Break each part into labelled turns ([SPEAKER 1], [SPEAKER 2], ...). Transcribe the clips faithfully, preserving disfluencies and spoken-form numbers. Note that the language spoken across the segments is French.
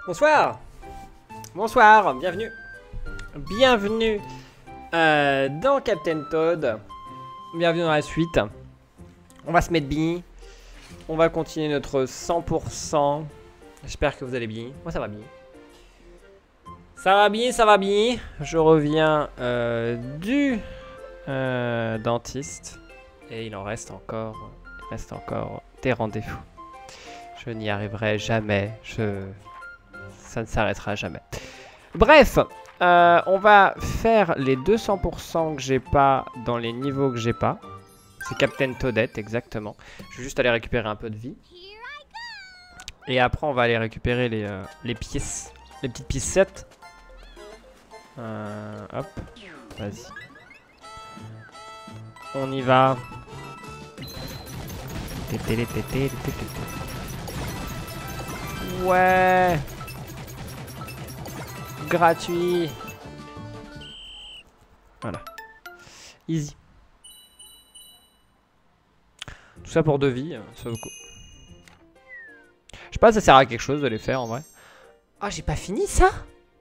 [SPEAKER 1] Bonsoir. Bonsoir, bienvenue. Bienvenue euh, dans Captain Toad. Bienvenue dans la suite. On va se mettre bien. On va continuer notre cent pour cent. J'espère que vous allez bien. Moi ça va bien. Ça va bien, ça va bien. Je reviens euh, du euh, dentiste. Et il en reste encore. Il reste encore des rendez-vous. Je n'y arriverai jamais. Je... Ça ne s'arrêtera jamais. Bref, euh, on va faire les deux cents pour cent que j'ai pas dans les niveaux que j'ai pas. C'est Captain Toadette, exactement. Je vais juste aller récupérer un peu de vie. Et après, on va aller récupérer les, euh, les pièces. Les petites piécettes. Euh, hop. Vas-y. On y va. Ouais. Gratuit. Voilà. Easy. Tout ça pour deux vies, ça vaut le coup. Je sais pas, ça sert à quelque chose de les faire en vrai. Ah, j'ai pas fini ça?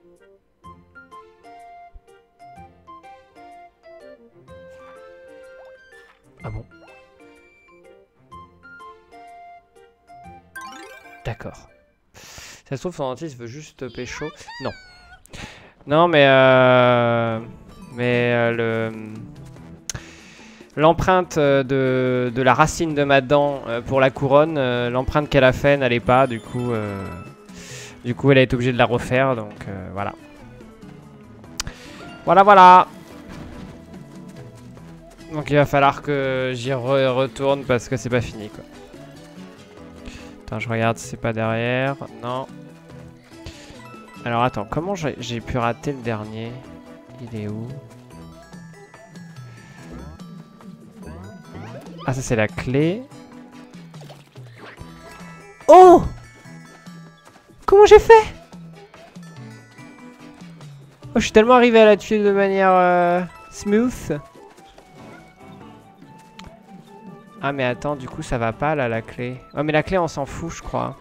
[SPEAKER 1] Ah bon? D'accord. Ça se trouve, son dentiste veut juste pécho. Non. Non, mais euh... Mais euh, le... L'empreinte de, de la racine de ma dent euh, pour la couronne, euh, l'empreinte qu'elle a fait n'allait pas, du coup... Euh... Du coup, elle a été obligée de la refaire, donc euh, voilà. Voilà, voilà. Donc il va falloir que j'y re retourne parce que c'est pas fini, quoi. Attends, je regarde si c'est pas derrière. Non. Alors attends, comment j'ai pu rater le dernier? Il est où? Ah, ça c'est la clé. Oh! Comment j'ai fait? Oh, je suis tellement arrivé à la tuer de manière euh, smooth. Ah mais attends, du coup ça va pas là la clé. Oh mais la clé on s'en fout je crois.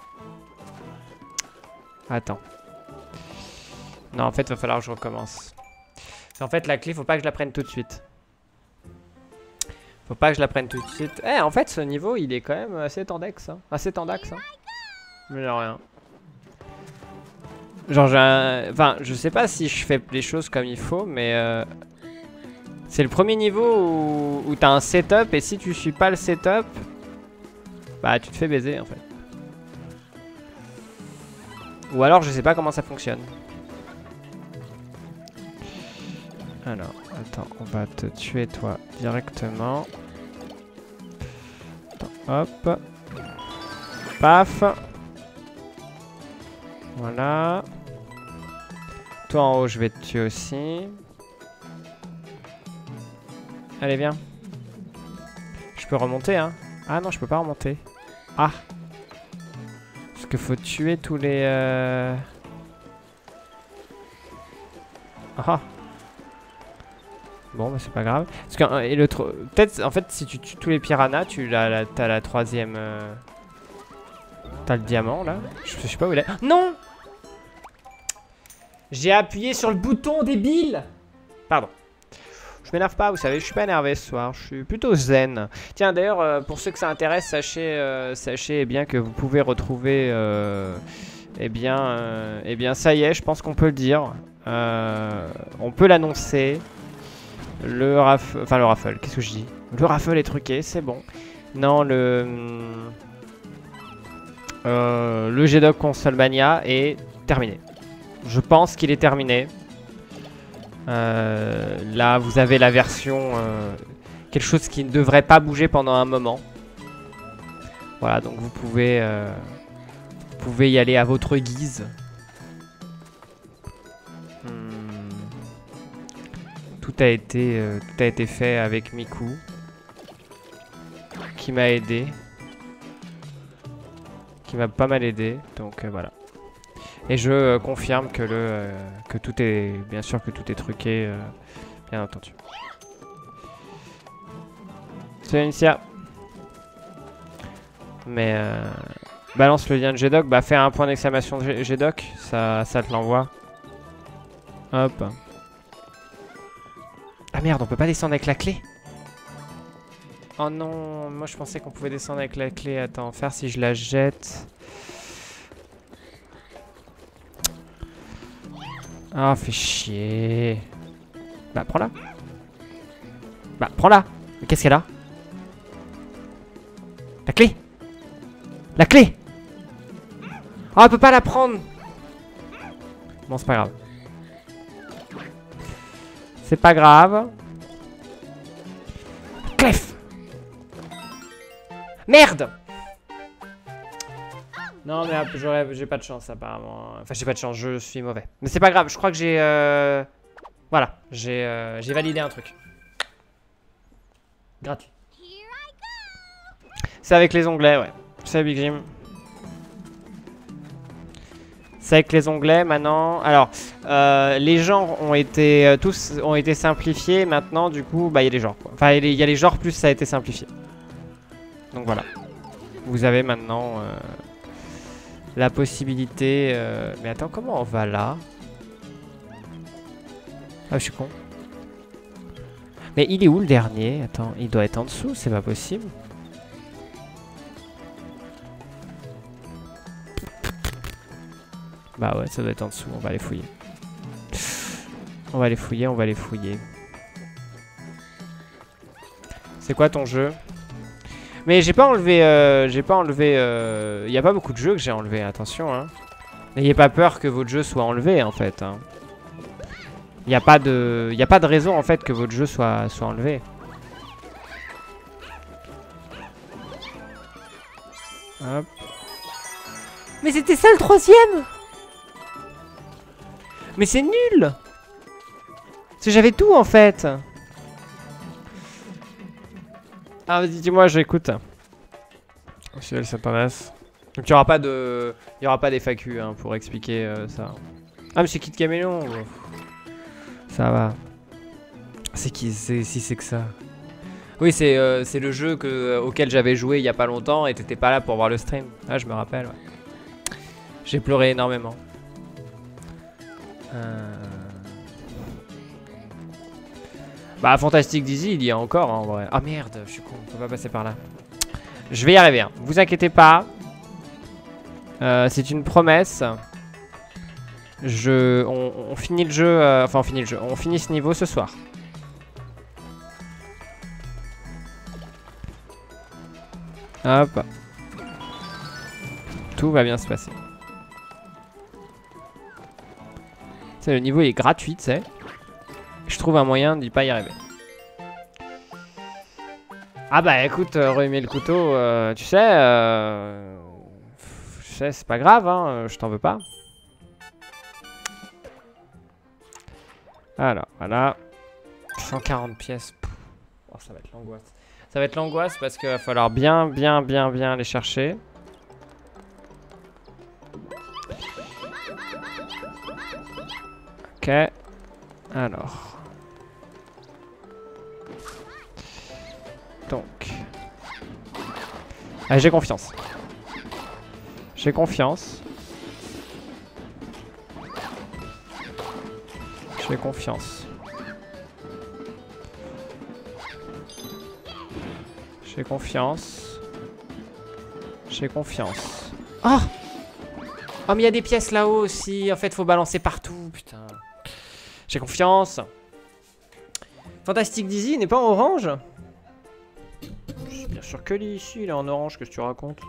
[SPEAKER 1] Attends. Non en fait il va falloir que je recommence. En fait la clé faut pas que je la prenne tout de suite. Faut pas que je la prenne tout de suite. Eh en fait ce niveau il est quand même assez tendax hein. Assez tendax hein. Mais non rien. Genre j'ai un... Enfin je sais pas si je fais les choses comme il faut mais... Euh... C'est le premier niveau où, où t'as un setup et si tu suis pas le setup, bah tu te fais baiser en fait. Ou alors je sais pas comment ça fonctionne. Alors, attends, on va te tuer toi directement. Attends, hop. Paf. Voilà. Toi en haut je vais te tuer aussi. Allez, viens. Je peux remonter, hein. Ah non, je peux pas remonter. Ah. Parce qu'il faut tuer tous les... Euh... Ah. Bon, bah c'est pas grave. Parce que et le peut-être, en fait, si tu tues tous les piranhas, tu la, la, t'as la troisième... Euh... T'as le diamant, là. Je, je sais pas où il est. Non! J'ai appuyé sur le bouton, débile! Pardon. Je m'énerve pas, vous savez, je suis pas énervé ce soir, je suis plutôt zen. Tiens, d'ailleurs, euh, pour ceux que ça intéresse, sachez, euh, sachez eh bien, que vous pouvez retrouver, euh, eh, bien, euh, eh bien, ça y est, je pense qu'on peut le dire. Euh, on peut l'annoncer. Le raffle, enfin le raffle, qu'est-ce que je dis? Le raffle est truqué, c'est bon. Non, le... Euh, le G-Doc Console Mania est terminé. Je pense qu'il est terminé. Euh, là vous avez la version euh, quelque chose qui ne devrait pas bouger pendant un moment. Voilà, donc vous pouvez euh, vous pouvez y aller à votre guise. Hmm. Tout a été euh, tout a été fait avec Miku qui m'a aidé, qui m'a pas mal aidé, donc euh, voilà. Et je euh, confirme que le euh, que tout est bien sûr que tout est truqué, euh, bien entendu. C'est Initia. Mais euh, Balance le lien de G-Doc. Bah fais un point d'exclamation de G-Doc. Ça, ça te l'envoie. Hop. Ah merde, on peut pas descendre avec la clé. Oh non, moi je pensais qu'on pouvait descendre avec la clé. Attends, faire si je la jette. Ah, fait chier. Bah prends-la. Bah prends-la. Mais qu'est-ce qu'elle a? La clé. La clé. Oh, elle peut pas la prendre. Bon, c'est pas grave. C'est pas grave. Clef. Merde. Non mais j'aurais, j'ai pas de chance apparemment. Enfin j'ai pas de chance, je suis mauvais. Mais c'est pas grave, je crois que j'ai... Euh... Voilà, j'ai euh, j'ai validé un truc. Gratuit. C'est avec les onglets, ouais. C'est Big Jim. C'est avec les onglets maintenant. Alors, euh, les genres ont été euh, tous ont été simplifiés. Maintenant, du coup, bah il y a les genres. Quoi. Enfin, il y a les genres plus ça a été simplifié. Donc voilà. Vous avez maintenant euh, la possibilité. Euh... Mais attends, comment on va là? Ah, je suis con. Mais il est où le dernier? Attends, il doit être en dessous, c'est pas possible. Bah ouais, ça doit être en dessous, on va les fouiller. On va les fouiller, on va les fouiller. C'est quoi ton jeu? Mais j'ai pas enlevé... Euh, j'ai pas enlevé... Il euh, y a pas beaucoup de jeux que j'ai enlevé, attention. Hein. N'ayez pas peur que votre jeu soit enlevé, en fait. Hein. Il n'y a pas de... Y a pas de raison, en fait, que votre jeu soit, soit enlevé. Hop. Mais c'était ça le troisième! Mais c'est nul! Parce que j'avais tout en fait! Ah vas-y dis-moi, j'écoute. Ciel Satanas. Donc il n'y aura pas de... Il y aura pas d'F A Q hein, pour expliquer euh, ça. Ah mais c'est Kid Caméléon. Ça va. C'est qui c'est si c'est que ça? Oui c'est euh, c'est le jeu que, euh, auquel j'avais joué il y a pas longtemps et t'étais pas là pour voir le stream. Ah je me rappelle ouais. J'ai pleuré énormément. Euh... Bah Fantastic Dizzy il y a encore hein, en vrai. Ah merde je suis con, on peut pas passer par là. Je vais y arriver hein. Vous inquiétez pas. euh, C'est une promesse. Je, on, on finit le jeu euh, Enfin on finit le jeu, on finit ce niveau ce soir. Hop. Tout va bien se passer. Tu sais, le niveau il est gratuit, tu sais. Je trouve un moyen d'y pas y arriver. Ah bah écoute, euh, remuer le couteau, euh, tu sais, euh, tu sais, c'est pas grave, hein, je t'en veux pas. Alors, voilà. cent quarante pièces. Oh, ça va être l'angoisse. Ça va être l'angoisse parce qu'il va falloir bien, bien, bien, bien aller chercher. Ok. Alors. Donc. Allez, j'ai confiance. J'ai confiance. J'ai confiance. J'ai confiance. J'ai confiance. Oh! Oh mais il y a des pièces là-haut aussi. En fait, faut balancer partout. Putain. J'ai confiance. Fantastic Dizzy n'est pas en orange? Bien sûr que lui ici, il est en orange. Qu'est-ce que tu racontes?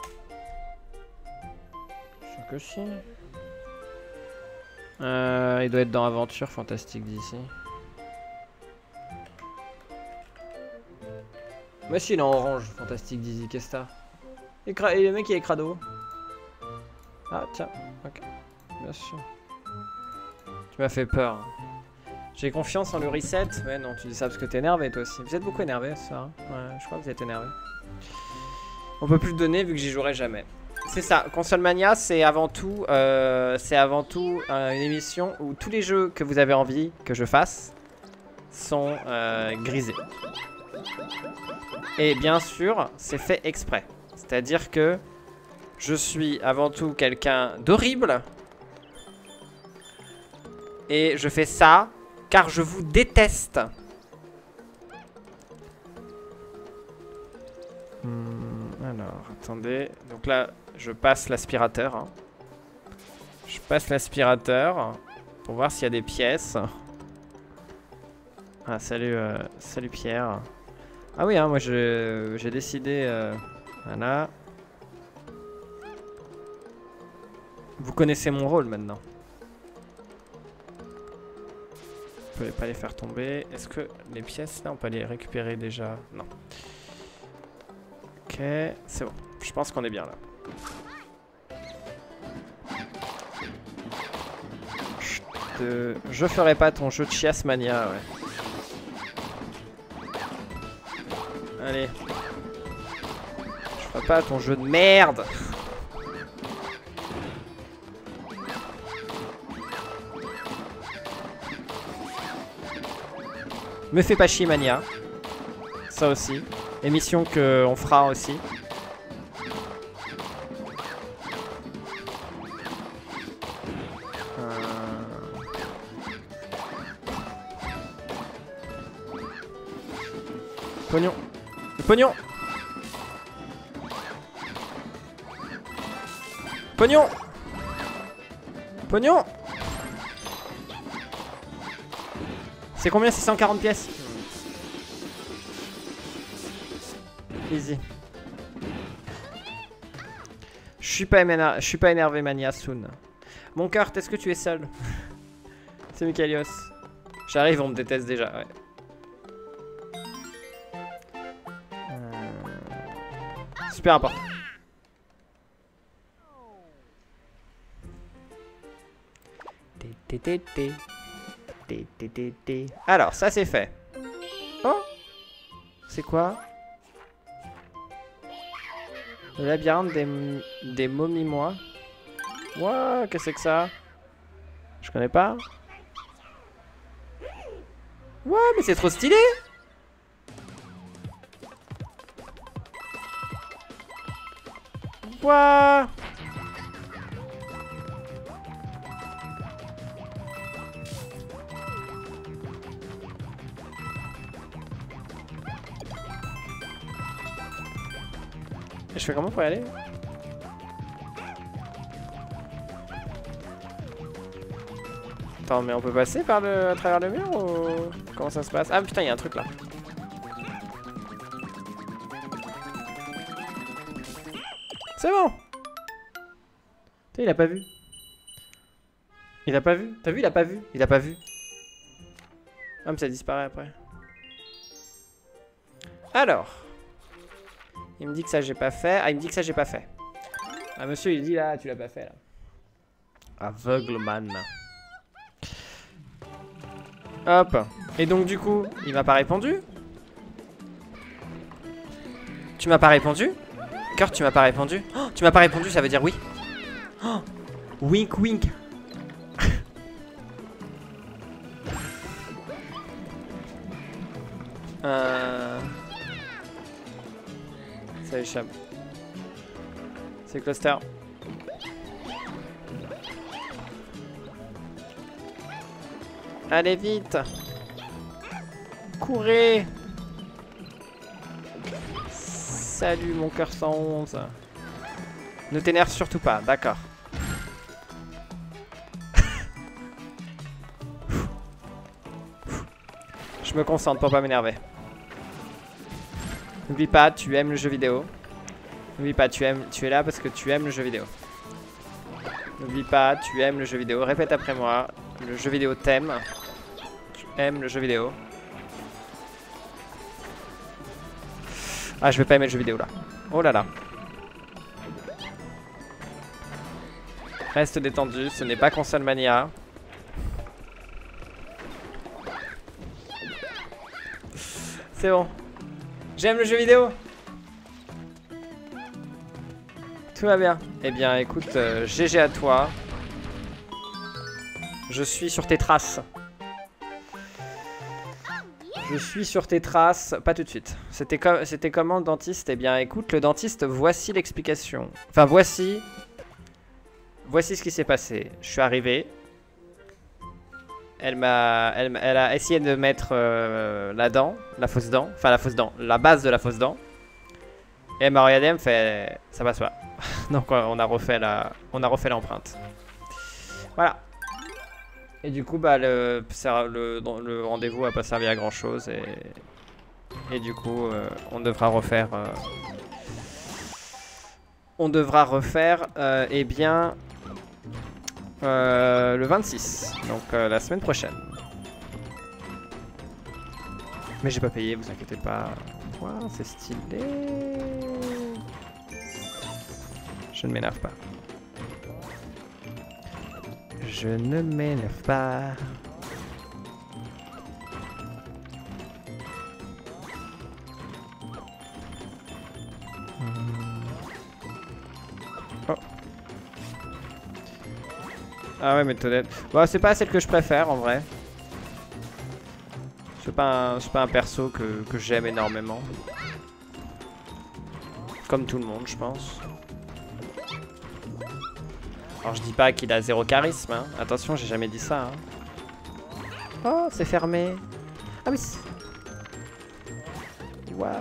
[SPEAKER 1] Bien sûr que si. Euh, il doit être dans Aventure Fantastic Dizzy. Mais si, il est en orange Fantastic Dizzy. Qu'est-ce que t'as? Et le mec il est crado. Ah tiens, ok. Bien sûr. Tu m'as fait peur. J'ai confiance en le reset. Ouais non, tu dis ça parce que t'es énervé toi aussi. Vous êtes beaucoup énervé ce soir. Hein ouais, je crois que vous êtes énervé. On peut plus le donner vu que j'y jouerai jamais. C'est ça, Console Mania c'est avant tout, euh, c'est avant tout euh, une émission où tous les jeux que vous avez envie que je fasse sont euh, grisés. Et bien sûr, c'est fait exprès. C'est-à-dire que Je suis avant tout quelqu'un d'horrible. Et je fais ça car je vous déteste. Hmm, alors, attendez. Donc là, je passe l'aspirateur. Hein. Je passe l'aspirateur pour voir s'il y a des pièces. Ah, salut, euh, salut Pierre. Ah oui, hein, moi j'ai décidé... Euh, voilà. Vous connaissez mon rôle maintenant. Vous pouvez pas les faire tomber. Est-ce que les pièces là on peut les récupérer déjà? Non. Ok, c'est bon. Je pense qu'on est bien là. Je, te... Je ferai pas ton jeu de chiasse mania, ouais. Allez. Je ferai pas ton jeu de merde. Me fais pas chier mania. Ça aussi. Émission qu'on fera aussi. Euh... Pognon. Le pognon. Pognon. Pognon. C'est combien? six cent quarante pièces. Easy. Je suis pas énervé, je suis pas énervé mania soon. Mon cœur, est-ce que tu es seul? C'est Michaelios. J'arrive, on me déteste déjà, ouais. Euh... Super important. T T T T. Alors, ça c'est fait. Oh, c'est quoi? Le labyrinthe des, des momies moi. Ouah, qu'est-ce que c'est que ça? Je connais pas. Ouah, mais c'est trop stylé. Ouah. Je fais comment pour y aller? Attends, mais on peut passer par le, à travers le mur ou comment ça se passe? Ah putain, il y a un truc là. C'est bon. Putain, il a pas vu. Il a pas vu. T'as vu, il a pas vu. Il a pas vu. Ah mais ça disparaît après. Alors. Il me dit que ça j'ai pas fait. Ah, il me dit que ça j'ai pas fait. Ah, monsieur, il dit là, tu l'as pas fait là. Aveugleman. Hop. Et donc, du coup, il m'a pas répondu. Tu m'as pas répondu? Cœur, tu m'as pas répondu? Oh, tu m'as pas répondu, ça veut dire oui. Oh, wink, wink. euh... Ça échappe. C'est cluster. Allez vite. Courez. Salut mon cœur cent onze. Ne t'énerve surtout pas, d'accord. Je me concentre pour pas m'énerver. N'oublie pas, tu aimes le jeu vidéo. N'oublie pas, tu aimes, tu es là parce que tu aimes le jeu vidéo. N'oublie pas, tu aimes le jeu vidéo. Répète après moi. Le jeu vidéo t'aime. Tu aimes le jeu vidéo. Ah, je vais pas aimer le jeu vidéo là. Oh là là. Reste détendu, ce n'est pas console mania. C'est bon. J'aime le jeu vidéo. Tout va bien. Eh bien, écoute, euh, G G à toi. Je suis sur tes traces. Je suis sur tes traces. Pas tout de suite. C'était com c'était comment le dentiste? Eh bien, écoute, le dentiste, voici l'explication. Enfin, voici... Voici ce qui s'est passé. Je suis arrivé. Elle m'a... Elle, elle a essayé de mettre euh, la dent, la fausse dent. Enfin, la fausse dent. La base de la fausse dent. Et elle m'a regardé, elle me fait... Ça passe pas. Donc, on a refait la... On a refait l'empreinte. Voilà. Et du coup, bah, le, le, le rendez-vous a pas servi à grand chose. Et, et du coup, euh, on devra refaire. Euh, on devra refaire, euh, eh bien, euh, le vingt-six. Donc, euh, la semaine prochaine. Mais j'ai pas payé, vous inquiétez pas. Wow, c'est stylé. Je ne m'énerve pas. Je ne m'énerve pas. Oh. Ah ouais, mais Toadette. Bon, c'est pas celle que je préfère en vrai. C'est pas un, c'est pas un perso que, que j'aime énormément. Comme tout le monde, je pense. Alors je dis pas qu'il a zéro charisme, hein. Attention, j'ai jamais dit ça. Hein. Oh, c'est fermé. Ah oui. Waouh.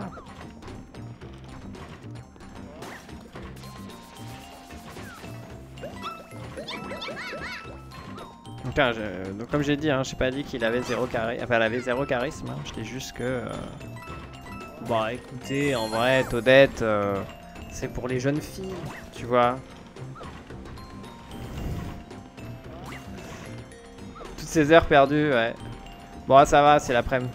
[SPEAKER 1] Donc, hein, je, donc comme j'ai dit, hein, j'ai pas dit qu'il avait zéro charisme. Enfin, elle avait zéro charisme. Hein. Je dis juste que. Euh... Bon, écoutez, en vrai, Toadette, euh, c'est pour les jeunes filles, tu vois. Ces heures perdues, ouais. Bon, ça va, c'est l'après-midi.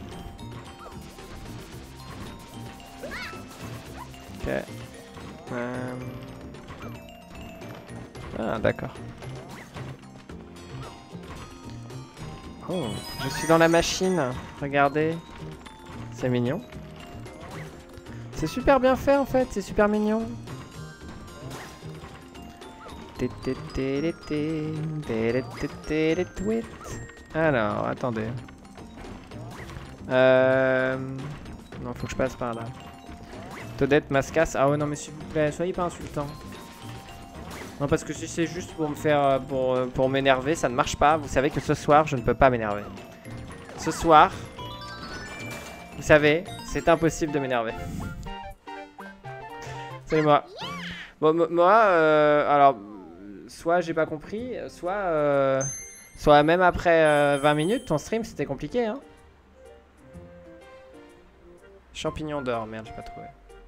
[SPEAKER 1] Ok. Euh... Ah, d'accord. Oh, je suis dans la machine. Regardez. C'est mignon. C'est super bien fait, en fait. C'est super mignon. Alors, attendez. Euh... Non, faut que je passe par là. Toadette, Mascas. Ah ouais, non, mais s'il vous plaît, soyez pas insultant. Non, parce que si c'est juste pour me faire... Pour, pour m'énerver, ça ne marche pas. Vous savez que ce soir, je ne peux pas m'énerver. Ce soir... Vous savez, c'est impossible de m'énerver. Salut, moi. Bon, moi, euh, alors... Soit j'ai pas compris, soit... Euh... Soit même après euh, vingt minutes, ton stream c'était compliqué, hein. Champignon d'or, merde, j'ai pas trouvé.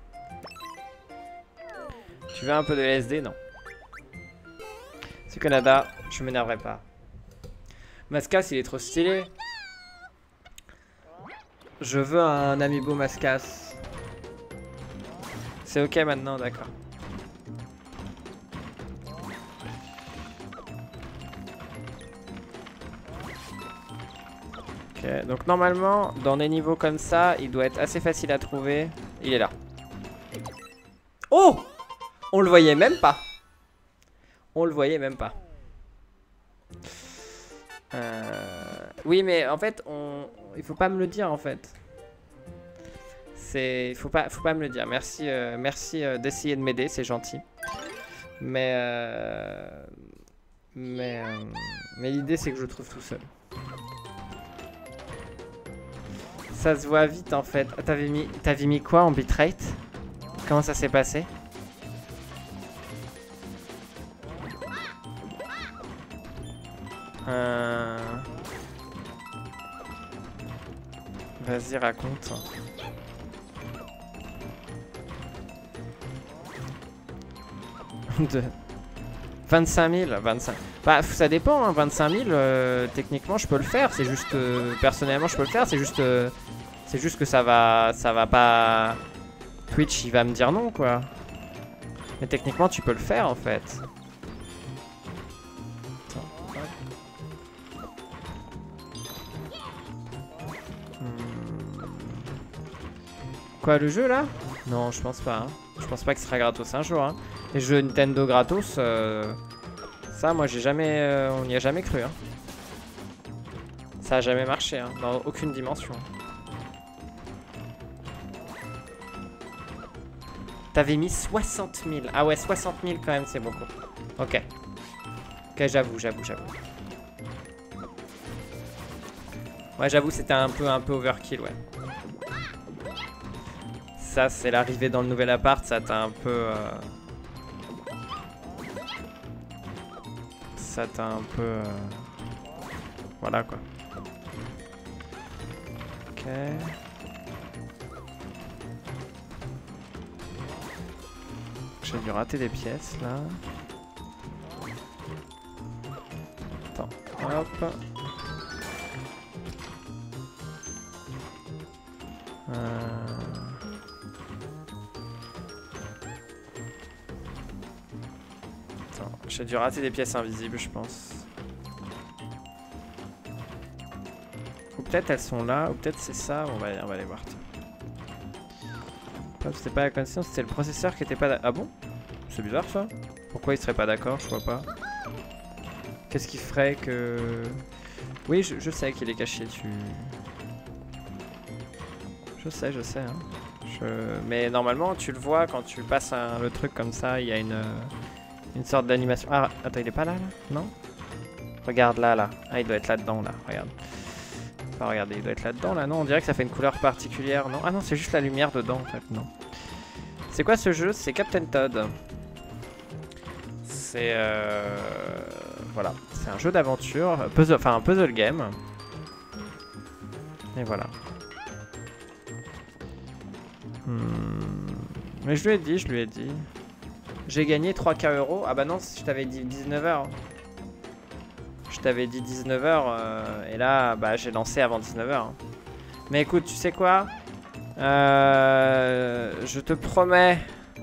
[SPEAKER 1] Tu veux un peu de L S D? Non. C'est Canada, je m'énerverai pas. Mascas, il est trop stylé. Je veux un amiibo Mascas. C'est ok maintenant, d'accord. Ok, donc normalement, dans des niveaux comme ça, il doit être assez facile à trouver. Il est là. Oh! On le voyait même pas. On le voyait même pas. Euh... Oui, mais en fait, on... il faut pas me le dire en fait. C'est, il faut pas, faut pas me le dire. Merci, euh, merci euh, d'essayer de m'aider, c'est gentil. Mais, euh... mais, euh... mais l'idée c'est que je le trouve tout seul. Ça se voit vite en fait. T'avais mis, t'avais mis quoi en bitrate? Comment ça s'est passé? Euh... Vas-y, raconte. De vingt-cinq mille, vingt-cinq. Bah, ça dépend, hein, vingt-cinq mille, euh, techniquement, je peux le faire. C'est juste, euh, personnellement, je peux le faire. C'est juste, euh, c'est juste que ça va, ça va pas. Twitch, il va me dire non, quoi. Mais techniquement, tu peux le faire, en fait. Quoi, le jeu là? Non, je pense pas. Hein. Je pense pas qu'il sera gratos un jour. Hein. Les jeux Nintendo gratos, euh, ça, moi, j'ai jamais, euh, on n'y a jamais cru. Hein. Ça a jamais marché, hein, dans aucune dimension. T'avais mis soixante mille. Ah ouais, soixante mille quand même, c'est beaucoup. Ok. Ok, j'avoue, j'avoue, j'avoue. Ouais, j'avoue, c'était un peu, un peu overkill, ouais. Ça, c'est l'arrivée dans le nouvel appart, ça t'a un peu... Euh... Ça t'a un peu... Euh... Voilà, quoi. Ok. J'ai dû rater des pièces, là. Attends, hop. Euh... Attends, j'ai dû rater des pièces invisibles, je pense. Ou peut-être elles sont là, ou peut-être c'est ça, on va, on va aller voir. C'était pas la connexion, c'était le processeur qui était pas d'accord. Ah bon? C'est bizarre ça. Pourquoi il serait pas d'accord? Je vois pas. Qu'est-ce qui ferait que... Oui, je, je sais qu'il est caché dessus. Je sais, je sais. Hein. Je... Mais normalement, tu le vois quand tu passes un, le truc comme ça, il y a une, une sorte d'animation. Ah, attends, il est pas là, là? Non? Regarde là, là. Ah, il doit être là-dedans, là. Regarde. Enfin, regardez, il doit être là-dedans, là. Non, on dirait que ça fait une couleur particulière. Non, ah non, c'est juste la lumière dedans, en fait. Non. C'est quoi ce jeu? C'est Captain Todd. C'est... Euh... Voilà. C'est un jeu d'aventure. Puzzle... Enfin, un puzzle game. Et voilà. Hmm. Mais je lui ai dit, je lui ai dit. J'ai gagné trois K euros. Ah bah non, je t'avais dit dix-neuf heures. Je t'avais dit dix-neuf heures. Euh, et là, bah j'ai lancé avant dix-neuf heures. Mais écoute, tu sais quoi? Euh, je te promets...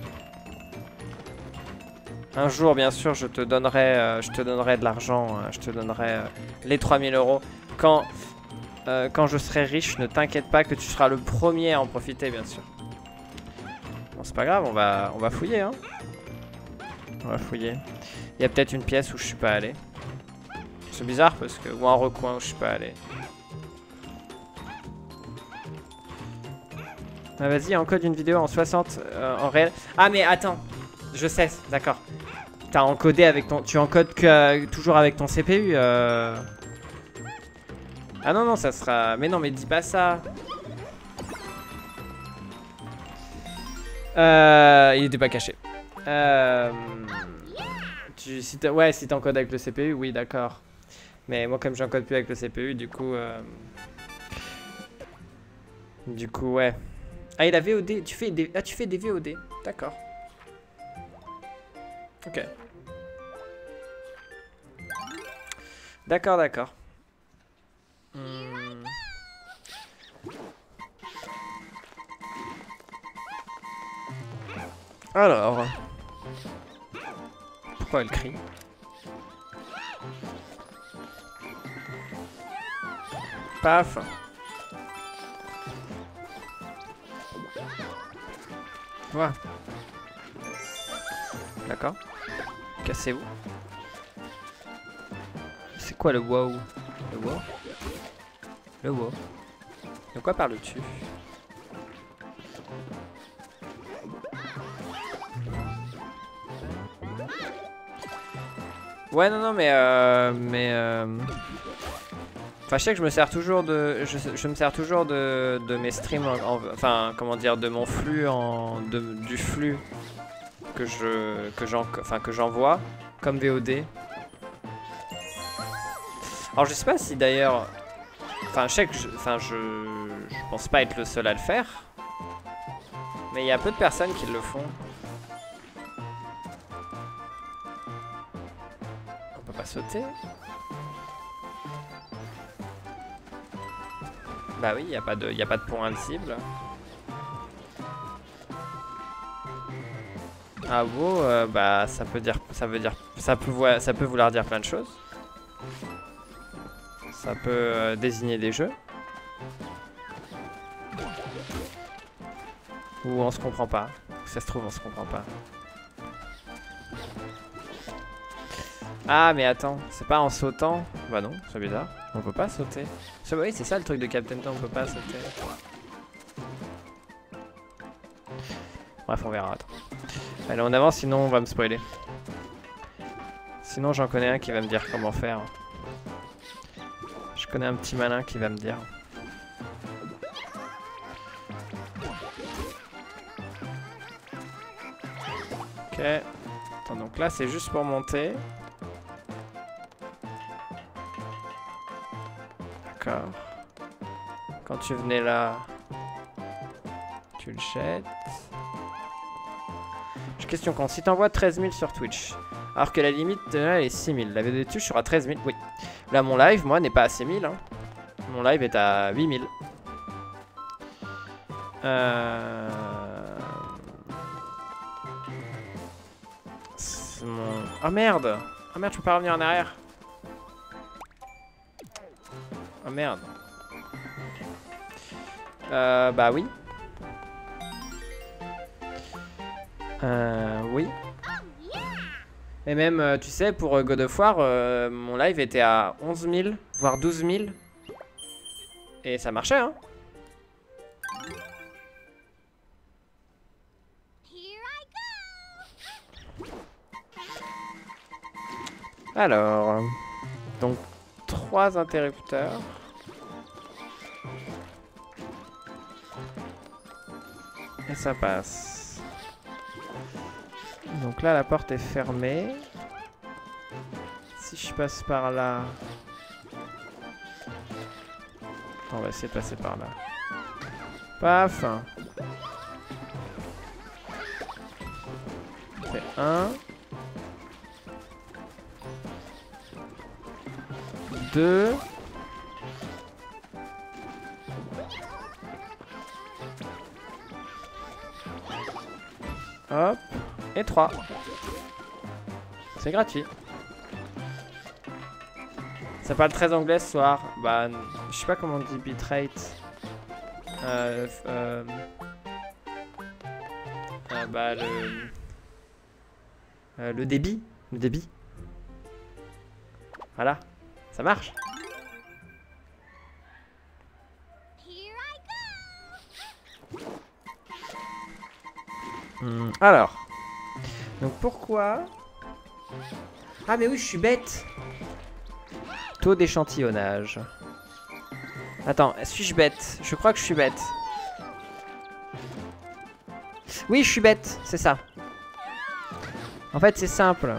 [SPEAKER 1] Un jour, bien sûr, je te donnerai, euh, je te donnerai de l'argent. Euh, je te donnerai euh, les trois mille euros. Quand, euh, quand je serai riche, ne t'inquiète pas que tu seras le premier à en profiter, bien sûr. Bon, c'est pas grave, on va, on va fouiller. Hein. On va fouiller. Il y a peut-être une pièce où je suis pas allé. C'est bizarre parce que... Ou un recoin où je suis pas allé. Ah, vas-y, encode une vidéo en soixante euh, en réel. Ah, mais attends. Je sais, d'accord. T'as encodé avec ton... Tu encodes que, euh, toujours avec ton C P U. Euh... Ah non, non, ça sera... Mais non, mais dis pas ça. Euh... Il était pas caché. Euh... Tu... Si ouais, si t'encodes avec le C P U, oui, d'accord. Mais moi, comme j'encode plus avec le C P U, du coup... Euh... Du coup, ouais. Ah, il a V O D. Tu fais des... Ah, tu fais des V O D. D'accord. Ok. D'accord, d'accord. Hmm. Alors. Pourquoi elle crie? Paf. Voilà. D'accord. Cassez-vous. C'est quoi le wow? Le wow? Le wow? De quoi parles-tu? Ouais, non, non, mais euh, mais euh... enfin, je sais que je me sers toujours de, je, je me sers toujours de, de mes streams, en, en, enfin, comment dire, de mon flux en, de, du flux que je, que j'en, enfin que j'envoie comme V O D. Alors, je sais pas si d'ailleurs, enfin, je sais que, je, enfin, je, je pense pas être le seul à le faire, mais il y a peu de personnes qui le font. On peut pas sauter. Bah oui, il n'y a pas de, y a pas de point invisible. Ah bon, euh, bah ça peut dire, ça veut dire, ça peut, ça peut vouloir dire plein de choses. Ça peut euh, désigner des jeux. Ou on se comprend pas. Ça se trouve, on se comprend pas. Ah mais attends, c'est pas en sautant? Bah non, c'est bizarre. On peut pas sauter. Oui, c'est ça le truc de Captain Todd, on peut pas sauter. Bref, on verra. Attends. Allez, on avance, sinon on va me spoiler. Sinon, j'en connais un qui va me dire comment faire. Je connais un petit malin qui va me dire. Ok. Attends, donc là, c'est juste pour monter. D'accord. Quand tu venais là, tu le jettes. Question con, si t'envoies treize mille sur Twitch, alors que la limite là est six mille, la vidéo de Twitch sera treize mille, oui. Là mon live, moi, n'est pas à six mille, hein. Mon live est à huit mille. Euh... Mon... Oh merde. Oh merde, je peux pas revenir en arrière. Oh merde. Euh, bah oui. Euh, oui. Et même, euh, tu sais, pour euh, God of War, euh, mon live était à onze mille, voire douze mille. Et ça marchait, hein. Alors, donc, trois interrupteurs. Et ça passe. Donc là, la porte est fermée. Si je passe par là... On va essayer de passer par là. Paf. C'est un. Deux. Hop. Et trois. C'est gratuit. Ça parle très anglais ce soir. Bah, je sais pas comment on dit bitrate. Euh, euh, euh, bah, le... Euh, le débit. Le débit. Voilà. Ça marche. Hum, alors. Donc pourquoi... Ah mais oui, je suis bête. Taux d'échantillonnage. Attends, suis-je bête? Je crois que je suis bête. Oui, je suis bête, c'est ça. En fait, c'est simple.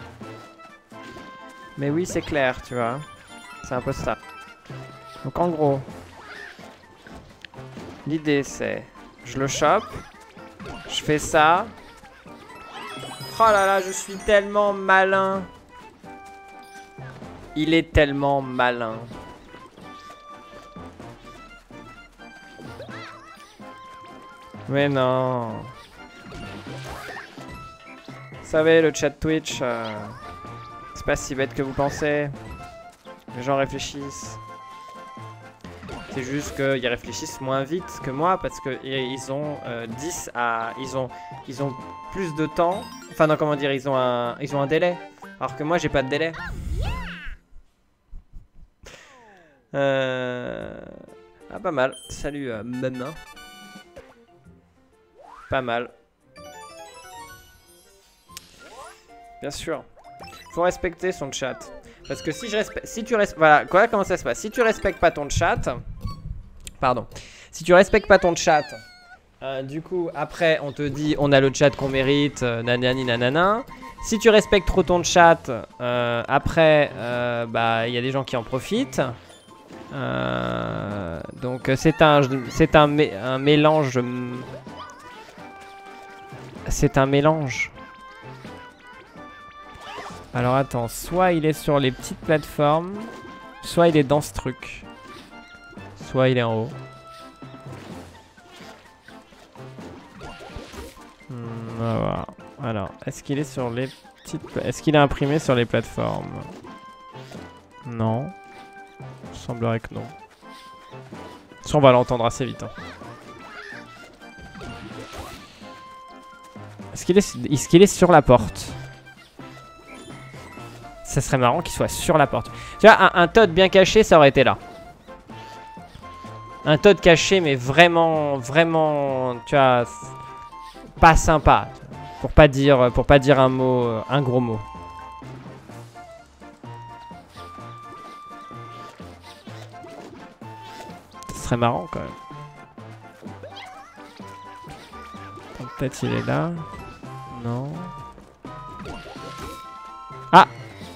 [SPEAKER 1] Mais oui, c'est clair, tu vois. C'est un peu ça. Donc en gros, l'idée c'est... Je le chope. Je fais ça. Oh là là, je suis tellement malin. Il est tellement malin. Mais non. Vous savez, le chat Twitch, euh, c'est pas si bête que vous pensez. Les gens réfléchissent. C'est juste qu'ils réfléchissent moins vite que moi parce que ils ont euh, dix à... Ils ont, ils ont plus de temps. Enfin non, comment dire, ils ont un, ils ont un délai. Alors que moi, j'ai pas de délai. Euh... Ah, pas mal. Salut, euh, Mama. Pas mal. Bien sûr. Faut respecter son chat. Parce que si je respecte... Si tu respectes... Voilà, quoi, comment ça se passe? Si tu respectes pas ton chat... Pardon. Si tu respectes pas ton chat... Euh, du coup, après, on te dit, on a le chat qu'on mérite, euh, nanani nanana. Si tu respectes trop ton chat, euh, après, euh, bah, il y a des gens qui en profitent. Euh, donc, c'est un, c'est un, mé un mélange. C'est un mélange. Alors, attends, soit il est sur les petites plateformes, soit il est dans ce truc, soit il est en haut. Hmm, on va voir. Alors, est-ce qu'il est sur les petites... Est-ce qu'il est imprimé sur les plateformes? Non. Il semblerait que non. Ça, on va l'entendre assez vite. Hein. Est-ce qu'il est... Est qu'il est sur la porte? Ça serait marrant qu'il soit sur la porte. Tu vois, un, un Toad bien caché, ça aurait été là. Un Toad caché, mais vraiment, vraiment... Tu vois... pas sympa. Pour pas dire, pour pas dire un mot, un gros mot. Ce serait marrant quand même. Peut-être il est là. Non. Ah!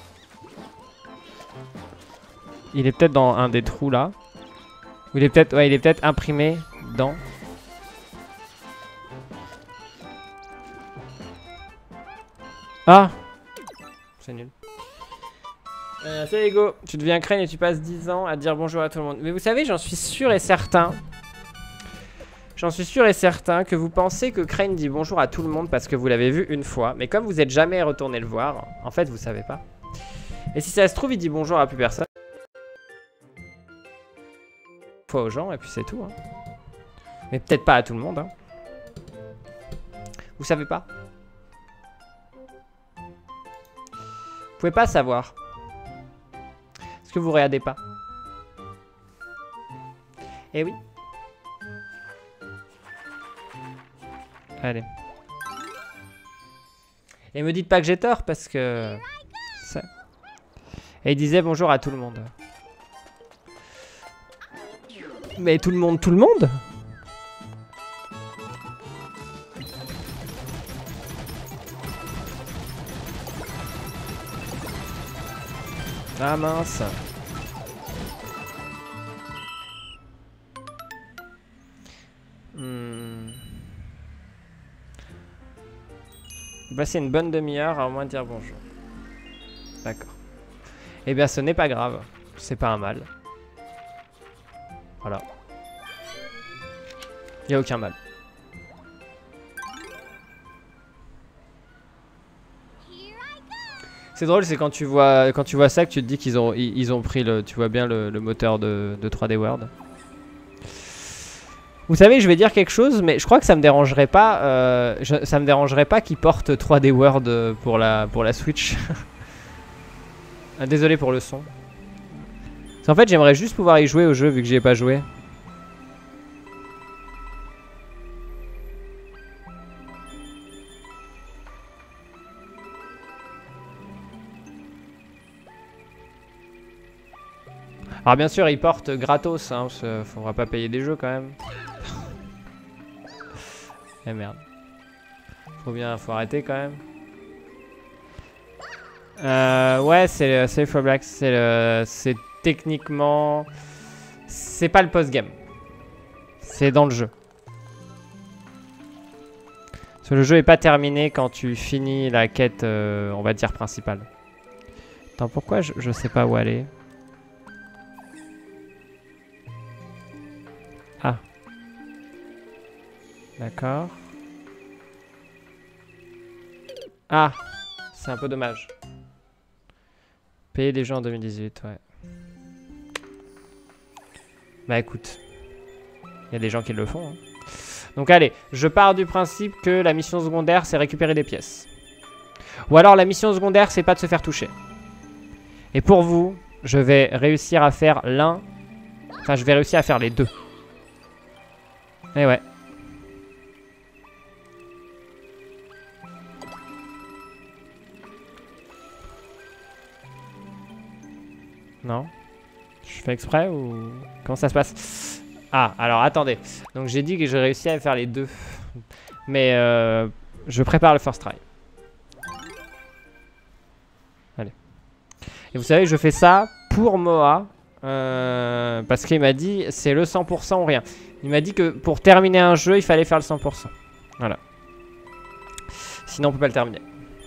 [SPEAKER 1] Il est peut-être dans un des trous là. Ou il est peut-être, ouais, il est peut-être imprimé dans. Ah! C'est nul. Euh, c'est Ego. Tu deviens Crane et tu passes dix ans à dire bonjour à tout le monde. Mais vous savez, j'en suis sûr et certain. J'en suis sûr et certain que vous pensez que Crane dit bonjour à tout le monde parce que vous l'avez vu une fois. Mais comme vous n'êtes jamais retourné le voir, en fait, vous savez pas. Et si ça se trouve, il dit bonjour à plus personne. Fois aux gens et puis c'est tout. Hein. Mais peut-être pas à tout le monde. Hein. Vous savez pas. Vous pouvez pas savoir. Est-ce que vous regardez pas? Eh oui. Allez. Et me dites pas que j'ai tort parce que... Ça... Et il disait bonjour à tout le monde. Mais tout le monde, tout le monde? Ah mince. Hmm. Passer une bonne demi-heure à au moins dire bonjour. D'accord. Eh bien ce n'est pas grave. C'est pas un mal. Voilà. Il n'y a aucun mal. C'est drôle, c'est quand tu vois quand tu vois ça que tu te dis qu'ils ont ils, ils ont pris le tu vois bien le, le moteur de, de trois D World. Vous savez, je vais dire quelque chose, mais je crois que ça me dérangerait pas. Euh, je, ça me dérangerait pas qu'ils portent trois D World pour la pour la Switch. Désolé pour le son. En fait, j'aimerais juste pouvoir y jouer au jeu vu que j'y ai pas joué. Alors bien sûr, ils portent gratos, hein, parce qu'il faudra pas payer des jeux quand même. Eh merde. Faut bien, faut arrêter quand même. Euh, ouais, c'est le for Black, c'est le, c'est techniquement, c'est pas le post-game. C'est dans le jeu. Parce que le jeu est pas terminé quand tu finis la quête, euh, on va dire principale. Attends, pourquoi je, je sais pas où aller? Ah. D'accord. Ah. C'est un peu dommage. Payer des gens en deux mille dix-huit, ouais. Bah écoute. Il y a des gens qui le font. Hein. Donc allez, je pars du principe que la mission secondaire, c'est récupérer des pièces. Ou alors la mission secondaire, c'est pas de se faire toucher. Et pour vous, je vais réussir à faire l'un. Enfin, je vais réussir à faire les deux. Et ouais. Non? Je fais exprès ou... Comment ça se passe? Ah, alors attendez. Donc j'ai dit que j'ai réussi à faire les deux. Mais euh, je prépare le first try. Allez. Et vous savez, je fais ça pour Moa. Euh, parce qu'il m'a dit, c'est le cent pour cent ou rien. Il m'a dit que pour terminer un jeu, il fallait faire le cent pour cent. Voilà. Sinon, on peut pas le terminer.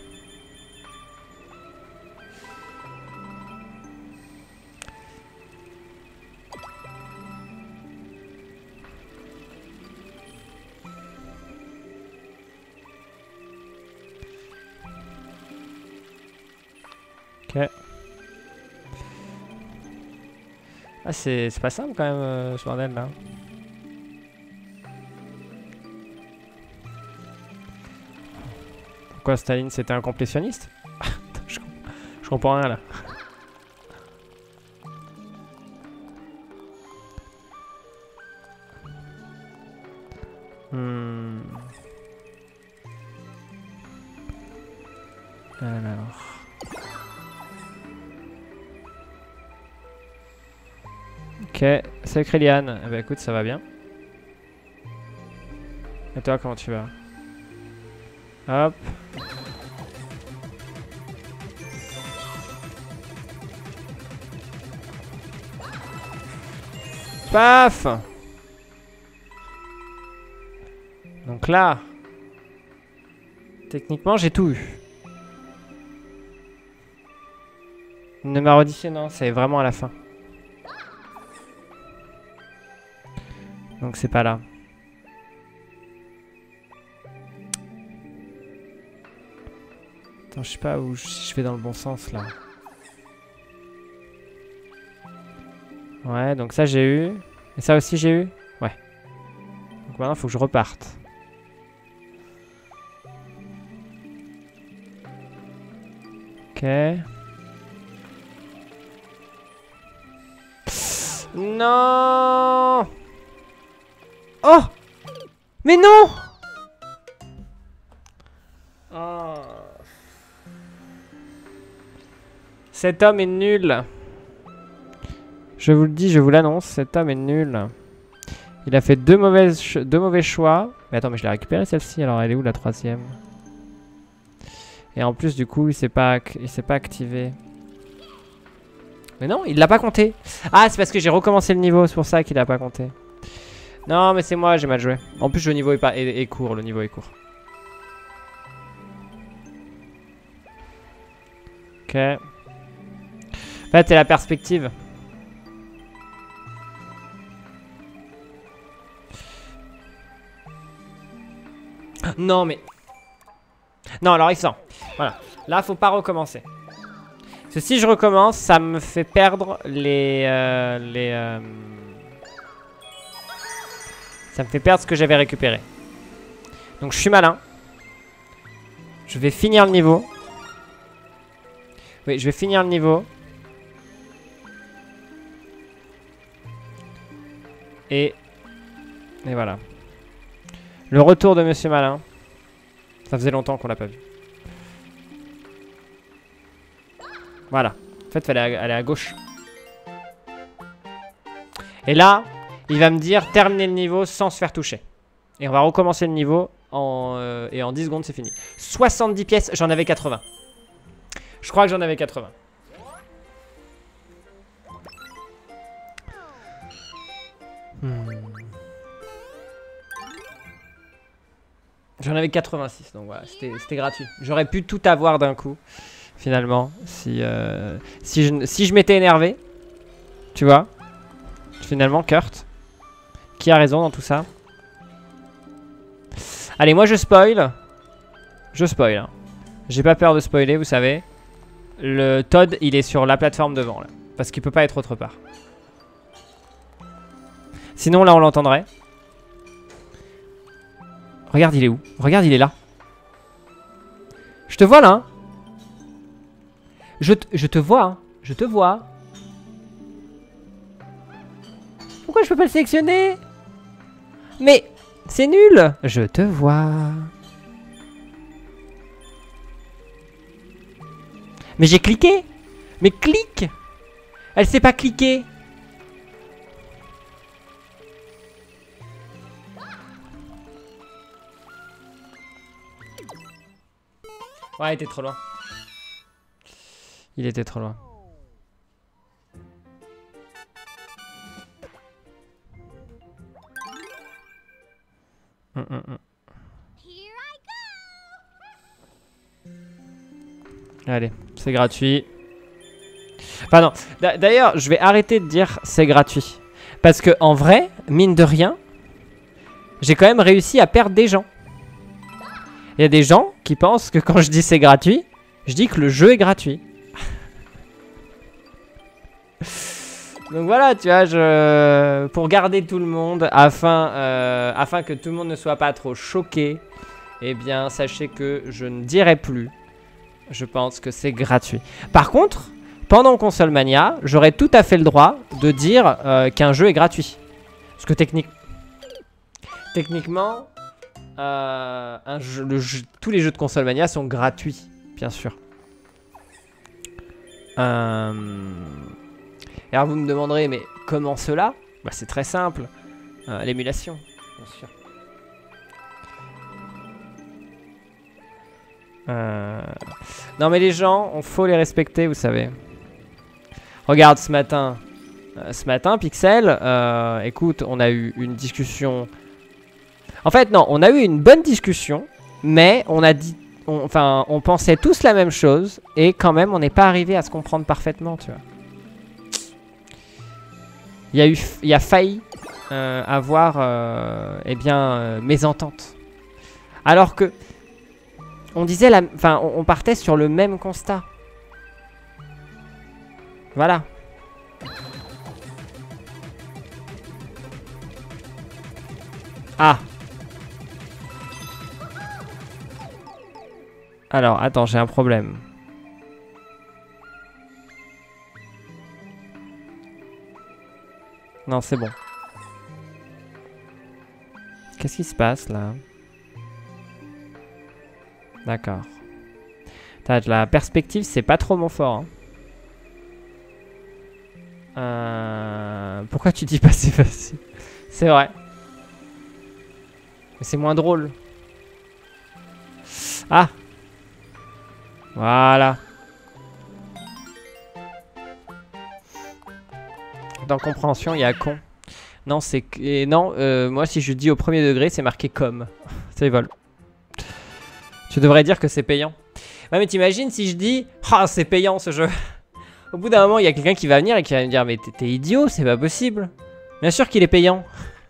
[SPEAKER 1] Ok. Ah, c'est pas simple quand même, euh, ce bordel là. Pourquoi Staline c'était un complétionniste? je, je comprends rien là. hmm. Alors... Ok, salut Créliane. Eh ben écoute, ça va bien. Et toi, comment tu vas? Hop. Paf! Donc là, techniquement, j'ai tout eu. Ne m'a rediffé, non, c'est vraiment à la fin. Donc c'est pas là. Attends, je sais pas où je, je vais dans le bon sens là. Ouais, donc ça j'ai eu. Et ça aussi j'ai eu. Ouais. Donc maintenant il faut que je reparte. Ok. Non. Oh. Mais non. Oh. Cet homme est nul. Je vous le dis, je vous l'annonce, cet homme est nul. Il a fait deux, mauvaises deux mauvais choix. Mais attends, mais je l'ai récupéré celle-ci, alors elle est où la troisième? Et en plus, du coup, il s'est pas, il s'est pas activé. Mais non, il l'a pas compté. Ah, c'est parce que j'ai recommencé le niveau, c'est pour ça qu'il a pas compté. Non, mais c'est moi, j'ai mal joué. En plus, le niveau est, pas, est, est court, le niveau est court. Ok. En fait, c'est la perspective. Non, mais... Non, alors il sent. Voilà. Là, faut pas recommencer. Parce que si je recommence, ça me fait perdre les... Euh, les euh... Ça me fait perdre ce que j'avais récupéré. Donc, je suis malin. Je vais finir le niveau. Oui, je vais finir le niveau. Et... Et voilà. Le retour de Monsieur Malin. Ça faisait longtemps qu'on l'a pas vu. Voilà. En fait, il fallait aller à gauche. Et là, il va me dire terminer le niveau sans se faire toucher. Et on va recommencer le niveau. En, euh, et en dix secondes, c'est fini. soixante-dix pièces, j'en avais quatre-vingts. Je crois que j'en avais quatre-vingts. Hmm. J'en avais quatre-vingt-six, donc voilà, c'était gratuit. J'aurais pu tout avoir d'un coup, finalement, si, euh, si je, si je m'étais énervé, tu vois. Finalement, Kurt, qui a raison dans tout ça. Allez, moi je spoil. Je spoil. Hein. J'ai pas peur de spoiler, vous savez. Le Todd, il est sur la plateforme devant, là, parce qu'il peut pas être autre part. Sinon, là, on l'entendrait. Regarde, il est où? Regarde, il est là. Je te vois, là. Hein. Je, je te vois. Hein. Je te vois. Pourquoi je peux pas le sélectionner? Mais c'est nul. Je te vois. Mais j'ai cliqué. Mais clique. Elle sait pas cliquer. Ouais, il était trop loin. Il était trop loin. Hum, hum, hum. Allez, c'est gratuit. Enfin non, d'ailleurs, je vais arrêter de dire c'est gratuit. Parce que en vrai, mine de rien, j'ai quand même réussi à perdre des gens. Il y a des gens qui pensent que quand je dis c'est gratuit, je dis que le jeu est gratuit. Donc voilà, tu vois, je... pour garder tout le monde, afin, euh, afin que tout le monde ne soit pas trop choqué, eh bien, sachez que je ne dirai plus. Je pense que c'est gratuit. Par contre, pendant Console Mania, j'aurais tout à fait le droit de dire euh, qu'un jeu est gratuit. Parce que technique... techniquement... Euh, un jeu, le jeu, tous les jeux de Console Mania sont gratuits, bien sûr. Euh... Et alors vous me demanderez, mais comment cela? Bah c'est très simple. Euh, L'émulation, bien sûr. Euh... Non mais les gens, on faut les respecter, vous savez. Regarde ce matin. Euh, ce matin, Pixel, euh, écoute, on a eu une discussion... En fait, non, on a eu une bonne discussion, mais on a dit... On, enfin, on pensait tous la même chose, et quand même, on n'est pas arrivé à se comprendre parfaitement, tu vois. Il y a eu... Il y a failli euh, avoir, euh, eh bien, euh, mésentente. Alors que... On disait la... Enfin, on, on partait sur le même constat. Voilà. Ah. Alors, attends, j'ai un problème. Non, c'est bon. Qu'est-ce qui se passe, là? D'accord. La perspective, c'est pas trop mon fort. Hein. Euh... Pourquoi tu dis pas c'est facile? C'est vrai. Mais c'est moins drôle. Ah. Voilà. Dans compréhension, il y a con. Non, c'est que... Non, euh, moi, si je dis au premier degré, c'est marqué comme. C'est vol. Tu devrais dire que c'est payant. Ouais, mais t'imagines si je dis... Ah, oh, c'est payant, ce jeu. Au bout d'un moment, il y a quelqu'un qui va venir et qui va me dire mais t'es idiot, c'est pas possible. Bien sûr qu'il est payant.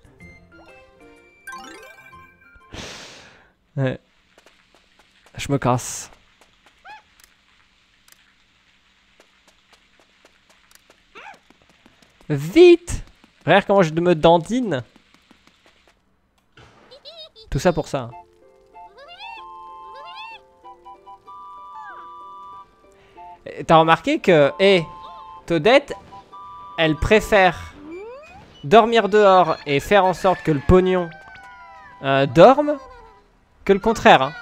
[SPEAKER 1] Ouais. Je me casse. Vite! Regarde comment je me dandine. Tout ça pour ça. T'as remarqué que, hé, hey, Toadette, elle préfère dormir dehors et faire en sorte que le pognon euh, dorme que le contraire. Hein.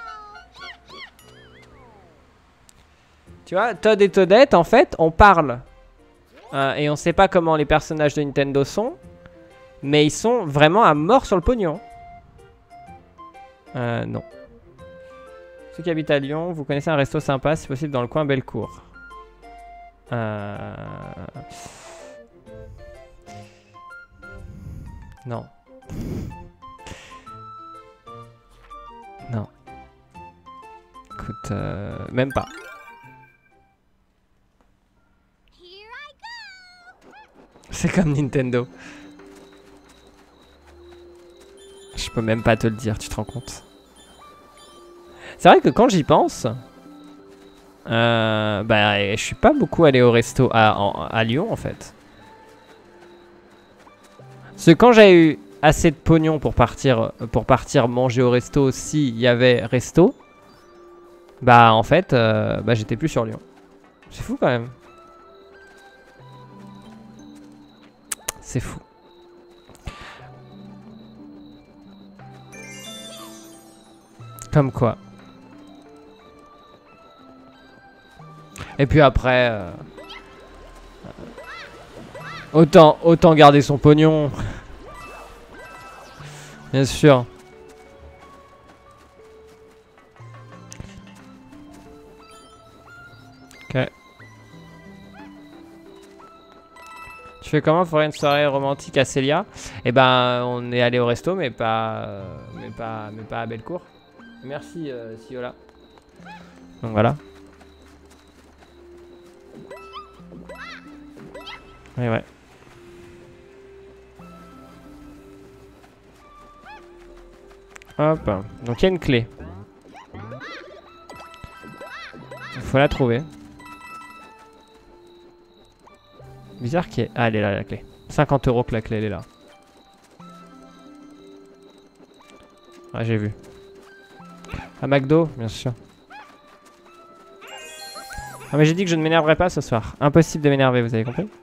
[SPEAKER 1] Tu vois, Toad et Toadette, en fait, on parle. Euh, et on sait pas comment les personnages de Nintendo sont. Mais ils sont vraiment à mort sur le pognon. Euh, non. Ceux qui habitent à Lyon, vous connaissez un resto sympa, si possible dans le coin Bellecour. Euh... Non. Non. Écoute, euh, même pas. C'est comme Nintendo. Je peux même pas te le dire, tu te rends compte? C'est vrai que quand j'y pense, euh, bah, je suis pas beaucoup allé au resto à, en, à Lyon en fait. Parce que quand j'ai eu assez de pognon pour partir, pour partir manger au resto, s'il y avait resto, bah en fait, euh, bah, j'étais plus sur Lyon. C'est fou quand même. C'est fou. Comme quoi. Et puis après, euh, autant, autant garder son pognon. Bien sûr. Ok. Tu fais comment pour une soirée romantique à Célia? Eh ben, on est allé au resto, mais pas, euh, mais pas, mais pas à Bellecour. Merci, euh, Siola. Donc voilà. Ouais, ouais. Hop. Donc il y a une clé. Il faut la trouver. Bizarre qu'il y ait... Ah, elle est là, la clé. cinquante euros que la clé, elle est là. Ah, j'ai vu. À McDo, bien sûr. Ah, mais j'ai dit que je ne m'énerverais pas ce soir. Impossible de m'énerver, vous avez compris?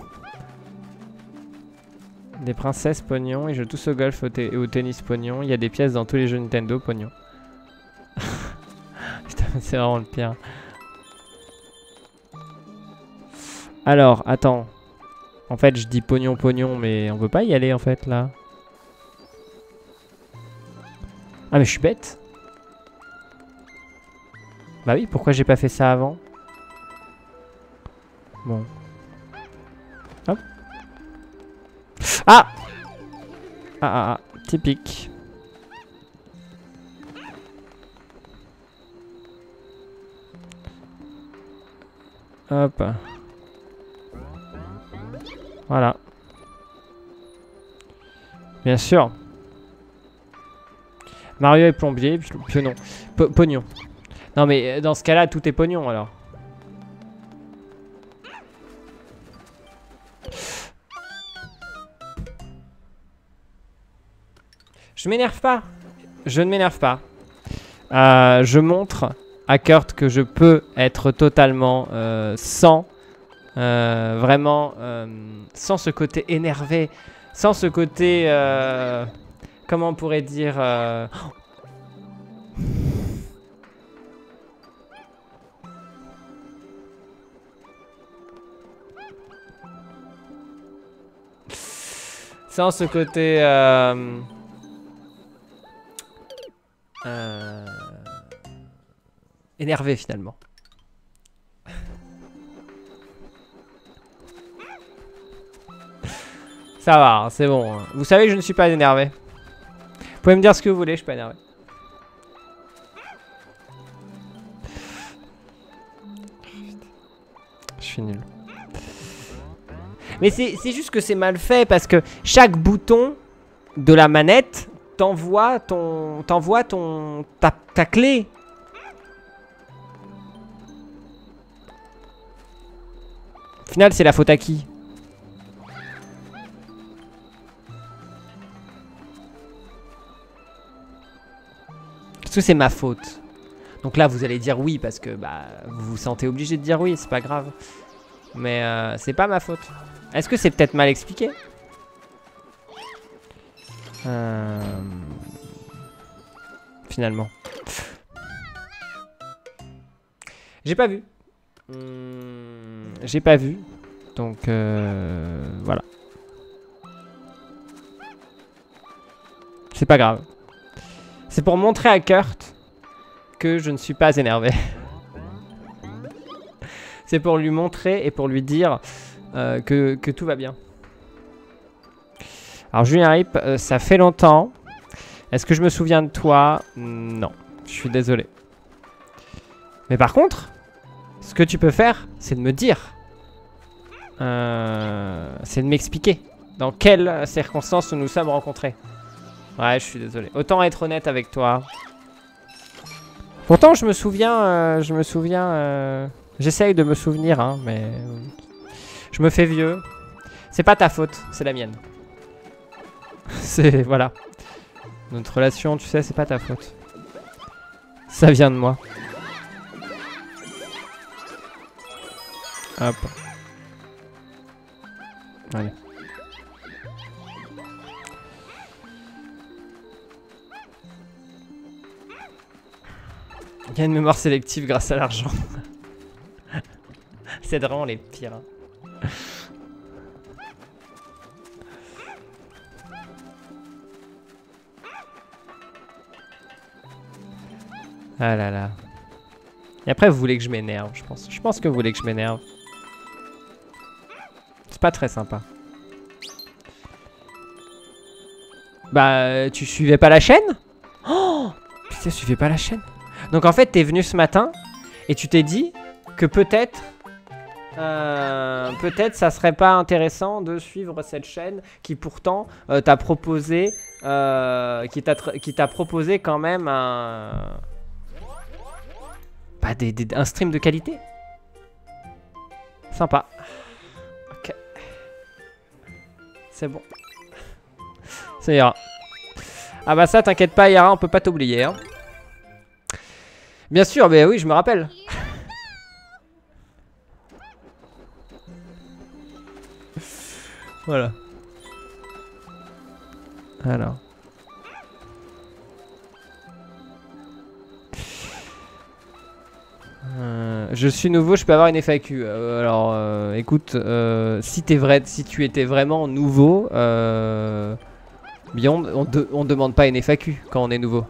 [SPEAKER 1] Des princesses pognon, ils jouent tous au golf et au tennis pognon. Il y a des pièces dans tous les jeux Nintendo pognon. Putain, c'est vraiment le pire. Alors, attends. En fait, je dis pognon, pognon, mais on peut pas y aller, en fait, là. Ah, mais je suis bête. Bah oui, pourquoi j'ai pas fait ça avant? Bon. Hop. Ah! Ah, ah, ah. Typique. Hop. Voilà. Bien sûr. Mario est plombier, puis non. P pognon. Non mais dans ce cas-là, tout est pognon alors. Je m'énerve pas. Je ne m'énerve pas. Euh, je montre à Kurt que je peux être totalement euh, sans, euh, vraiment, euh, sans ce côté énervé, sans ce côté, euh, comment on pourrait dire, euh, sans ce côté, euh, euh, énervé finalement. Ça va, hein, c'est bon. Hein. Vous savez que je ne suis pas énervé. Vous pouvez me dire ce que vous voulez, je suis pas énervé. Je suis nul. Mais c'est juste que c'est mal fait parce que chaque bouton de la manette t'envoie ton, t'envoie ton, ta, ta clé. Au final, c'est la faute à qui? Est-ce que c'est ma faute? Donc là, vous allez dire oui parce que bah, vous vous sentez obligé de dire oui, c'est pas grave. Mais euh, c'est pas ma faute. Est-ce que c'est peut-être mal expliqué? euh... Finalement. J'ai pas vu. Hum, J'ai pas vu. Donc euh, voilà. C'est pas grave. C'est pour montrer à Kurt que je ne suis pas énervé. C'est pour lui montrer et pour lui dire euh, que, que tout va bien. Alors Julien Rip, euh, ça fait longtemps. Est-ce que je me souviens de toi? Non, je suis désolé. Mais par contre, ce que tu peux faire, c'est de me dire. Euh, c'est de m'expliquer dans quelles circonstances nous nous sommes rencontrés. Ouais, je suis désolé. Autant être honnête avec toi. Pourtant, je me souviens... Euh, je me souviens... Euh, J'essaye de me souvenir, hein, mais... Euh, je me fais vieux. C'est pas ta faute, c'est la mienne. C'est... Voilà. Notre relation, tu sais, c'est pas ta faute. Ça vient de moi. Hop. Allez. Il y a une mémoire sélective grâce à l'argent. C'est vraiment les pires. Hein. Ah là là. Et après, vous voulez que je m'énerve, je pense. Je pense que vous voulez que je m'énerve. C'est pas très sympa. Bah, tu suivais pas la chaîne? Oh putain, tu suivais pas la chaîne. Donc en fait, t'es venu ce matin et tu t'es dit que peut-être... Euh, peut-être ça serait pas intéressant de suivre cette chaîne qui pourtant euh, t'a proposé... Euh, qui t'a proposé quand même un... Bah, des, des, un stream de qualité. Sympa. Ok. C'est bon. Ça ira. Ah bah ça, t'inquiète pas, Yara, on peut pas t'oublier. Hein. Bien sûr, mais oui, je me rappelle. Voilà. Alors. Euh... Euh, je suis nouveau, je peux avoir une F A Q. Euh, alors, euh, écoute, euh, si, t'es vrai, si tu étais vraiment nouveau, euh, Beyond, on, de, on demande pas une F A Q quand on est nouveau.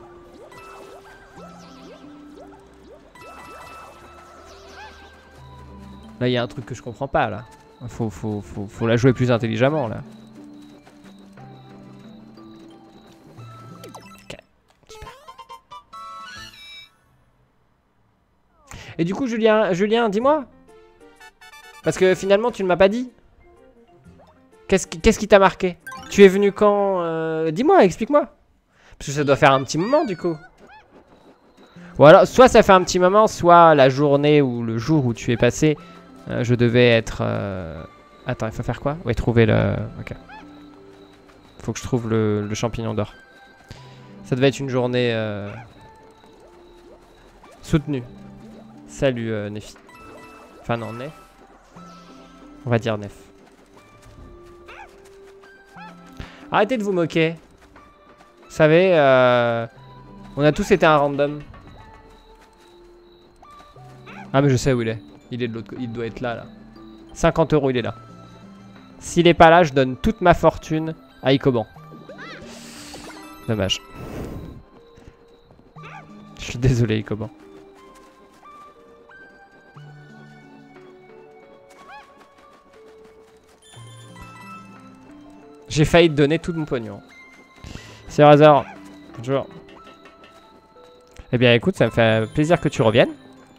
[SPEAKER 1] Là, il y a un truc que je comprends pas, là. Faut, faut, faut, faut la jouer plus intelligemment, là. Ok, super. Et du coup, Julien, Julien, dis-moi. Parce que finalement, tu ne m'as pas dit. Qu'est-ce qui qu'est-ce qui t'a marqué? Tu es venu quand euh, dis-moi, explique-moi. Parce que ça doit faire un petit moment, du coup. Ou alors, soit ça fait un petit moment, soit la journée ou le jour où tu es passé... Euh, je devais être... Euh... Attends, il faut faire quoi? Ouais, trouver le... Ok. Faut que je trouve le, le champignon d'or. Ça devait être une journée... Euh... soutenue. Salut, euh, Nefi. Enfin, non, Nef. On va dire Nef. Arrêtez de vous moquer. Vous savez, euh... on a tous été un random. Ah, mais je sais où il est. Il est de l'autre côté, il doit être là, là. cinquante euros, il est là. S'il est pas là, je donne toute ma fortune à Ikoban. Dommage. Je suis désolé, Ikoban. J'ai failli te donner tout mon pognon. C'est Razor. Bonjour. Eh bien, écoute, ça me fait plaisir que tu reviennes.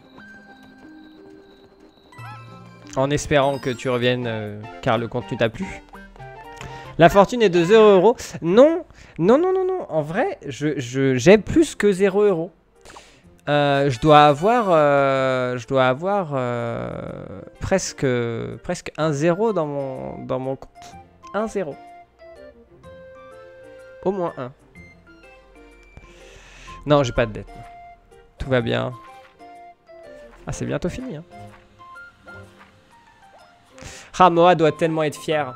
[SPEAKER 1] En espérant que tu reviennes euh, car le contenu t'a plu. La fortune est de zéro euros. Non, non, non, non, non. En vrai, je, je, j'ai plus que zéro euros. Euh, je dois avoir, euh, je dois avoir euh, presque, presque un zéro dans mon, dans mon compte. Un zéro. Au moins un. Non, j'ai pas de dette. Tout va bien. Ah, c'est bientôt fini, hein. Ah, Moa doit tellement être fier.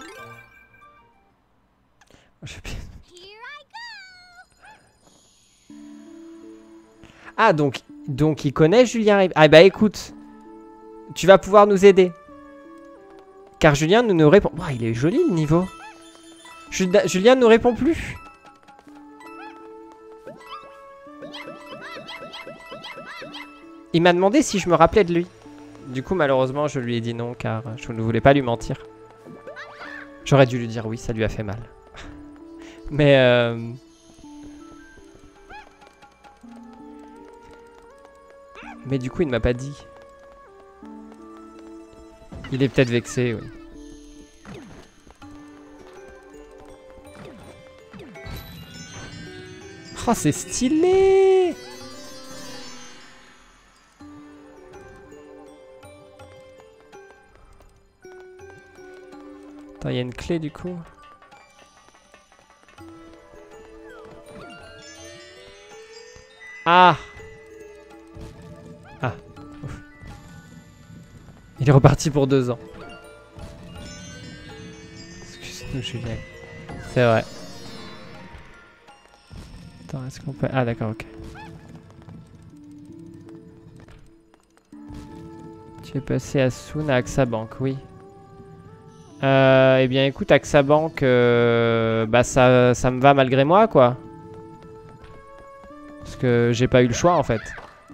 [SPEAKER 1] Ah, donc, donc il connaît Julien Rib. Ah, bah écoute, tu vas pouvoir nous aider. Car Julien ne nous répond... Oh, il est joli le niveau. Julien ne nous répond plus. Il m'a demandé si je me rappelais de lui. Du coup, malheureusement, je lui ai dit non, car je ne voulais pas lui mentir. J'aurais dû lui dire oui, ça lui a fait mal. Mais... Euh... Mais du coup, il ne m'a pas dit. Il est peut-être vexé, oui. Oh, c'est stylé! Attends, il y a une clé du coup. Ah! Ah. Ouf. Il est reparti pour deux ans. Excuse-nous, Julien. C'est vrai. Attends, est-ce qu'on peut... Ah, d'accord, ok. Tu es passé à Soon à AXA Bank, oui. Euh, eh bien, écoute, AXA Bank, euh, bah ça, ça me va malgré moi, quoi. Parce que j'ai pas eu le choix, en fait.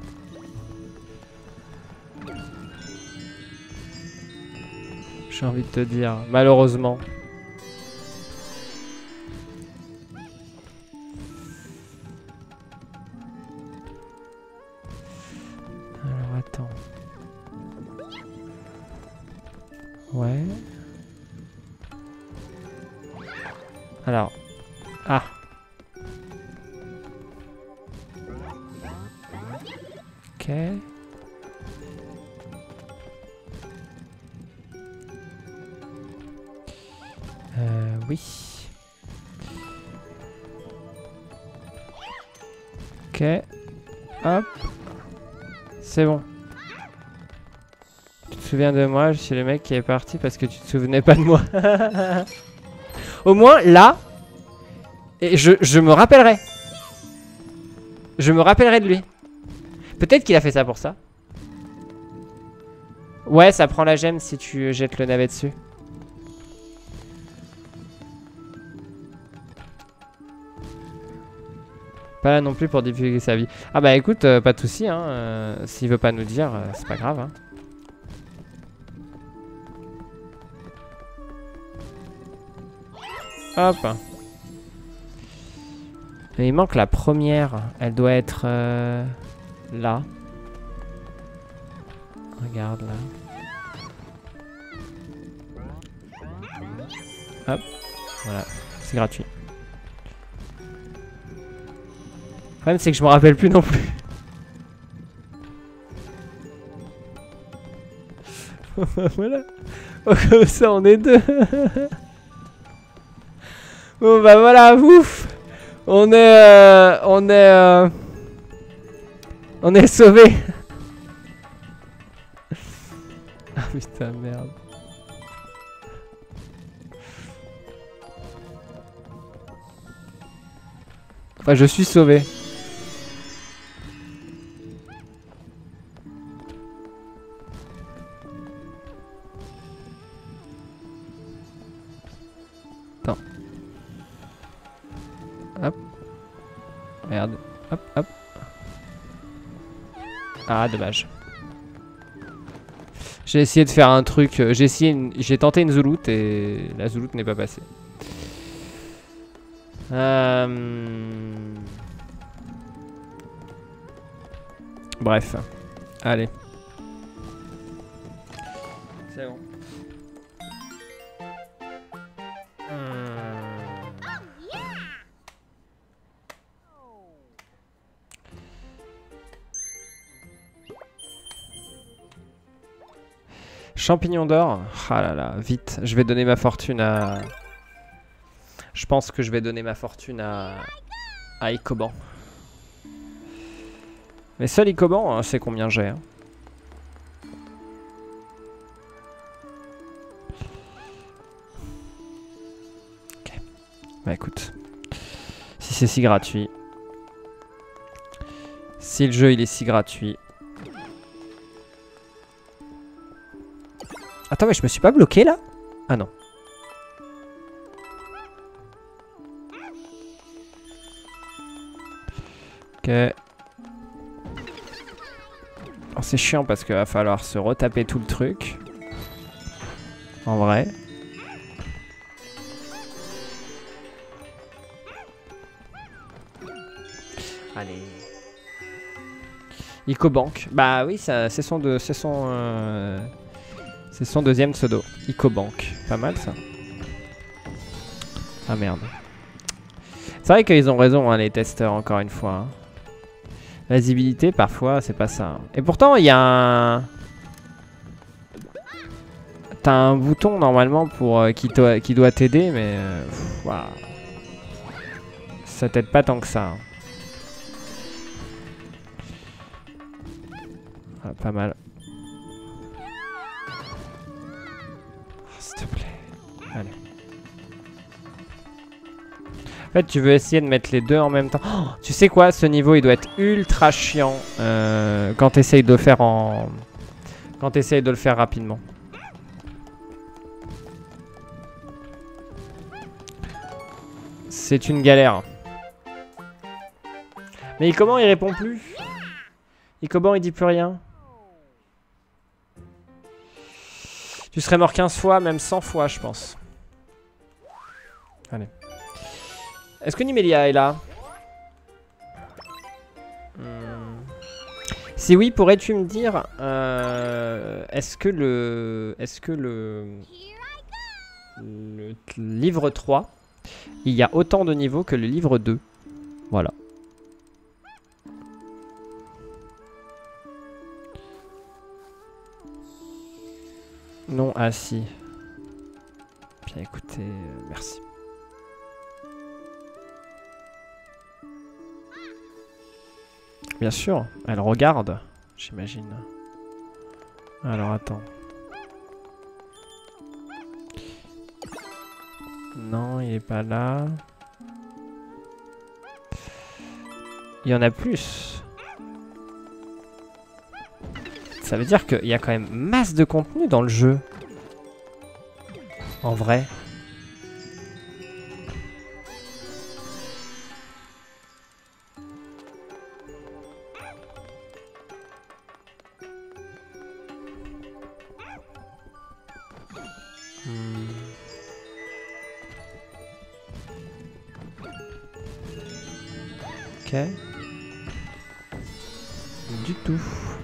[SPEAKER 1] J'ai envie de te dire, malheureusement. Alors, attends. Ouais. Alors. Ah. Ok. Euh, oui. Ok. Hop. C'est bon. Tu te souviens de moi? Je suis le mec qui est parti parce que tu te souvenais pas de moi. Au moins, là, et je, je me rappellerai. Je me rappellerai de lui. Peut-être qu'il a fait ça pour ça. Ouais, ça prend la gemme si tu jettes le navet dessus. Pas là non plus pour divulguer sa vie. Ah bah écoute, euh, pas de soucis, hein. Euh, S'il veut pas nous dire, euh, c'est pas grave. Hein. Hop. Et il manque la première. Elle doit être euh, là. Regarde là. Hop. Voilà. C'est gratuit. Le problème c'est que je me rappelle plus non plus. Voilà. Oh, comme ça on est deux. Bon bah voilà, ouf. On est... Euh, on est... Euh, on est sauvés. Ah putain merde. Enfin je suis sauvé. Attends. Hop. Merde. Hop, hop. Ah, dommage. J'ai essayé de faire un truc. J'ai essayé, une... j'ai tenté une zouloute et la zouloute n'est pas passée. Euh... Bref. Allez. C'est bon. Champignon d'or. Ah là là, vite. Je vais donner ma fortune à... Je pense que je vais donner ma fortune à... à Ikoban. Mais seul Ikoban, hein, c'est combien j'ai. Hein. Ok. Bah écoute. Si c'est si gratuit. Si le jeu il est si gratuit. Attends, mais je me suis pas bloqué là? Ah non. Ok. Oh, c'est chiant parce qu'il va falloir se retaper tout le truc. En vrai. Allez. Icobank. Bah oui, c'est son, de, son, euh, son deuxième pseudo. Icobank. Pas mal ça. Ah merde. C'est vrai qu'ils ont raison, hein, les testeurs, encore une fois. Hein. La visibilité, parfois, c'est pas ça. Et pourtant, il y a un... T'as un bouton, normalement, pour euh, qui, qui doit t'aider, mais... Euh, pff, wow. Ça t'aide pas tant que ça. Hein. Ah, pas mal. Oh, s'il te plaît. Allez. En fait, tu veux essayer de mettre les deux en même temps. Oh, tu sais quoi? Ce niveau, il doit être ultra chiant euh, quand tu essayes de le faire en... Quand tu essayes de le faire rapidement. C'est une galère. Mais comment il répond plus? Et comment il dit plus rien? Tu serais mort quinze fois, même cent fois, je pense. Allez. Est-ce que Nimelia est là? hmm. Si oui, pourrais-tu me dire euh, est-ce que le est-ce que le, le livre trois, il y a autant de niveaux que le livre deux? Voilà. Non, ah si. Bien écoutez, euh, merci. Bien sûr, elle regarde, j'imagine. Alors attends. Non, il est pas là. Il y en a plus. Ça veut dire qu'il y a quand même masse de contenu dans le jeu. En vrai. Hmm. Ok. Du tout.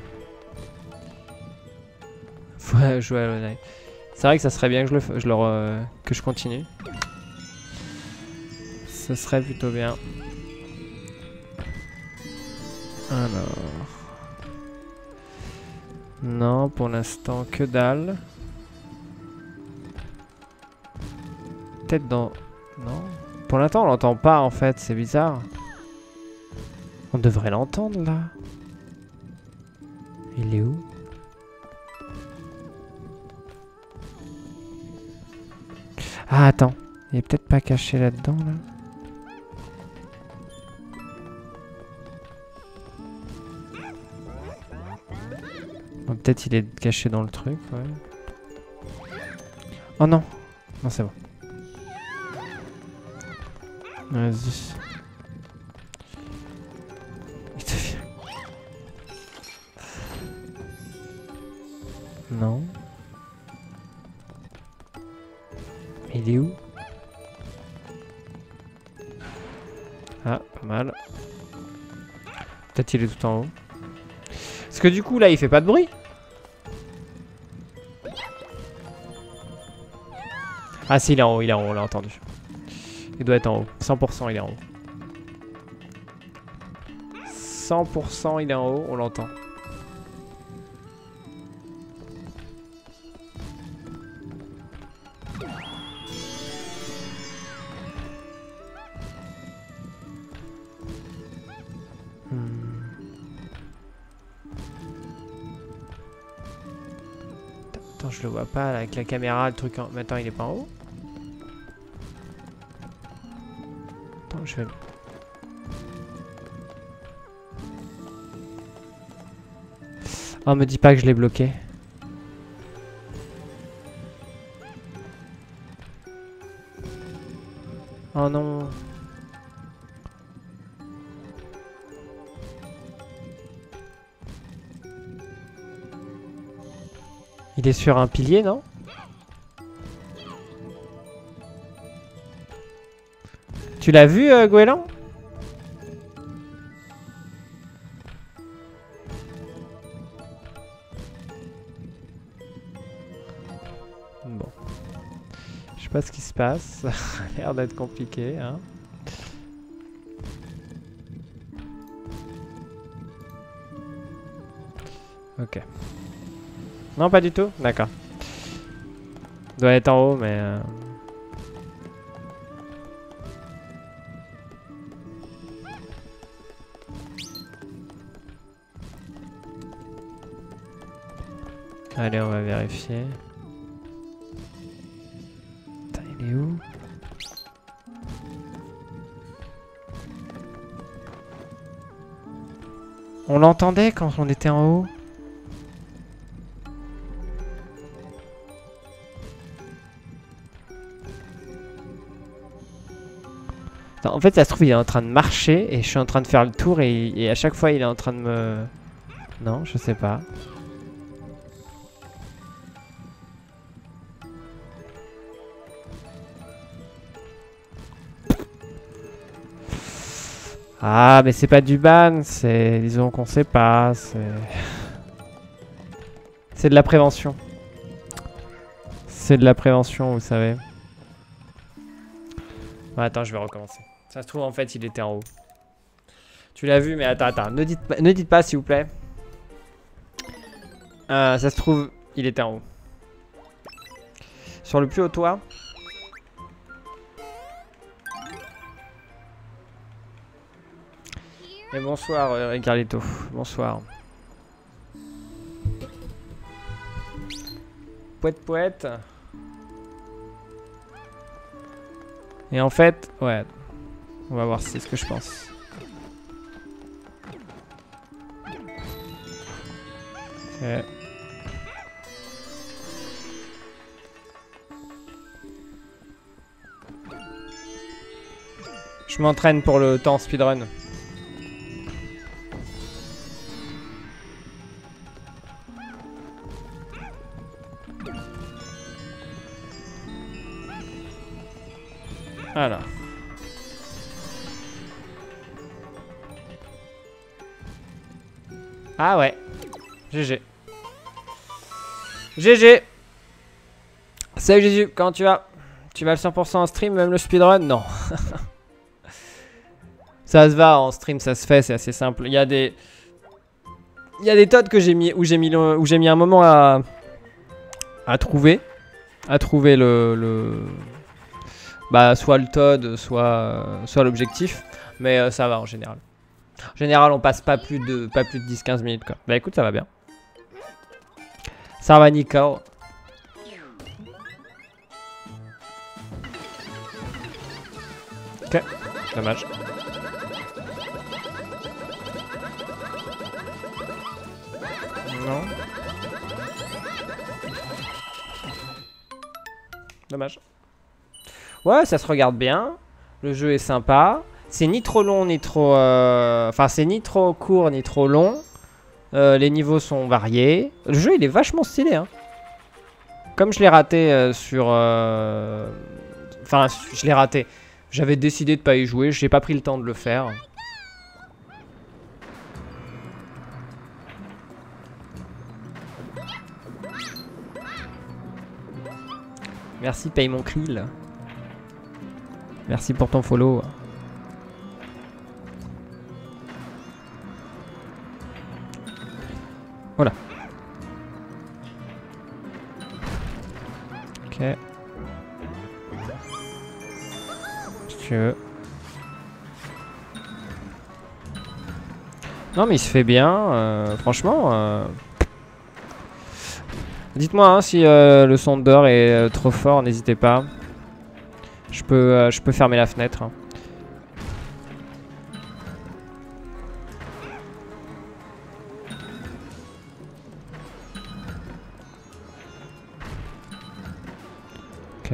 [SPEAKER 1] Faut jouer à l'Hollow Knight. C'est vrai que ça serait bien que je le, je le re, que je continue. Ce serait plutôt bien. Alors. Non, pour l'instant, que dalle. Peut-être dans... Non. Pour l'instant, on l'entend pas, en fait. C'est bizarre. On devrait l'entendre, là. Il est où? Ah, attends. Il est peut-être pas caché là-dedans, là. Bon, peut-être il est caché dans le truc, ouais. Oh non. Non, c'est bon. Vas-y. Il te vient. Non. Il est où? Ah, pas mal. Peut-être il est tout en haut. Parce que du coup, là, il fait pas de bruit. Ah si, il est en haut, il est en haut, on l'a entendu. Il doit être en haut. cent pour cent, il est en haut. cent pour cent, il est en haut, on l'entend. Attends, je le vois pas là, avec la caméra, le truc en... Mais attends, il est pas en haut? Attends, je vais... Oh, me dis pas que je l'ai bloqué. Oh non. Il est sur un pilier, non? Tu l'as vu, euh, Gouélan? Bon. Je sais pas ce qui se passe. Ça a l'air d'être compliqué, hein. Ok. Non, pas du tout? D'accord. Doit être en haut, mais... Euh... Allez, on va vérifier. Putain, il est où? On l'entendait quand on était en haut? En fait, ça se trouve, il est en train de marcher et je suis en train de faire le tour et, et à chaque fois, il est en train de me... Non, je sais pas. Ah, mais c'est pas du ban, c'est... Disons qu'on sait pas, c'est... C'est de la prévention. C'est de la prévention, vous savez. Bon, attends, je vais recommencer. Ça se trouve, en fait, il était en haut. Tu l'as vu, mais attends, attends. Ne dites pas, ne dites pas s'il vous plaît. Euh, ça se trouve, il était en haut. Sur le plus haut toit. Et bonsoir, euh, Carlito. Bonsoir. Poète, poète. Et en fait, ouais. On va voir si c'est ce que je pense. Ok. Je m'entraîne pour le temps speedrun. Voilà. Ah ouais. G G. G G. Salut Jésus, comment tu vas? Tu vas le cent pour cent en stream, même le speedrun? Non. Ça se va en stream, ça se fait, c'est assez simple. Il y a des... Il y a des todes que j'ai mis, où j'ai mis, le... où j'ai mis un moment à... à trouver. À trouver le... le... Bah, soit le Todd, soit, soit l'objectif. Mais euh, ça va en général. En général, on passe pas plus de, pas plus de dix quinze minutes, quoi. Bah écoute, ça va bien. Ça va nickel. Ok, dommage. Non. Dommage. Ouais, ça se regarde bien. Le jeu est sympa. C'est ni trop long, ni trop... Euh... Enfin, c'est ni trop court, ni trop long. Euh, les niveaux sont variés. Le jeu, il est vachement stylé. Hein. Comme je l'ai raté euh, sur... Euh... Enfin, je l'ai raté. J'avais décidé de pas y jouer. J'ai pas pris le temps de le faire. Merci, paye mon krill. Merci pour ton follow. Voilà. Ok. Si tu veux. Non mais il se fait bien. Euh, franchement. Euh... Dites-moi hein, si euh, le son dehors est euh, trop fort. N'hésitez pas. Je peux, euh, je peux fermer la fenêtre. Hein. Ok.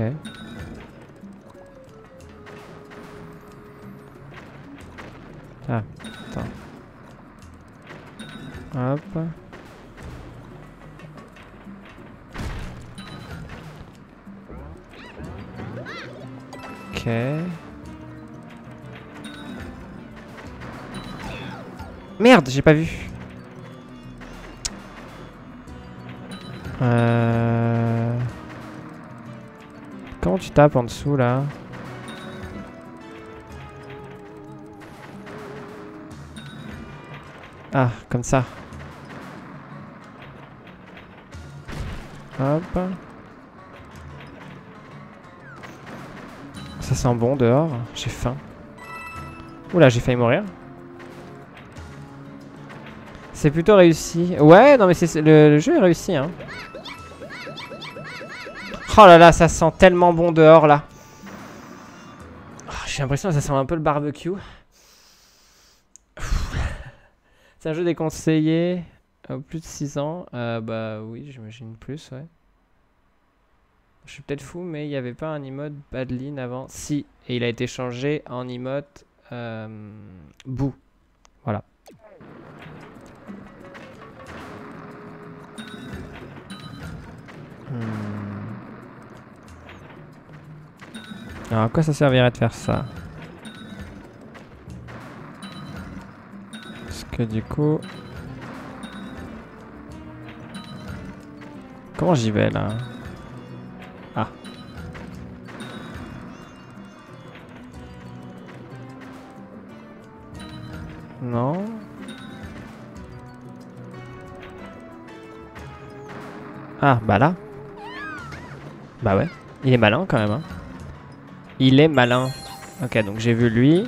[SPEAKER 1] Ah, attends. Hop. Ok. Merde, j'ai pas vu. Euh... Comment tu tapes en dessous là? Ah, comme ça. Hop. Ça sent bon dehors. J'ai faim. Oula, j'ai failli mourir. C'est plutôt réussi. Ouais, non mais c'est le, le jeu est réussi. Hein. Oh là là, ça sent tellement bon dehors là. Oh, j'ai l'impression que ça sent un peu le barbecue. C'est un jeu déconseillé. Euh, plus de six ans. Euh, bah oui, j'imagine plus, ouais. Je suis peut-être fou, mais il n'y avait pas un emote Badline avant. Si, et il a été changé en emote euh, Boo. Voilà. Hmm. Alors à quoi ça servirait de faire ça? Parce que du coup... Comment j'y vais là? Ah. Non. Ah, bah là. Bah ouais. Il est malin quand même. Hein. Il est malin. Ok, donc j'ai vu lui.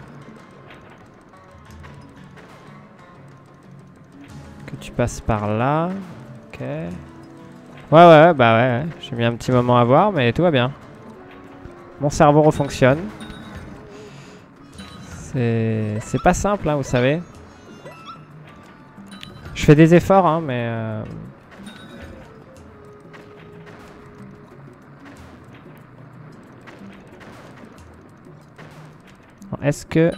[SPEAKER 1] Que tu passes par là. Ok. Ouais, ouais, bah ouais. J'ai mis un petit moment à voir, mais tout va bien. Mon cerveau refonctionne. C'est pas simple, hein, vous savez. Je fais des efforts, hein, mais... Euh... Est-ce que...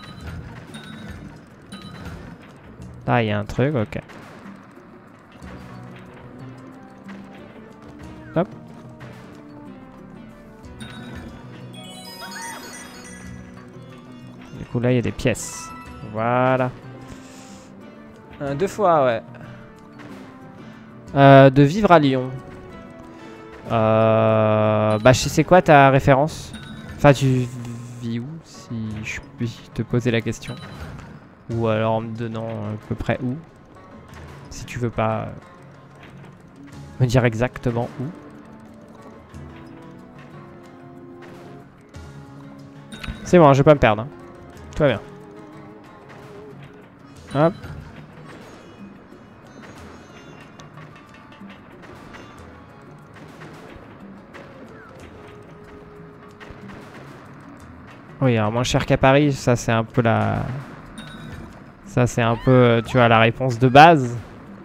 [SPEAKER 1] Là, il y a un truc, ok. Hop. Du coup, là, il y a des pièces. Voilà. Euh, deux fois, ouais. Euh, de vivre à Lyon. Euh... Bah, je sais c'est quoi ta référence? Enfin, tu vis où, si je puis te poser la question? Ou alors en me donnant à peu près où? Si tu veux pas me dire exactement où. C'est bon, je vais pas me perdre. Hein. Tout va bien. Hop. Oui, alors moins cher qu'à Paris, ça c'est un peu la... Ça c'est un peu, tu vois, la réponse de base.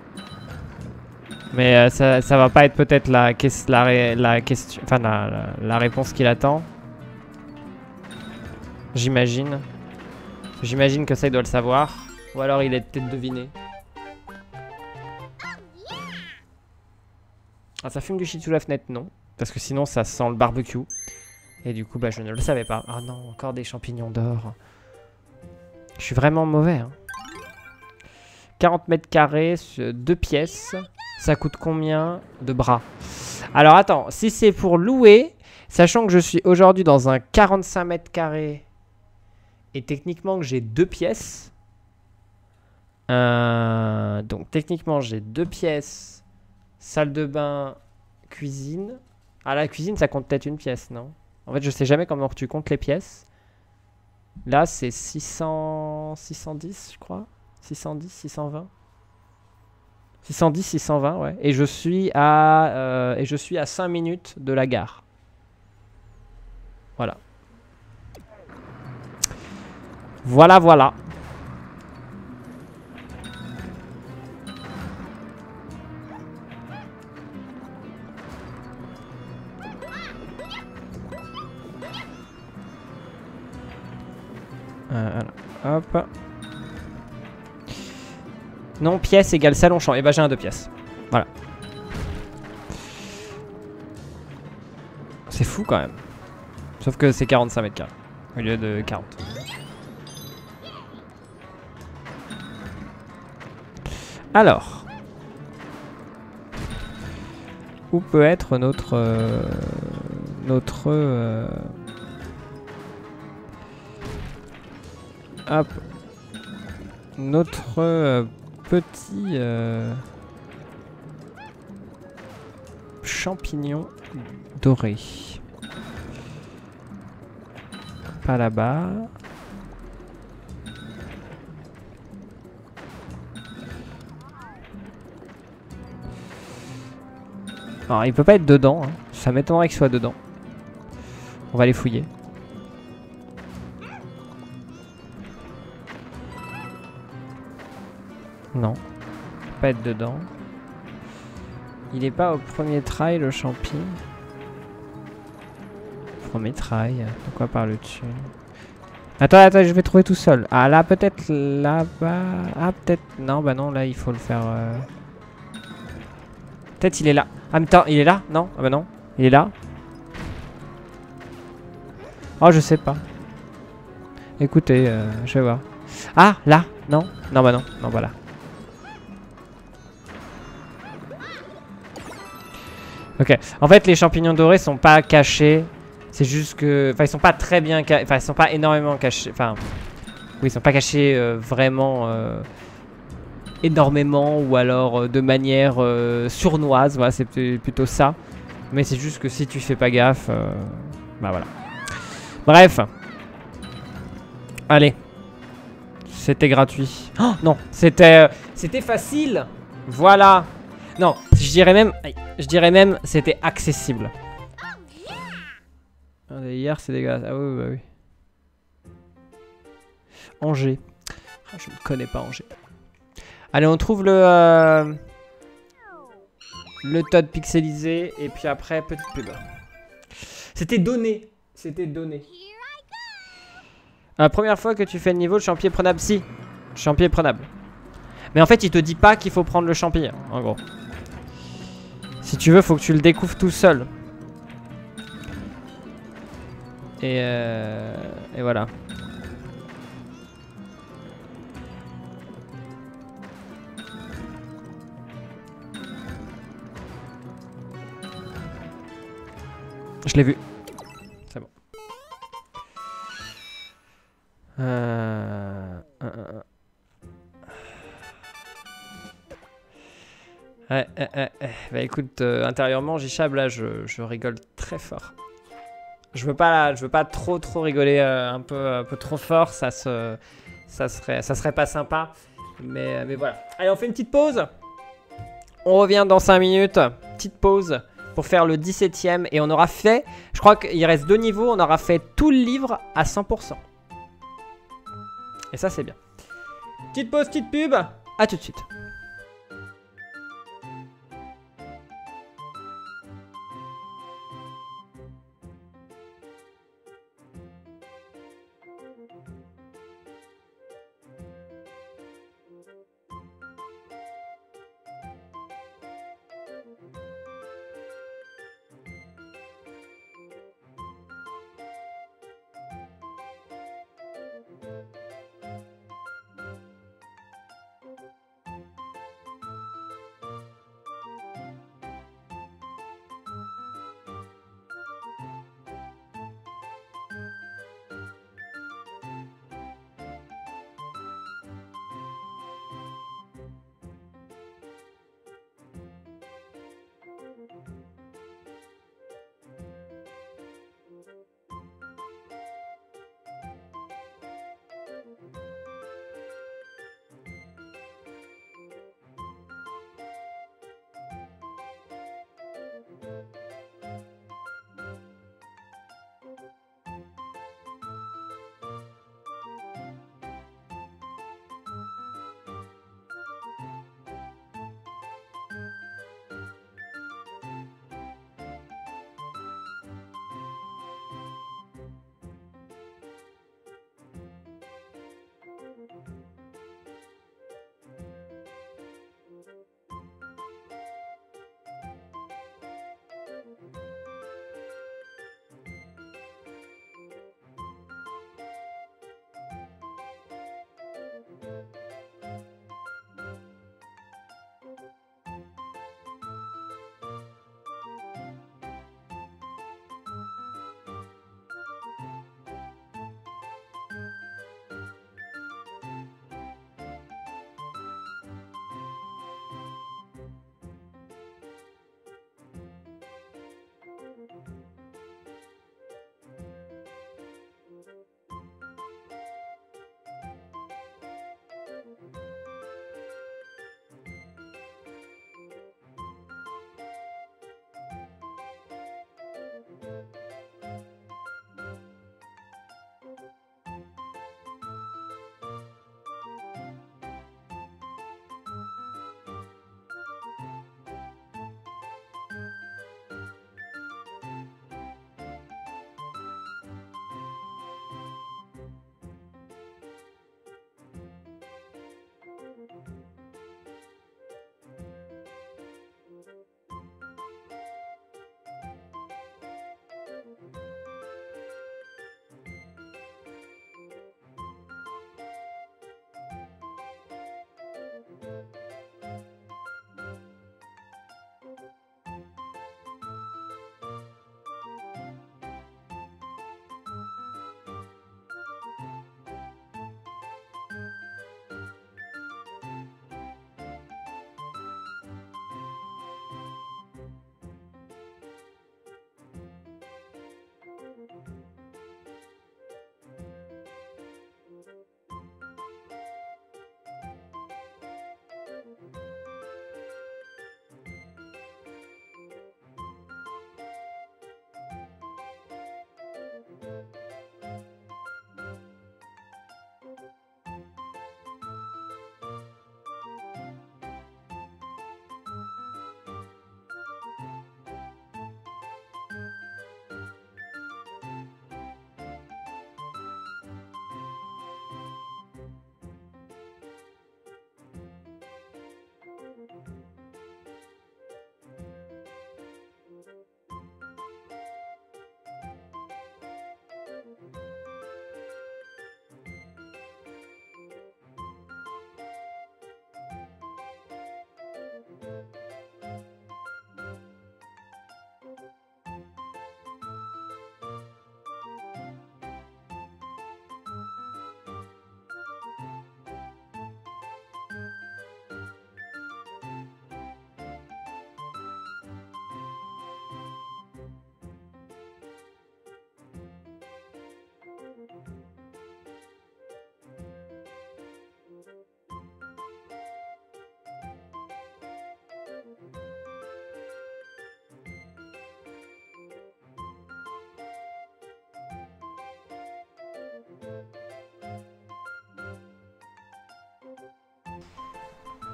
[SPEAKER 1] Mais euh, ça, ça va pas être peut-être la, la, la question... Enfin, la, la, la réponse qu'il attend. J'imagine. J'imagine que ça, il doit le savoir. Ou alors il est peut-être deviné. Ah, ça fume du shit sous la fenêtre, non. Parce que sinon, ça sent le barbecue. Et du coup, bah, je ne le savais pas. Ah non, encore des champignons d'or. Je suis vraiment mauvais. Hein. quarante mètres carrés, deux pièces. Ça coûte combien de bras? Alors, attends. Si c'est pour louer, sachant que je suis aujourd'hui dans un quarante-cinq mètres carrés et techniquement que j'ai deux pièces. Euh, donc, techniquement, j'ai deux pièces. Salle de bain, cuisine. Ah, la cuisine, ça compte peut-être une pièce, non? En fait, je sais jamais comment tu comptes les pièces. Là, c'est six cents... six cent dix, je crois. six cent dix, six cent vingt. six cent dix, six cent vingt, ouais. Et je suis à, euh, et je suis à cinq minutes de la gare. Voilà. Voilà, voilà. Euh, alors, hop. Non, pièce égale salon champ. Et bah j'ai un deux pièces. Voilà. C'est fou quand même. Sauf que c'est quarante-cinq mètres carrés au lieu de quarante. Alors. Où peut être notre... Euh, notre... Euh, hop. Notre euh, petit euh, champignon doré. Pas là-bas. Alors il peut pas être dedans, hein. Ça m'étonnerait qu'il soit dedans. On va les fouiller. Non, il peut pas être dedans. Il est pas au premier try le champi. Premier try, de quoi parles-tu? Attends, attends, je vais trouver tout seul. Ah là, peut-être là-bas. Ah, peut-être. Non, bah non, là, il faut le faire. Euh... Peut-être il est là. Ah, mais attends, il est là? Non? Ah, bah non. Il est là? Oh, je sais pas. Écoutez, euh, je vais voir. Ah, là? Non? Non, bah non. Non, voilà. Ok. En fait, les champignons dorés sont pas cachés. C'est juste que... Enfin, ils sont pas très bien cachés. Enfin, ils sont pas énormément cachés. Enfin... Oui, ils sont pas cachés euh, vraiment... Euh, énormément ou alors euh, de manière euh, sournoise. Voilà, c'est plutôt ça. Mais c'est juste que si tu fais pas gaffe... Euh, bah voilà. Bref. Allez. C'était gratuit. Oh non, c'était... Euh, c'était facile. Voilà. Non, je dirais même... Je dirais même c'était accessible. Hier, c'est dégueulasse. Ah oui, bah oui. Angers. Je ne connais pas Angers. Allez, on trouve le... Euh, le Todd pixelisé. Et puis après, petite pub. C'était donné. C'était donné. La première fois que tu fais le niveau, le champion est prenable. Si. Le champion est prenable. Mais en fait, il te dit pas qu'il faut prendre le champignon, en gros. Si tu veux, faut que tu le découvres tout seul. Et, euh, et voilà. Je l'ai vu. C'est bon. Euh... euh, euh. Ouais, ouais, ouais, ouais. Bah écoute, euh, intérieurement, Jichab, là, je, je rigole très fort. Je veux pas, je veux pas trop, trop rigoler euh, un peu, un peu trop fort. Ça se, ça serait, ça serait pas sympa. Mais, mais voilà. Allez, on fait une petite pause. On revient dans cinq minutes. Petite pause pour faire le dix-septième. Et on aura fait, je crois qu'il reste deux niveaux. On aura fait tout le livre à cent pour cent. Et ça, c'est bien. Petite pause, petite pub. À tout de suite.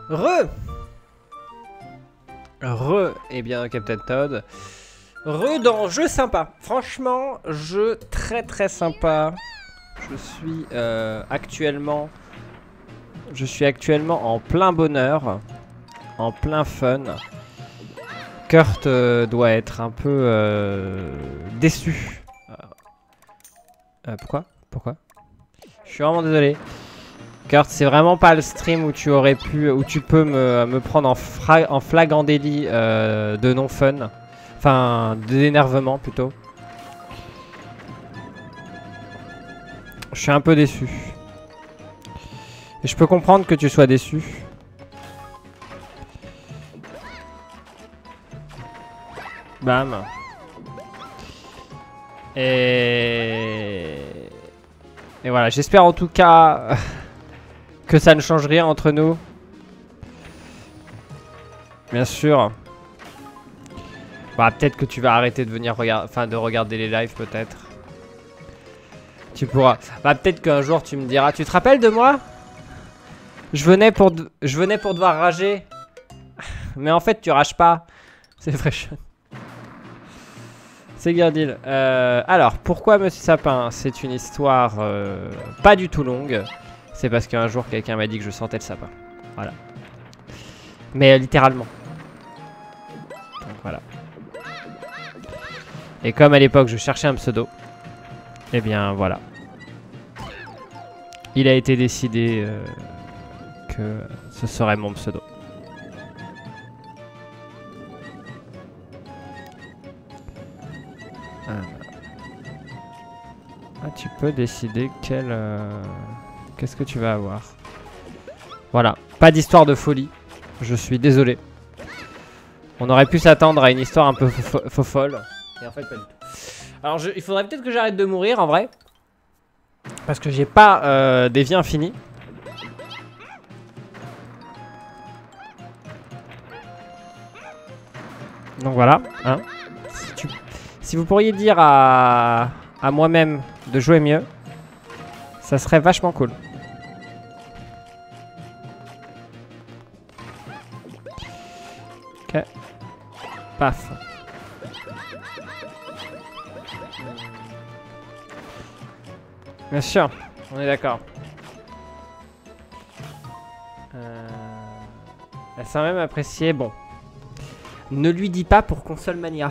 [SPEAKER 1] Re Re, et bien Captain Todd. Re dans jeu sympa. Franchement, jeu très très sympa. Je suis euh, actuellement... Je suis actuellement en plein bonheur. En plein fun. Kurt euh, doit être un peu euh, déçu. Euh, pourquoi Pourquoi Je suis vraiment désolé. Kurt, c'est vraiment pas le stream où tu aurais pu, où tu peux me, me prendre en, fra en flagrant délit euh, de non fun, enfin d'énervement plutôt. Je suis un peu déçu. Et je peux comprendre que tu sois déçu. Bam. Et... Et voilà, j'espère en tout cas que ça ne change rien entre nous. Bien sûr. Bah peut-être que tu vas arrêter de venir regarder, enfin de regarder les lives peut-être. Tu pourras. Bah peut-être qu'un jour tu me diras, tu te rappelles de moi? Je venais pour, de... je venais pour devoir rager. Mais en fait tu rages pas. C'est vrai. C'est Gardil. Euh, alors, pourquoi Monsieur Sapin? C'est une histoire euh, pas du tout longue. C'est parce qu'un jour, quelqu'un m'a dit que je sentais le sapin. Voilà. Mais euh, littéralement. Donc voilà. Et comme à l'époque, je cherchais un pseudo. Eh bien, voilà. Il a été décidé euh, que ce serait mon pseudo. Ah, tu peux décider quel... Euh, qu'est-ce que tu vas avoir. Voilà. Pas d'histoire de folie. Je suis désolé. On aurait pu s'attendre à une histoire un peu faux folle. Et en fait, pas du tout. Alors, je, il faudrait peut-être que j'arrête de mourir, en vrai. Parce que j'ai pas euh, des vies infinies. Donc voilà. Hein. Si, tu, si vous pourriez dire à... à moi-même de jouer mieux, ça serait vachement cool. Ok. Paf. Bien sûr, on est d'accord. Euh... Elle s'est même appréciée. Bon. Ne lui dis pas pour Console Mania.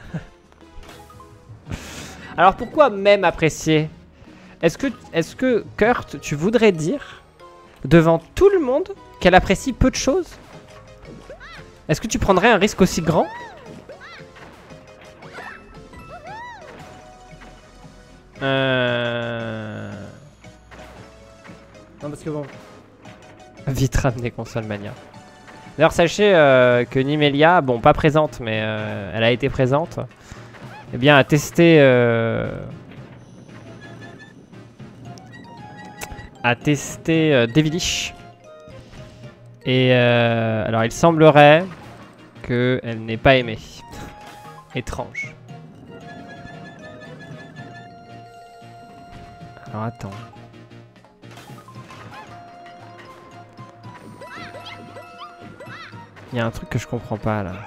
[SPEAKER 1] Alors pourquoi même apprécier? Est-ce que, est-ce que Kurt, tu voudrais dire devant tout le monde qu'elle apprécie peu de choses? Est-ce que tu prendrais un risque aussi grand? Euh... Non parce que bon... Vite ramener Console Mania. D'ailleurs sachez euh, que Nimelia, bon pas présente mais euh, elle a été présente. Eh bien, à tester... Euh... À tester euh, Devilish. Et euh, alors, il semblerait qu'elle n'ait pas aimé. Étrange. Alors, attends. Il y a un truc que je comprends pas, là.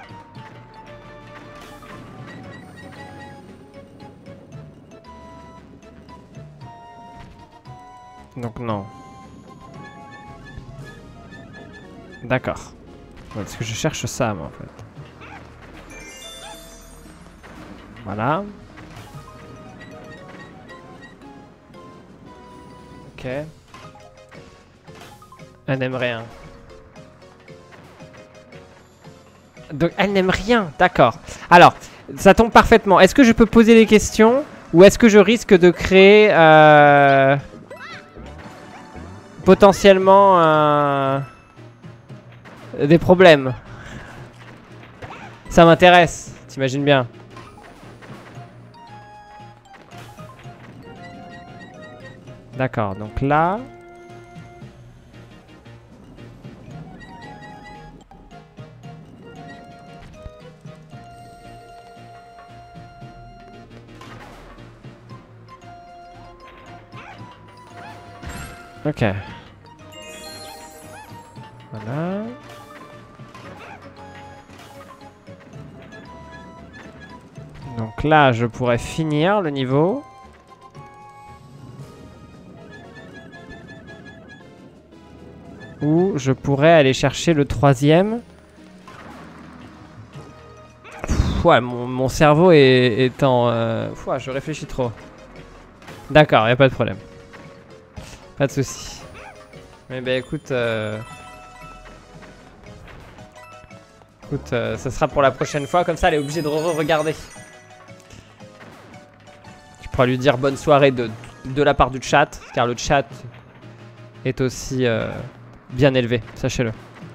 [SPEAKER 1] Donc non. D'accord. Ouais, parce que je cherche ça, moi, en fait. Voilà. Ok. Elle n'aime rien. Donc, elle n'aime rien. D'accord. Alors, ça tombe parfaitement. Est-ce que je peux poser des questions? Ou est-ce que je risque de créer... Euh... potentiellement euh, des problèmes? Ça m'intéresse, t'imagines bien. D'accord, donc là... Ok. Voilà. Voilà. Donc là, je pourrais finir le niveau. Ou je pourrais aller chercher le troisième. Pff, ouais, mon, mon cerveau est, est en... Euh, pff, ouais, je réfléchis trop. D'accord, y a pas de problème. Pas de souci. Mais bah écoute... Euh... Écoute, euh, ça sera pour la prochaine fois. Comme ça, elle est obligée de re-regarder. Je pourrais lui dire bonne soirée de, de la part du chat. Car le chat est aussi... Euh... bien élevé, sachez-le.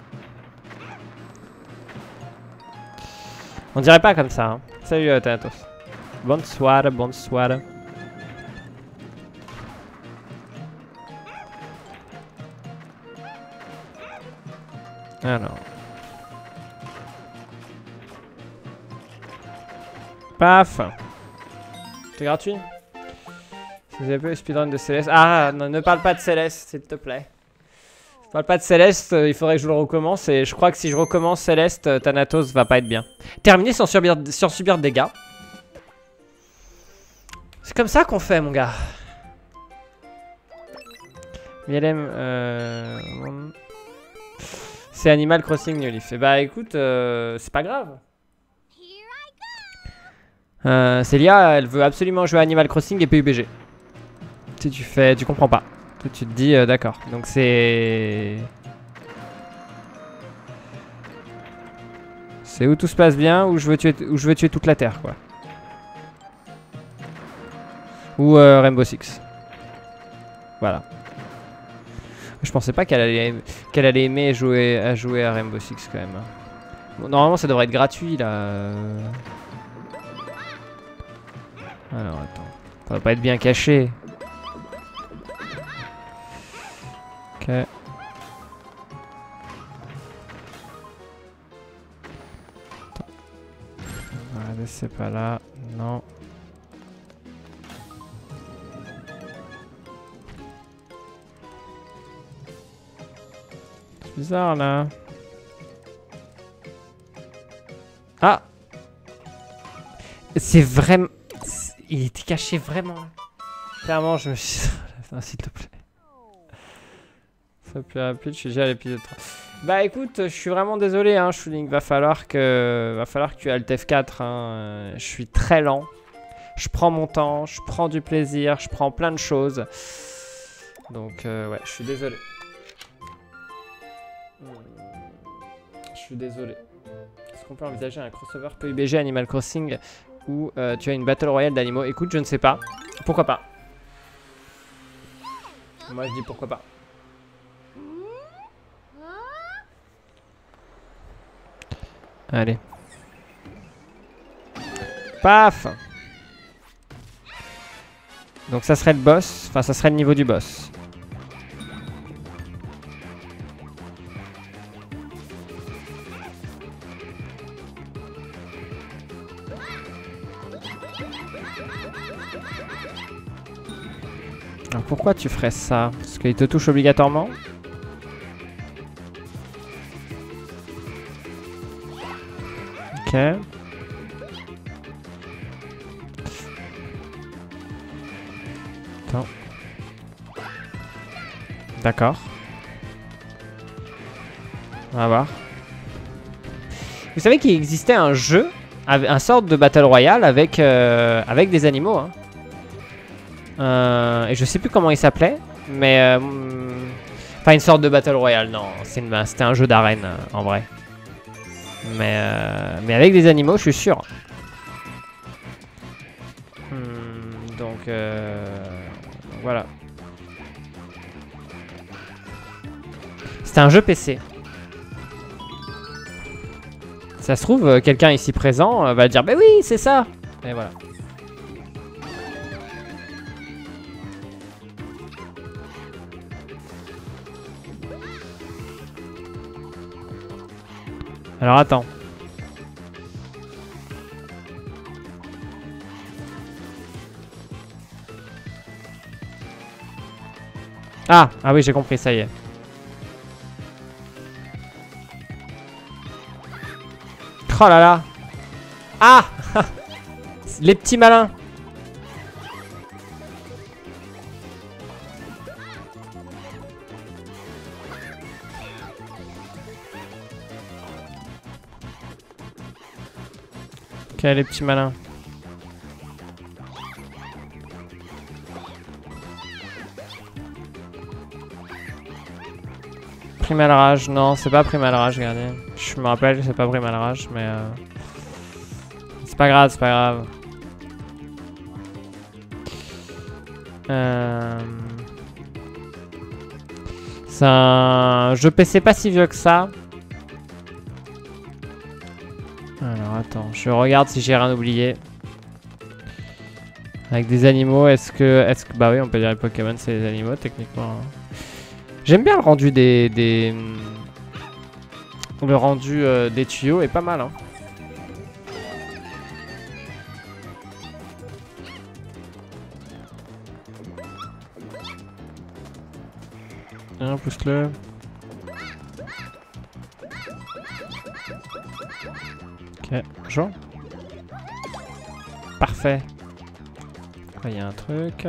[SPEAKER 1] On dirait pas comme ça. Hein. Salut euh, Thanatos. Bonsoir, bonsoir. Alors. Paf. C'est gratuit. Si vous avez pas eu speedrun de Céleste. Ah, non, ne parle pas de Céleste, s'il te plaît. Je parle pas de Céleste, il faudrait que je le recommence. Et je crois que si je recommence Céleste, Thanatos va pas être bien. Terminé sans subir, sans subir de dégâts. C'est comme ça qu'on fait, mon gars. Mielem, euh... c'est Animal Crossing New Leaf. Et bah écoute, euh, c'est pas grave. Euh, Célia, elle veut absolument jouer à Animal Crossing et P U B G. Si tu fais, tu comprends pas. Tu te dis, euh, d'accord. Donc c'est... C'est où tout se passe bien, où je veux tuer, où je veux tuer toute la Terre, quoi. Ou euh, Rainbow Six. Voilà. Je pensais pas qu'elle allait, qu'elle allait aimer jouer à jouer à Rainbow Six, quand même. Bon, normalement, ça devrait être gratuit, là. Alors, attends. Ça va pas être bien caché. Ok. Allez, c'est pas là. Non. C'est bizarre là. Ah! C'est vraiment... Il était caché vraiment. Clairement, je me suis... Non, s'il te plaît. C'est plus rapide, je suis déjà à l'épisode trois. Bah écoute, je suis vraiment désolé, hein, Shuling. Va falloir que, va falloir que tu Alt F quatre. Hein. Je suis très lent. Je prends mon temps, je prends du plaisir, je prends plein de choses. Donc euh, ouais, je suis désolé. Je suis désolé. Est-ce qu'on peut envisager un crossover P U B G Animal Crossing où euh, tu as une battle royale d'animaux? Écoute, je ne sais pas. Pourquoi pas? Moi je dis pourquoi pas. Allez. Paf! Donc ça serait le boss. Enfin, ça serait le niveau du boss. Alors pourquoi tu ferais ça? Parce qu'il te touche obligatoirement? Ok. Attends. D'accord. On va voir. Vous savez qu'il existait un jeu, un sorte de Battle Royale avec, euh, avec des animaux. Hein. Euh, et je sais plus comment il s'appelait, mais... Euh, enfin, une sorte de Battle Royale, non. C'était un jeu d'arène, euh, en vrai. Mais, euh, mais avec des animaux, je suis sûr. Hmm, donc, euh, voilà. C'était un jeu P C. Ça se trouve, quelqu'un ici présent euh, va dire, bah oui, c'est ça. Et voilà. Alors attends. Ah, ah oui, j'ai compris, ça y est. Oh là là. Ah. Les petits malins. Ok, les petits malins. Primal Rage, non, c'est pas Primal Rage, regardez. Je me rappelle que c'est pas Primal Rage, mais... Euh... C'est pas grave, c'est pas grave. Euh... C'est un jeu P C pas si vieux que ça. Alors attends, je regarde si j'ai rien oublié. Avec des animaux, est-ce que... Est-ce que... Bah oui, on peut dire les Pokémon c'est des animaux, techniquement. J'aime bien le rendu des... des... Le rendu euh, des tuyaux est pas mal, hein. Tiens, pousse-le. Ok, bonjour. Parfait. Il y a un truc.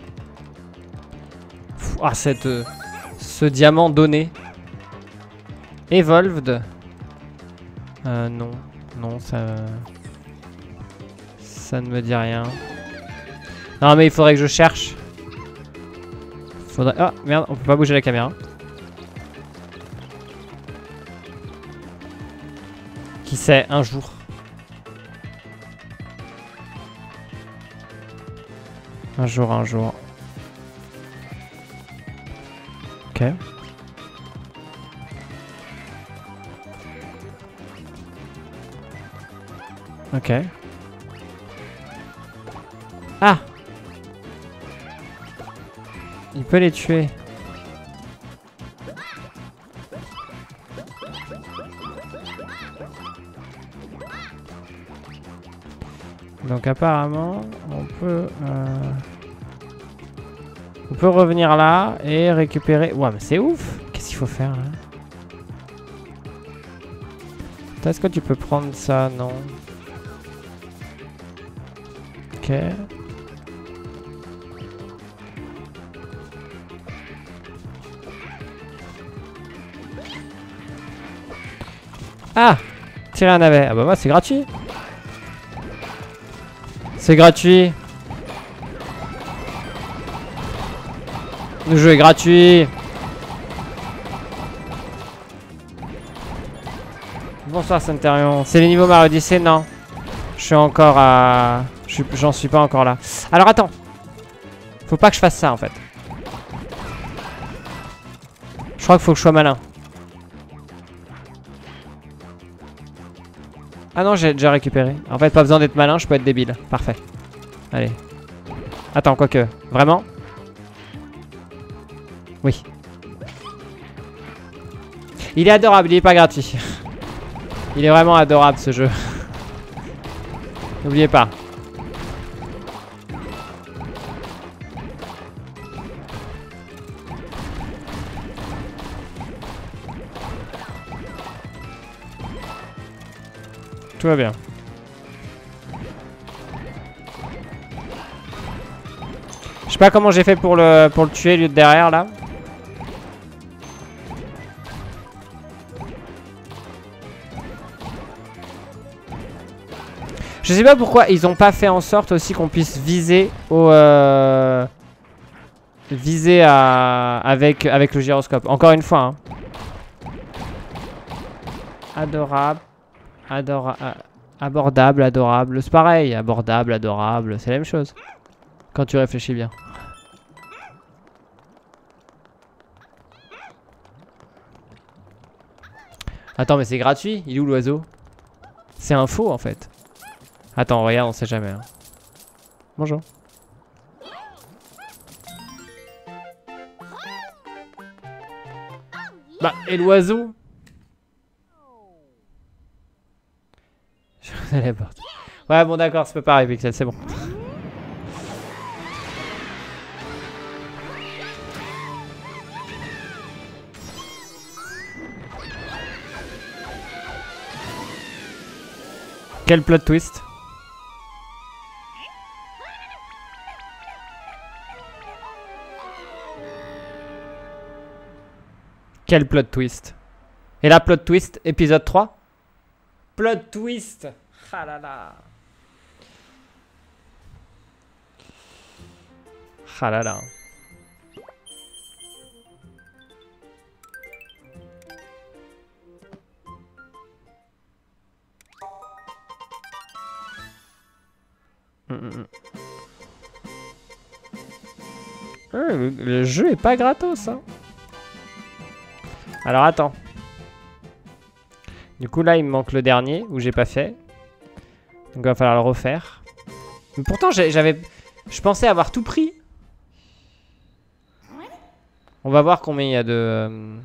[SPEAKER 1] Pff, ah, cette... Euh, ce diamant donné. Evolved. Euh, non. Non, ça... Ça ne me dit rien. Non, mais il faudrait que je cherche. Faudrait... Ah, merde, on peut pas bouger la caméra. Qui sait, un jour. Un jour, un jour. Ok. Ok. Ah! Il peut les tuer. Donc apparemment, on peut... Euh... On peut revenir là et récupérer... Ouais, mais c'est ouf! Qu'est-ce qu'il faut faire là? Est-ce que tu peux prendre ça? Non. Ok. Ah! Tirer un navet. Ah bah moi c'est gratuit. C'est gratuit. Le jeu est gratuit. Bonsoir Centurion. C'est les niveaux Mario Odyssey? Non. Je suis encore à... J'en suis pas encore là. Alors attends. Faut pas que je fasse ça en fait. Je crois qu'il faut que je sois malin. Ah non, j'ai déjà récupéré. En fait, pas besoin d'être malin, je peux être débile. Parfait. Allez. Attends, quoique. Vraiment? Oui. Il est adorable, il est pas gratuit. Il est vraiment adorable ce jeu. N'oubliez pas. Tout va bien. Je sais pas comment j'ai fait pour le pour le tuer lui de derrière là. Je sais pas pourquoi ils ont pas fait en sorte aussi qu'on puisse viser au euh, viser à avec avec le gyroscope. Encore une fois. Hein. Adorable. Adora abordable, adorable. C'est pareil. Abordable, adorable. C'est la même chose. Quand tu réfléchis bien. Attends, mais c'est gratuit. Il est où l'oiseau? C'est un faux en fait. Attends, regarde, on sait jamais. Hein. Bonjour. Bah, et l'oiseau? Je connais la porte. Ouais, bon, d'accord, ça peut pas arriver, Pixel, c'est bon. Quel plot twist? Quel plot twist? Et là, plot twist, épisode trois? Plot twist! Ah là là! Ah là là! Mm -mm. Ouais, le, le jeu est pas gratos, hein. Alors attends. Du coup là il me manque le dernier où j'ai pas fait. Donc il va falloir le refaire. Mais pourtant j'avais... Je pensais avoir tout pris. On va voir combien il y a de... Euh...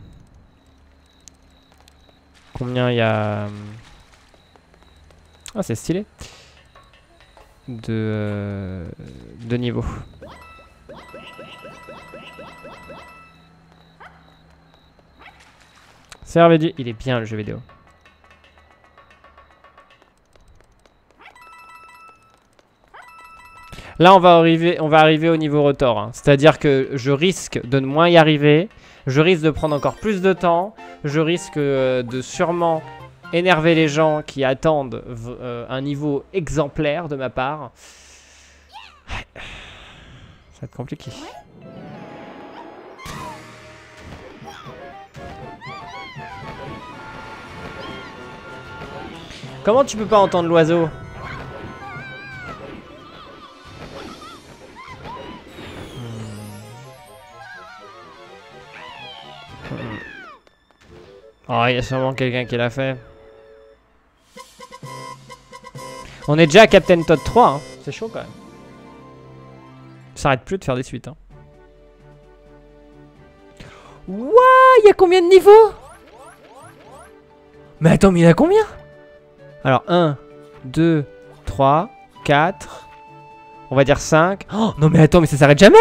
[SPEAKER 1] Combien il y a... Euh... Ah c'est stylé. De... Euh... De niveau. Servez du... Il est bien le jeu vidéo. Là, on va arriver, on va arriver au niveau retort. Hein. C'est-à-dire que je risque de ne moins y arriver. Je risque de prendre encore plus de temps. Je risque euh, de sûrement énerver les gens qui attendent euh, un niveau exemplaire de ma part. Ça va être compliqué. Comment tu peux pas entendre l'oiseau? Oh, il y a sûrement quelqu'un qui l'a fait. On est déjà à Captain Toad trois, hein. C'est chaud quand même. Ça arrête plus de faire des suites. Hein. Wouah, il y a combien de niveaux? Mais attends, mais il y en a combien? Alors, un, deux, trois, quatre. On va dire cinq. Oh, non mais attends, mais ça s'arrête jamais.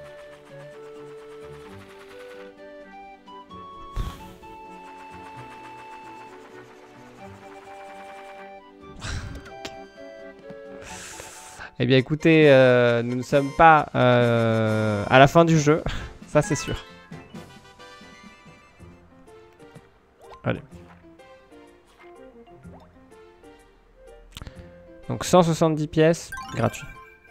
[SPEAKER 1] Eh bien écoutez, euh, nous ne sommes pas euh, à la fin du jeu. Ça c'est sûr. Allez. Donc cent soixante-dix pièces, gratuit.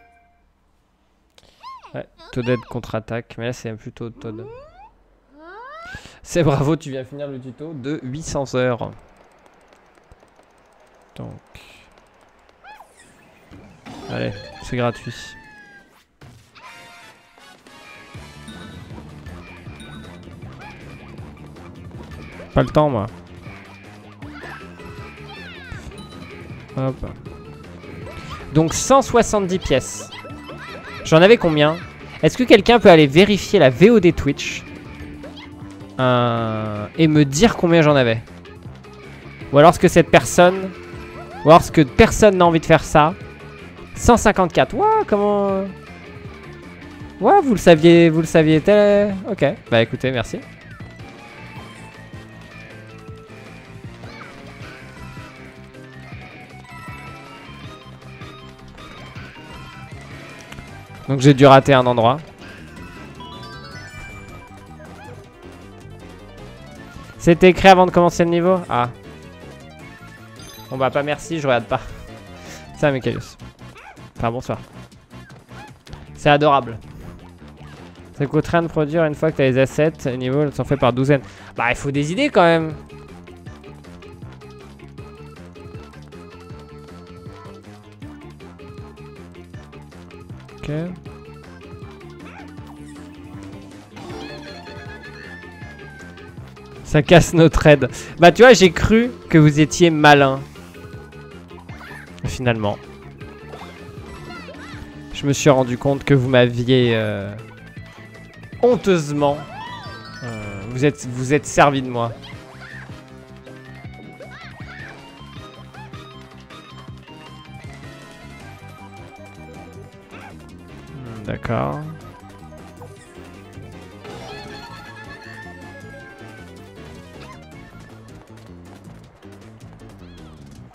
[SPEAKER 1] Ouais, Toadette contre-attaque, mais là c'est plutôt Toad. C'est bravo, tu viens finir le tuto de huit cents heures. Donc... Allez, c'est gratuit. Pas le temps, moi. Hop. Donc cent soixante-dix pièces. J'en avais combien? Est-ce que quelqu'un peut aller vérifier la V O D Twitch euh, et me dire combien j'en avais? Ou alors est-ce que cette personne... Ou alors est-ce que personne n'a envie de faire ça? cent cinquante-quatre. Ouah, comment... Ouais, vous le saviez, vous le saviez tel... Ok, bah écoutez, merci. Donc j'ai dû rater un endroit. C'était écrit avant de commencer le niveau? Ah. Bon bah pas merci, je regarde pas. Ça, Michaelos. Enfin, bonsoir. C'est adorable. Ça coûte rien de produire une fois que t'as les assets. Les niveaux sont faits par douzaines. Bah, il faut des idées quand même. Ok. Ça casse notre aide. Bah, tu vois, j'ai cru que vous étiez malin. Finalement. Je me suis rendu compte que vous m'aviez euh, honteusement, euh, vous êtes, vous êtes servi de moi. D'accord.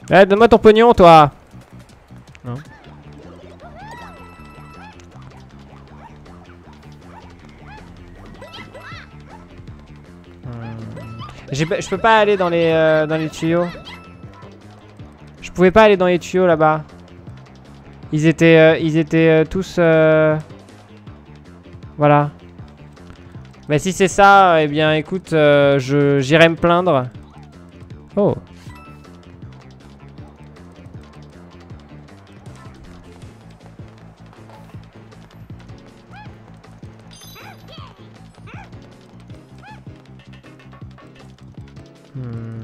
[SPEAKER 1] Eh, donne-moi ton pognon, toi. Non. Je peux pas aller dans les, euh, dans les tuyaux. Je pouvais pas aller dans les tuyaux là-bas. Ils étaient, euh, ils étaient euh, tous... Euh... Voilà. Mais si c'est ça, eh bien écoute, euh, je j'irai me plaindre. Oh. Hmm.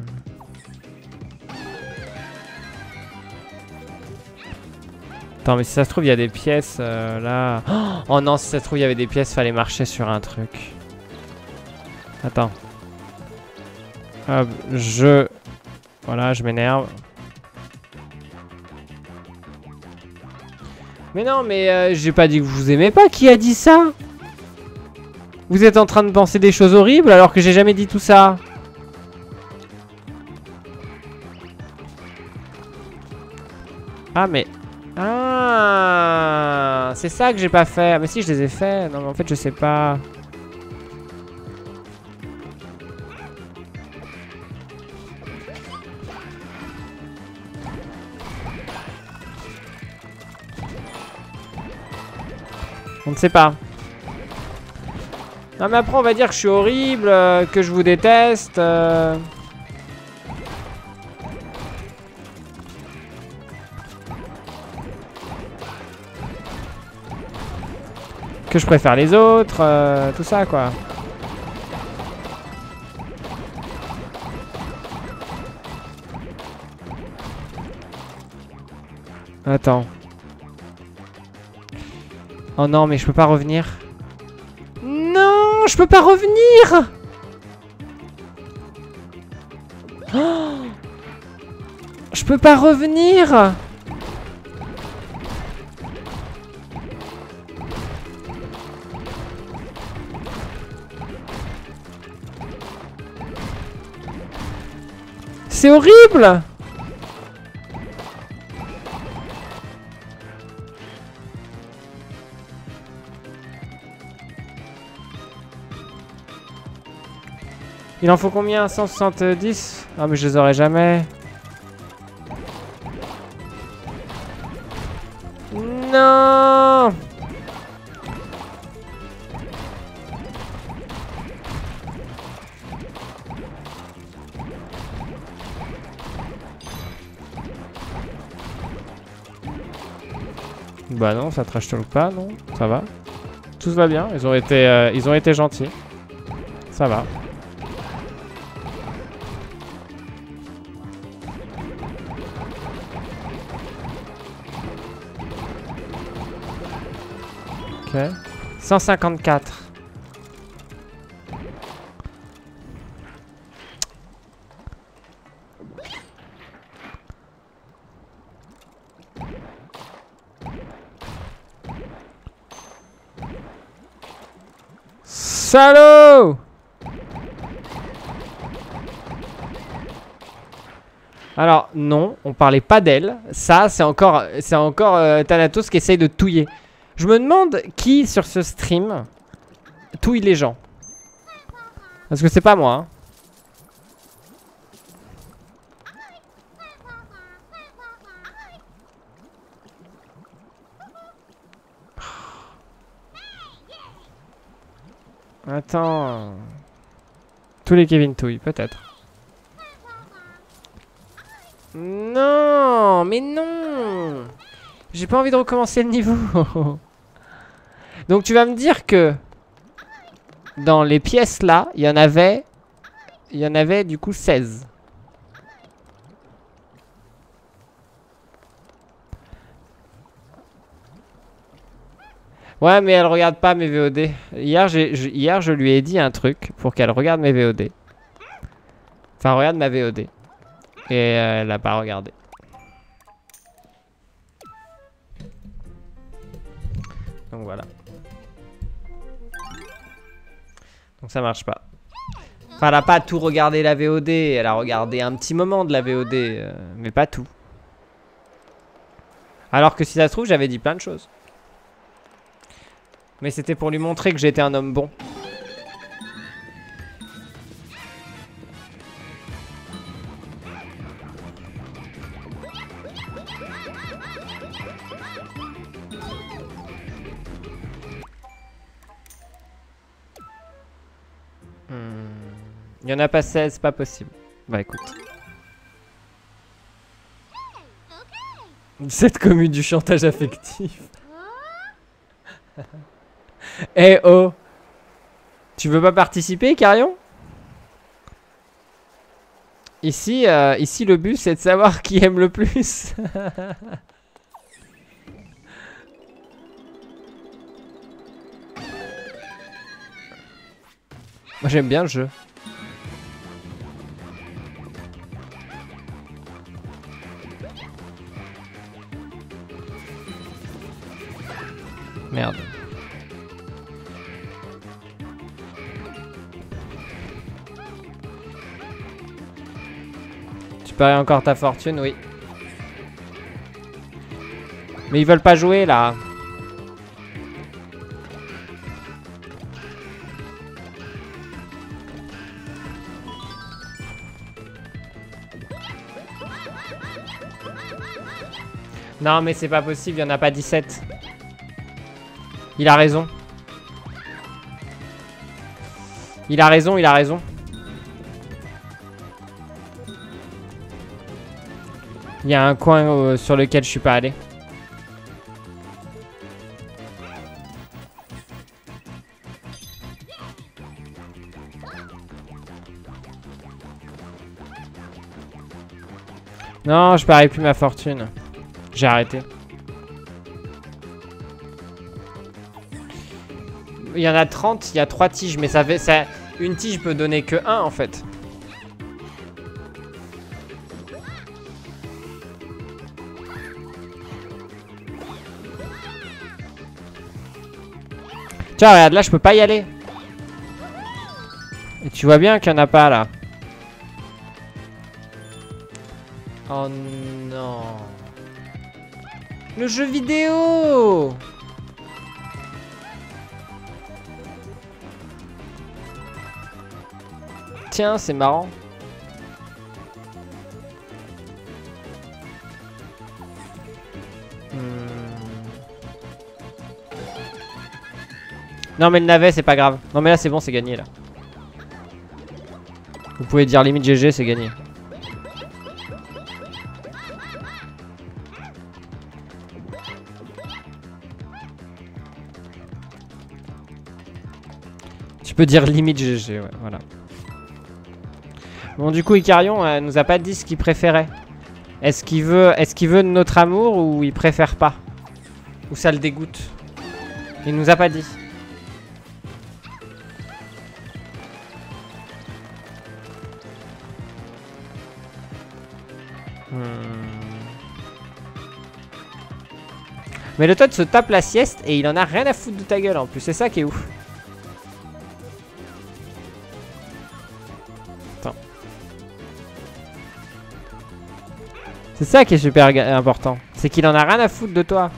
[SPEAKER 1] Attends, mais si ça se trouve, il y a des pièces euh, là. Oh non, si ça se trouve, il y avait des pièces, fallait marcher sur un truc. Attends. Hop, je... Voilà, je m'énerve. Mais non, mais euh, j'ai pas dit que vous aimez pas. Qui a dit ça? Vous êtes en train de penser des choses horribles alors que j'ai jamais dit tout ça. Ah, mais... Ah, c'est ça que j'ai pas fait. Mais si, je les ai fait. Non, mais en fait, je sais pas. On ne sait pas. Non, mais après, on va dire que je suis horrible, euh, que je vous déteste. Euh... Que je préfère les autres, euh, tout ça, quoi. Attends. Oh non, mais je peux pas revenir. Non, je peux pas revenir. Oh, je peux pas revenir. C'est horrible. Il en faut combien? Cent soixante-dix? Ah, mais je les aurai jamais. Non. Bah non, ça trash talk pas, non? Ça va. Tout va bien, ils ont été, euh, ils ont été gentils. Ça va. Ok. cent cinquante-quatre. Salaud! Alors, non, on parlait pas d'elle. Ça, c'est encore, c'est encore euh, Thanatos qui essaye de touiller. Je me demande qui, sur ce stream, touille les gens. Parce que c'est pas moi. Hein. Attends. Tous les Kevin touillent, peut-être. Non, mais non. J'ai pas envie de recommencer le niveau. Donc tu vas me dire que dans les pièces là, il y en avait, il y en avait du coup seize. Ouais, mais elle regarde pas mes V O D. Hier, j'ai, je, hier, je lui ai dit un truc pour qu'elle regarde mes V O D. Enfin, regarde ma V O D. Et euh, elle a pas regardé. Donc voilà. Donc ça marche pas. Enfin, elle a pas tout regardé la V O D. Elle a regardé un petit moment de la V O D. Euh, mais pas tout. Alors que si ça se trouve, j'avais dit plein de choses. Mais c'était pour lui montrer que j'étais un homme bon. Il y en a pas seize, pas possible. Bah écoute. Cette commune du chantage affectif. Eh oh. Tu veux pas participer, Carion? Ici, euh, ici le but c'est de savoir qui aime le plus. Moi j'aime bien le jeu. Merde. Tu paries encore ta fortune, oui. Mais ils veulent pas jouer là. Non mais c'est pas possible, il y en a pas dix-sept. Il a raison. Il a raison, il a raison. Il y a un coin euh, sur lequel je suis pas allé. Non, je parie plus ma fortune. J'ai arrêté. Il y en a trente, il y a trois tiges, mais ça fait ça, une tige peut donner que un en fait. Tiens, regarde, là je peux pas y aller. Et tu vois bien qu'il y en a pas là. Oh non. Le jeu vidéo. Tiens, c'est marrant. Hmm. Non mais le navet c'est pas grave. Non mais là c'est bon, c'est gagné là. Vous pouvez dire limite G G, c'est gagné. Tu peux dire limite G G, ouais, voilà. Bon, du coup, Icarion euh, nous a pas dit ce qu'il préférait. Est-ce qu'il veut, est-ce qu'il veut notre amour ou il préfère pas? Ou ça le dégoûte? Il nous a pas dit. Hmm. Mais le Todd se tape la sieste et il en a rien à foutre de ta gueule en plus. C'est ça qui est ouf. C'est ça qui est super important. C'est qu'il en a rien à foutre de toi.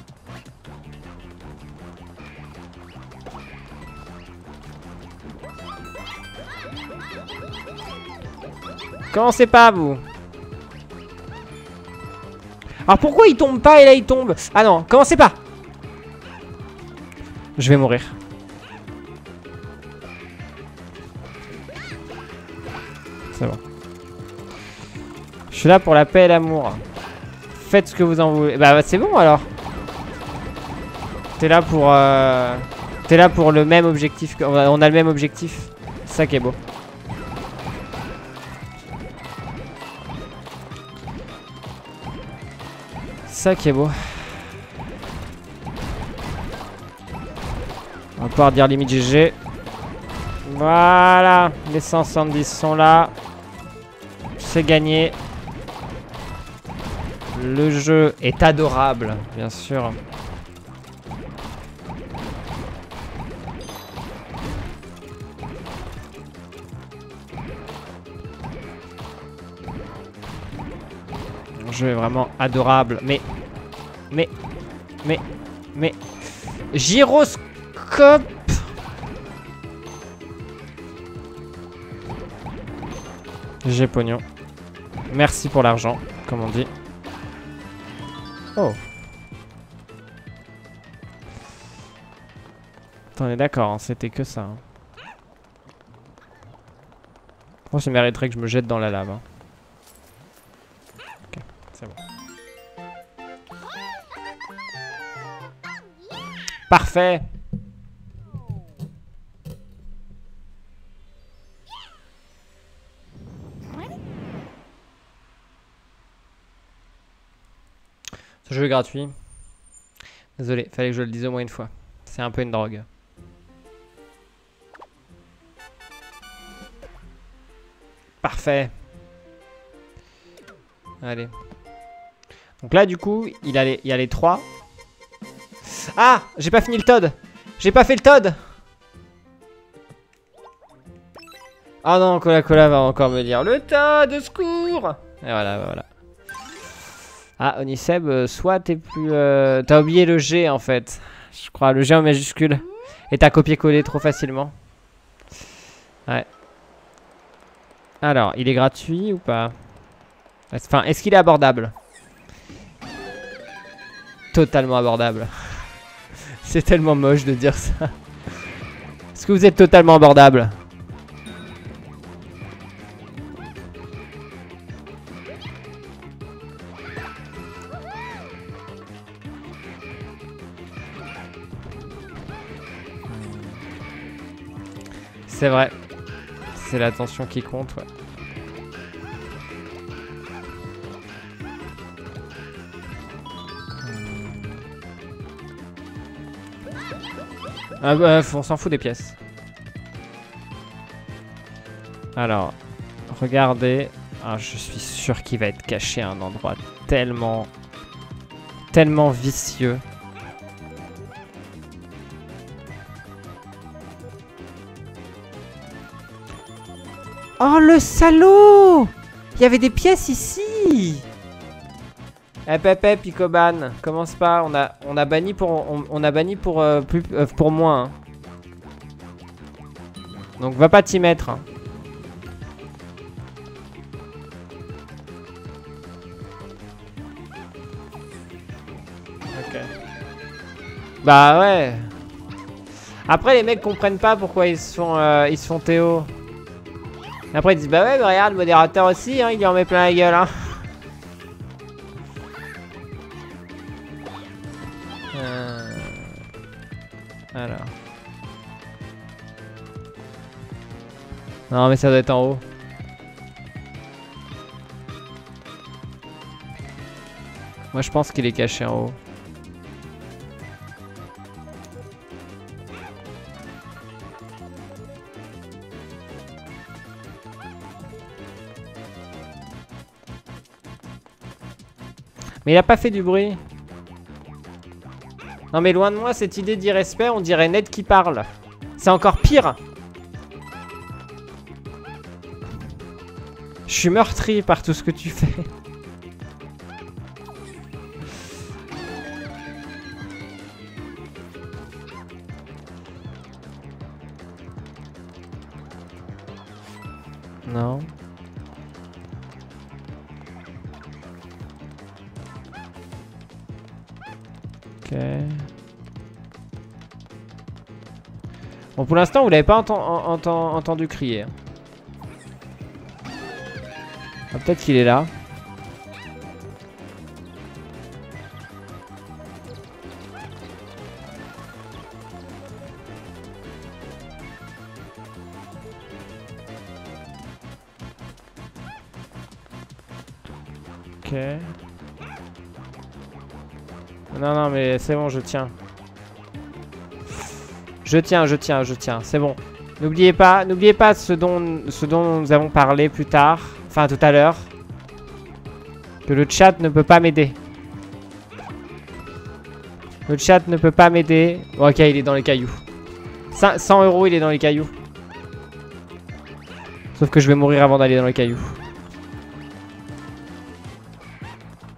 [SPEAKER 1] Commencez pas, vous. Alors pourquoi il tombe pas et là il tombe? Ah non, commencez pas. Je vais mourir. C'est bon. Je suis là pour la paix et l'amour. Faites ce que vous en voulez. Bah, bah c'est bon alors. T'es là pour... Euh... T'es là pour le même objectif. Que... On a le même objectif. C'est ça qui est beau. C'est ça qui est beau. On va pouvoir dire limite G G. Voilà. Les cent soixante-dix sont là. C'est gagné. Le jeu est adorable, bien sûr. jeu est vraiment adorable. Mais... Mais... Mais... Mais... Gyroscope. J'ai pognon. Merci pour l'argent, comme on dit. Oh. On est d'accord, hein, c'était que ça. Hein. Moi, ça mériterait que je me jette dans la lave. Hein. Ok, c'est bon. Parfait. Ce jeu est gratuit. Désolé, fallait que je le dise au moins une fois. C'est un peu une drogue. Parfait. Allez. Donc là, du coup, il, a les, il y a les trois. Ah, j'ai pas fini le Toad. J'ai pas fait le Toad. Ah non, Cola Cola va encore me dire le Toad, de secours. Et voilà, voilà. Ah, Oniseb, euh, soit t'es plus... Euh, t'as oublié le G, en fait. Je crois, le G en majuscule. Et t'as copié-collé trop facilement. Ouais. Alors, il est gratuit ou pas? Enfin, est-ce qu'il est abordable? Totalement abordable. C'est tellement moche de dire ça. Est-ce que vous êtes totalement abordable? C'est vrai. C'est l'attention qui compte, ouais. Ah bah, on s'en fout des pièces. Alors, regardez. Ah, je suis sûr qu'il va être caché à un endroit tellement... Tellement vicieux. Oh, le salaud! Il y avait des pièces ici! Hep hep hep, Picoban, commence pas, on a, on a banni pour, on, on a banni pour, euh, plus, euh, pour moins. Hein. Donc va pas t'y mettre. Hein. Ok. Bah ouais. Après les mecs comprennent pas pourquoi ils se font, euh, ils se font Théo. Après ils disent bah ouais, bah regarde, le modérateur aussi, hein, il lui en met plein la gueule. Hein. Euh... Alors. Non mais ça doit être en haut. Moi je pense qu'il est caché en haut. Mais il a pas fait du bruit. Non mais loin de moi cette idée d'irrespect, on dirait Ned qui parle. C'est encore pire. Je suis meurtri par tout ce que tu fais. Non. Ok. Bon, pour l'instant, vous l'avez pas enten enten entendu crier. Ah, peut-être qu'il est là. Ok. Non, non, mais c'est bon, je tiens. Je tiens, je tiens, je tiens. C'est bon. N'oubliez pas, n'oubliez pas ce dont, ce dont nous avons parlé plus tard. Enfin, tout à l'heure. Que le chat ne peut pas m'aider. Le chat ne peut pas m'aider. Bon, ok, il est dans les cailloux. cent euros, il est dans les cailloux. Sauf que je vais mourir avant d'aller dans les cailloux.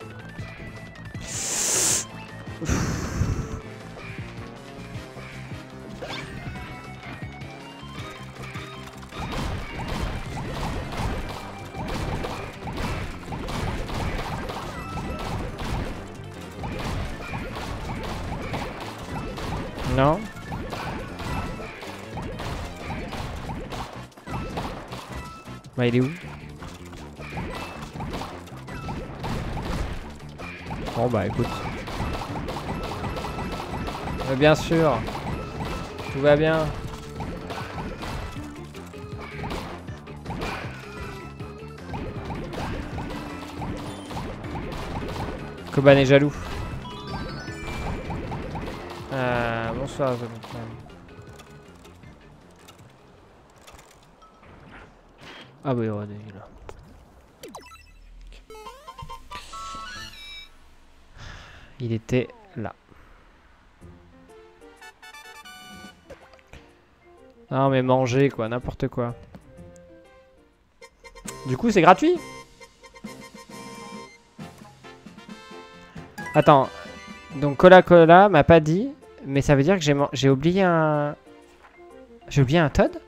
[SPEAKER 1] Non. Bah il est où? Bon bah écoute. Mais bien sûr. Tout va bien. Koban est jaloux. Euh, bonsoir. Ah oui, on est là. Il était là. Non mais manger quoi, n'importe quoi. Du coup c'est gratuit. Attends. Donc Cola Cola m'a pas dit. Mais ça veut dire que j'ai j'ai oublié un... J'ai oublié un Todd.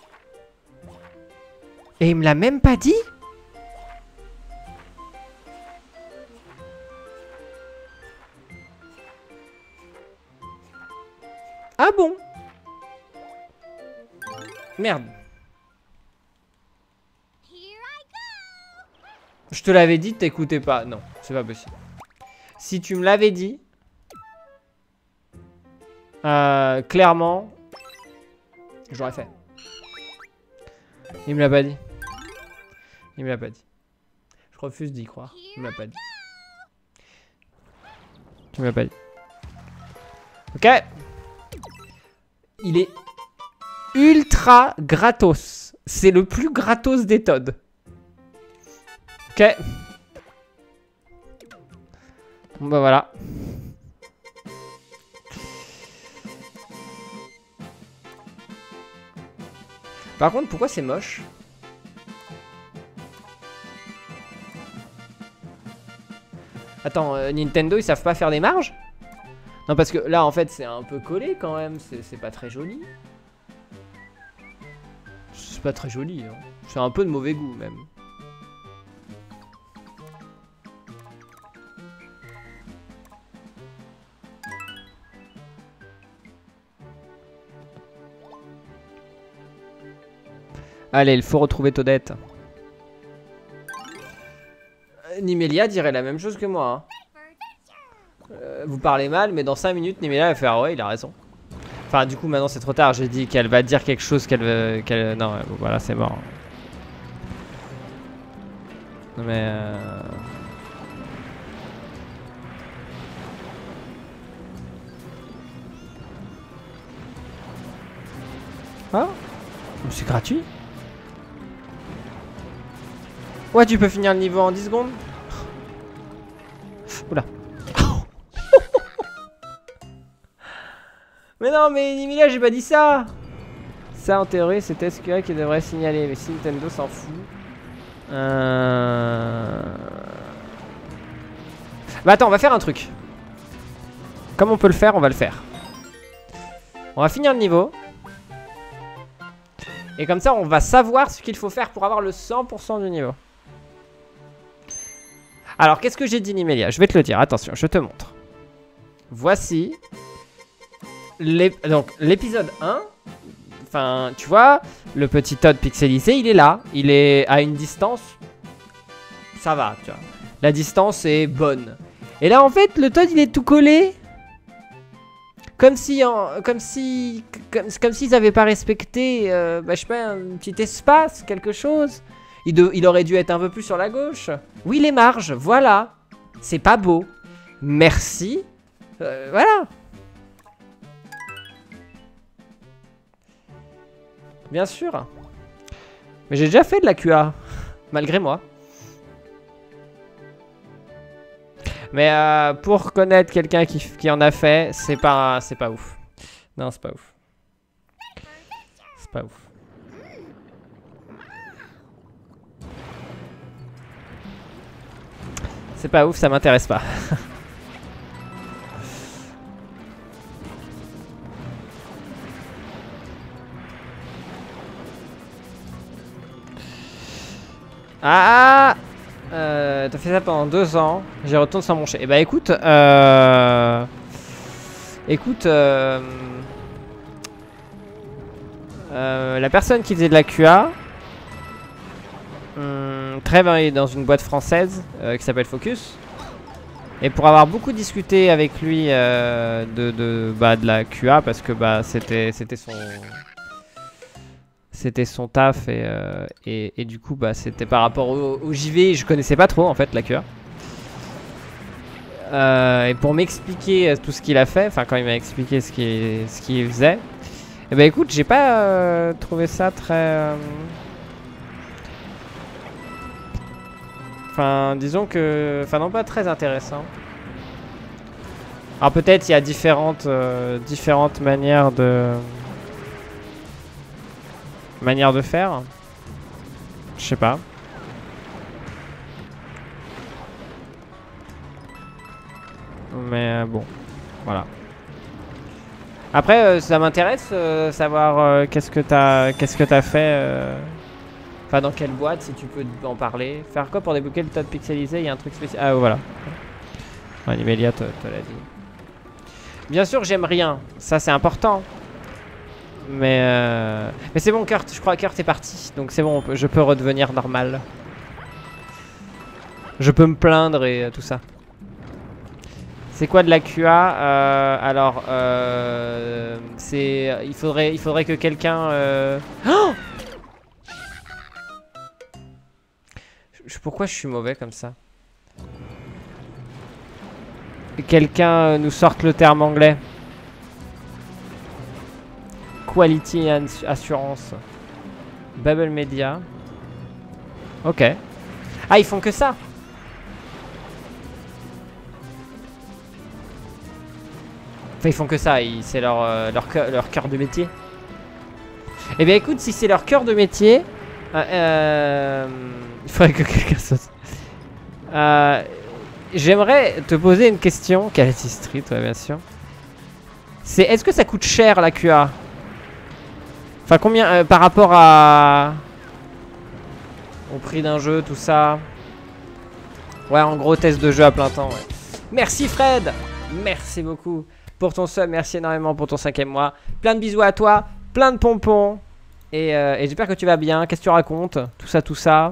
[SPEAKER 1] Et il me l'a même pas dit. Ah bon? Merde. Je te l'avais dit, t'écoutais pas. Non, c'est pas possible. Si tu me l'avais dit, euh, clairement, j'aurais fait. Il me l'a pas dit. Il me l'a pas dit. Je refuse d'y croire. Il me l'a pas dit. Tu me l'as pas dit. Ok. Il est ultra gratos. C'est le plus gratos des Todd. Ok. Bon bah voilà. Par contre, pourquoi c'est moche? Attends, euh, Nintendo, ils savent pas faire des marges? Non, parce que là, en fait, c'est un peu collé quand même. C'est pas très joli. C'est pas très joli. Hein. C'est un peu de mauvais goût, même. Allez, il faut retrouver Toadette. Euh, Nimelia dirait la même chose que moi. Hein. Euh, vous parlez mal, mais dans cinq minutes, Nimelia va faire ah ouais, il a raison. Enfin, du coup, maintenant c'est trop tard. J'ai dit qu'elle va dire quelque chose qu'elle veut. Qu non, euh, voilà, c'est mort. Mais. Euh... Ah, c'est gratuit. Ouais, tu peux finir le niveau en dix secondes. Oula. Mais non, mais Nimelia, j'ai pas dit ça. Ça, en théorie, c'est S Q A qui devrait signaler. Mais si Nintendo s'en fout. Euh... Bah attends, on va faire un truc. Comme on peut le faire, on va le faire. On va finir le niveau. Et comme ça, on va savoir ce qu'il faut faire pour avoir le cent pour cent du niveau. Alors, qu'est-ce que j'ai dit, Nimelia? Je vais te le dire. Attention, je te montre. Voici. Donc, l'épisode un. Enfin, tu vois, le petit Todd pixelisé, il est là. Il est à une distance. Ça va, tu vois. La distance est bonne. Et là, en fait, le Todd, il est tout collé. Comme si, en, comme si, comme, comme s'ils n'avaient pas respecté, euh, bah, je sais pas, un petit espace, quelque chose. Il, de, il aurait dû être un peu plus sur la gauche. Oui, les marges, voilà. C'est pas beau. Merci. Euh, voilà. Bien sûr. Mais j'ai déjà fait de la Q A. Malgré moi. Mais euh, pour connaître quelqu'un qui, qui en a fait, c'est pas, c'est pas ouf. Non, c'est pas ouf. C'est pas ouf. C'est pas ouf, ça m'intéresse pas. Ah, euh, t'as fait ça pendant deux ans. J'y retourne sans mon chien. Et bah écoute, euh... Écoute, euh, euh, la personne qui faisait de la Q A hum, travaille dans une boîte française euh, qui s'appelle Focus. Et pour avoir beaucoup discuté avec lui euh, de, de, bah, de la Q A, parce que bah, c'était c'était son c'était son taf et, euh, et, et du coup bah, c'était par rapport au, au J V, je connaissais pas trop en fait la Q A. Euh, et pour m'expliquer tout ce qu'il a fait, enfin quand il m'a expliqué ce qu'il ce qu'il faisait, et bah écoute, j'ai pas euh, trouvé ça très... Euh... Enfin, disons que... Enfin, non, pas très intéressant. Alors peut-être il y a différentes, euh, différentes manières de... Manières de faire. Je sais pas. Mais euh, bon, voilà. Après, euh, ça m'intéresse euh, savoir euh, qu'est-ce que t'as qu'est-ce que t'as fait... Euh... Enfin, dans quelle boîte, si tu peux en parler. Faire quoi pour débloquer le tas de pixelisé? Il y a un truc spécial. Ah, voilà. Animelia te, te l'a dit. Bien sûr, j'aime rien. Ça, c'est important. Mais, euh... mais c'est bon, Kurt. Je crois que Kurt est parti. Donc, c'est bon, je peux redevenir normal. Je peux me plaindre et euh, tout ça. C'est quoi de la Q A? euh, Alors, euh, c'est... Il faudrait, il faudrait que quelqu'un... Euh... Oh, pourquoi je suis mauvais comme ça? Quelqu'un nous sorte le terme anglais. Quality Assurance. Bubble Media. Ok. Ah, ils font que ça. Enfin, ils font que ça. C'est leur, euh, leur, leur cœur de métier. Eh bien, écoute, si c'est leur cœur de métier... Euh, euh, il faudrait que quelqu'un saute. Euh, J'aimerais te poser une question. Quality Street, ouais, bien sûr. C'est est-ce que ça coûte cher la Q A? Enfin, combien euh, par rapport à au prix d'un jeu, tout ça? Ouais, en gros, test de jeu à plein temps. Ouais. Merci Fred. Merci beaucoup pour ton sub. Merci énormément pour ton cinquième mois. Plein de bisous à toi. Plein de pompons. Et, euh, et j'espère que tu vas bien. Qu'est-ce que tu racontes? Tout ça, tout ça.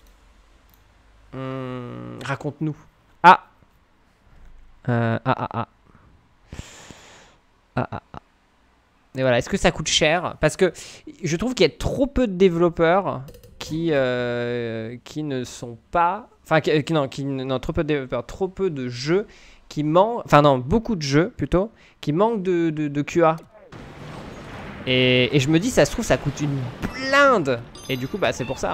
[SPEAKER 1] Hum, raconte-nous. Ah. Euh, ah, ah, ah. Ah, ah, ah. Et voilà, est-ce que ça coûte cher? Parce que je trouve qu'il y a trop peu de développeurs qui, euh, qui ne sont pas... Enfin, qui, qui, non, qui, non, trop peu de développeurs, trop peu de jeux qui manquent... Enfin, non, beaucoup de jeux, plutôt, qui manquent de, de, de Q A. Et, et je me dis, ça se trouve, ça coûte une blinde. Et du coup, bah, c'est pour ça.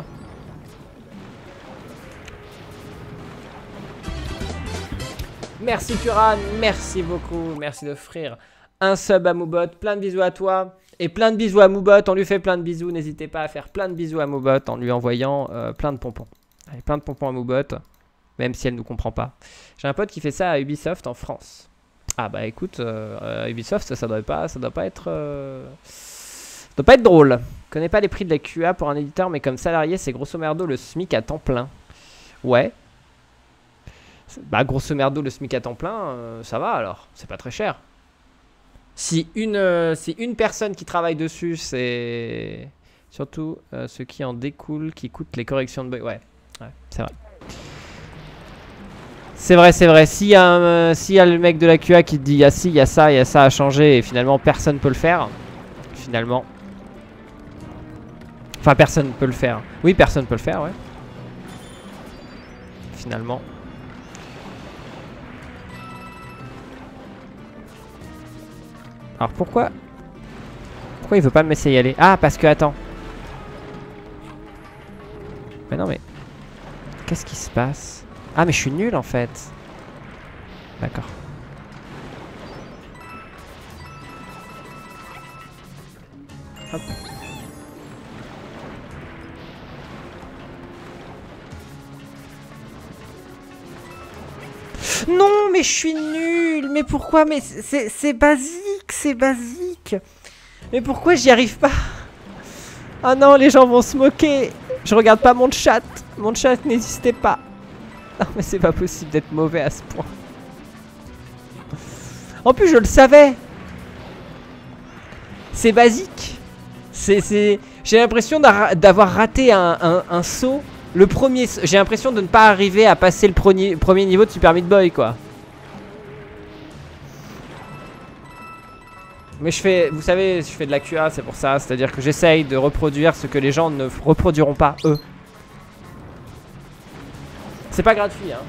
[SPEAKER 1] Merci Kuran, merci beaucoup, merci d'offrir un sub à Moobot, plein de bisous à toi et plein de bisous à Moobot, on lui fait plein de bisous, n'hésitez pas à faire plein de bisous à Moobot en lui envoyant euh, plein de pompons. Allez, plein de pompons à Moobot, même si elle ne nous comprend pas. J'ai un pote qui fait ça à Ubisoft en France. Ah bah écoute, euh, Ubisoft ça doit pas, ça doit pas être, euh, ça doit pas être drôle. Je connais pas les prix de la Q A pour un éditeur, mais comme salarié c'est grosso merdo le SMIC à temps plein. Ouais. Bah grosso merdo le SMIC à temps plein, euh, ça va alors, c'est pas très cher. Si une, euh, si une personne qui travaille dessus, c'est surtout euh, ce qui en découle, qui coûte les corrections de bugs. Ouais, ouais c'est vrai. C'est vrai, c'est vrai. S'il y, euh, si y a le mec de la Q A qui te dit, ah si, il y a ça, il y a ça à changer, et finalement personne peut le faire, finalement. Enfin, personne peut le faire. Oui, personne peut le faire, ouais. Finalement. Alors pourquoi Pourquoi il veut pas me laisser y aller? Ah parce que attends. Mais non mais qu'est-ce qui se passe? Ah mais je suis nul en fait. D'accord. Hop. Non mais je suis nul. Mais pourquoi? Mais c'est basique, c'est basique. Mais pourquoi j'y arrive pas? Ah non, les gens vont se moquer. Je regarde pas mon chat. Mon chat n'existait pas. Non mais c'est pas possible d'être mauvais à ce point. En plus je le savais. C'est basique. C'est, j'ai l'impression d'avoir raté un, un, un saut. Le premier, j'ai l'impression de ne pas arriver à passer le premier, premier niveau de Super Meat Boy, quoi. Mais je fais, vous savez, je fais de la Q A, c'est pour ça. C'est-à-dire que j'essaye de reproduire ce que les gens ne reproduiront pas, eux. C'est pas gratuit, hein.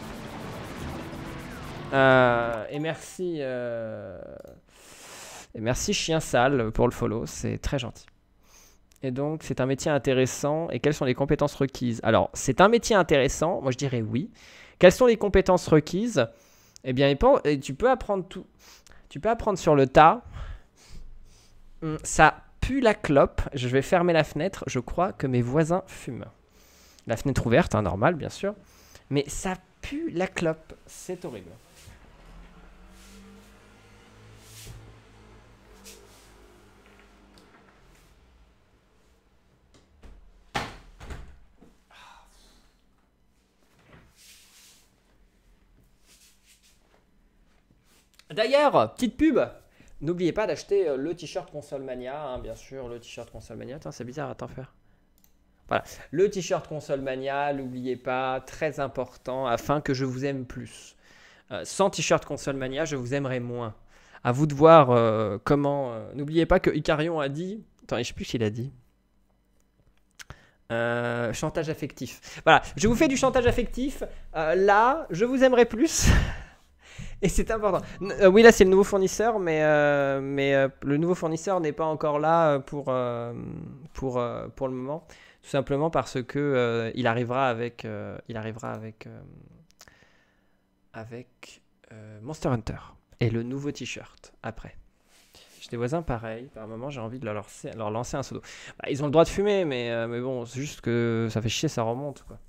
[SPEAKER 1] Euh, et merci... Euh... Et merci Chien Sale pour le follow, c'est très gentil. Et donc, c'est un métier intéressant. Et quelles sont les compétences requises? Alors, c'est un métier intéressant, moi je dirais oui. Quelles sont les compétences requises? Eh bien, tu peux apprendre tout. Tu peux apprendre sur le tas. Ça pue la clope. Je vais fermer la fenêtre. Je crois que mes voisins fument. La fenêtre ouverte, hein, normal, bien sûr. Mais ça pue la clope. C'est horrible. D'ailleurs, petite pub, n'oubliez pas d'acheter le t-shirt Console Mania, hein, bien sûr, le t-shirt Console Mania. Attends, c'est bizarre, attends, faire. Voilà, le t-shirt Console Mania, n'oubliez pas, très important, afin que je vous aime plus. Euh, sans t-shirt Console Mania, je vous aimerai moins. À vous de voir euh, comment... Euh, n'oubliez pas que Icarion a dit... Attends, je sais plus ce qu'il a dit. Euh, chantage affectif. Voilà, je vous fais du chantage affectif. Euh, là, je vous aimerai plus. Et c'est important. Euh, oui, là, c'est le nouveau fournisseur, mais, euh, mais euh, le nouveau fournisseur n'est pas encore là pour, euh, pour, euh, pour le moment. Tout simplement parce que euh, il arrivera avec, euh, il arrivera avec, euh, avec euh, Monster Hunter. Et le nouveau t-shirt, après. J'ai des voisins pareils. Par moment, j'ai envie de leur lancer, leur lancer un pseudo. Bah, ils ont le droit de fumer, mais, euh, mais bon, c'est juste que ça fait chier, ça remonte, quoi.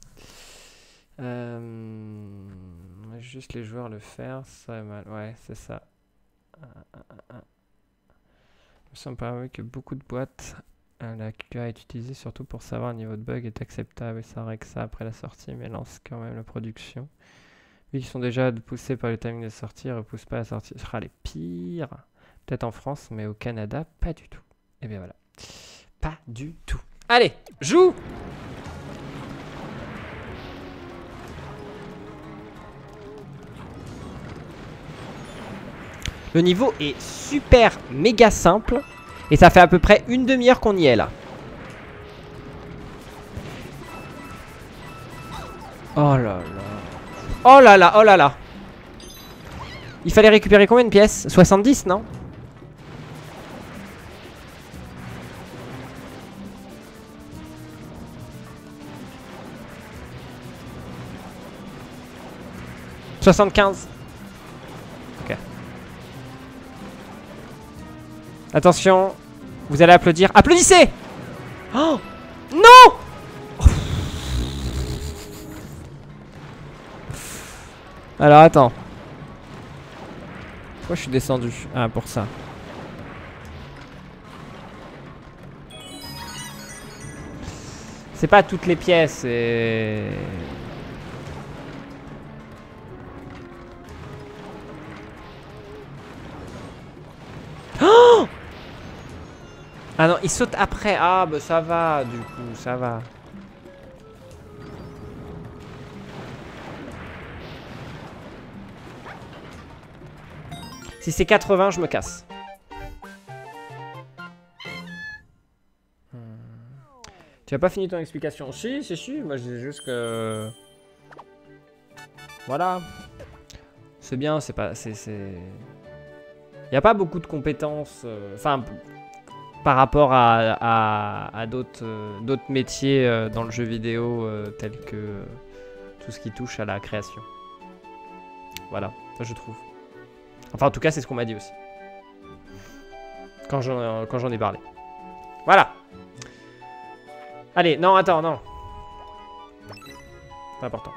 [SPEAKER 1] Euh, juste les joueurs le faire, ça est mal. Ouais, c'est ça. Euh, euh, euh. Il me semble pas que beaucoup de boîtes, euh, la Q A est utilisée surtout pour savoir un niveau de bug est acceptable et ça règle ça après la sortie, mais lance quand même la production. Vu qu'ils sont déjà poussés par le timing de sortie, ils ne repoussent pas la sortie. Ce sera les pires. Peut-être en France, mais au Canada, pas du tout. Et bien voilà. Pas du tout. Allez, joue! Le niveau est super méga simple. Et ça fait à peu près une demi-heure qu'on y est là. Oh là là. Oh là là, oh là là. Il fallait récupérer combien de pièces? soixante-dix, non? soixante-quinze. Ok. Attention. Vous allez applaudir. Applaudissez! Oh! Non! Alors attends. Pourquoi je suis descendu? Ah, pour ça. C'est pas toutes les pièces et... Oh! Ah non, il saute après. Ah bah ça va, du coup, ça va. Si c'est quatre-vingts, je me casse. Hmm. Tu as pas fini ton explication? Si, si, si. Moi, je disais juste que... Voilà. C'est bien, c'est pas... c'est... Il n'y a pas beaucoup de compétences... Enfin, euh, par rapport à, à, à d'autres euh, d'autres métiers euh, dans le jeu vidéo, euh, tels que euh, tout ce qui touche à la création. Voilà, ça je trouve. Enfin, en tout cas, c'est ce qu'on m'a dit aussi. Quand j'en quand j'en ai parlé. Voilà. Allez, non, attends, non. C'est important.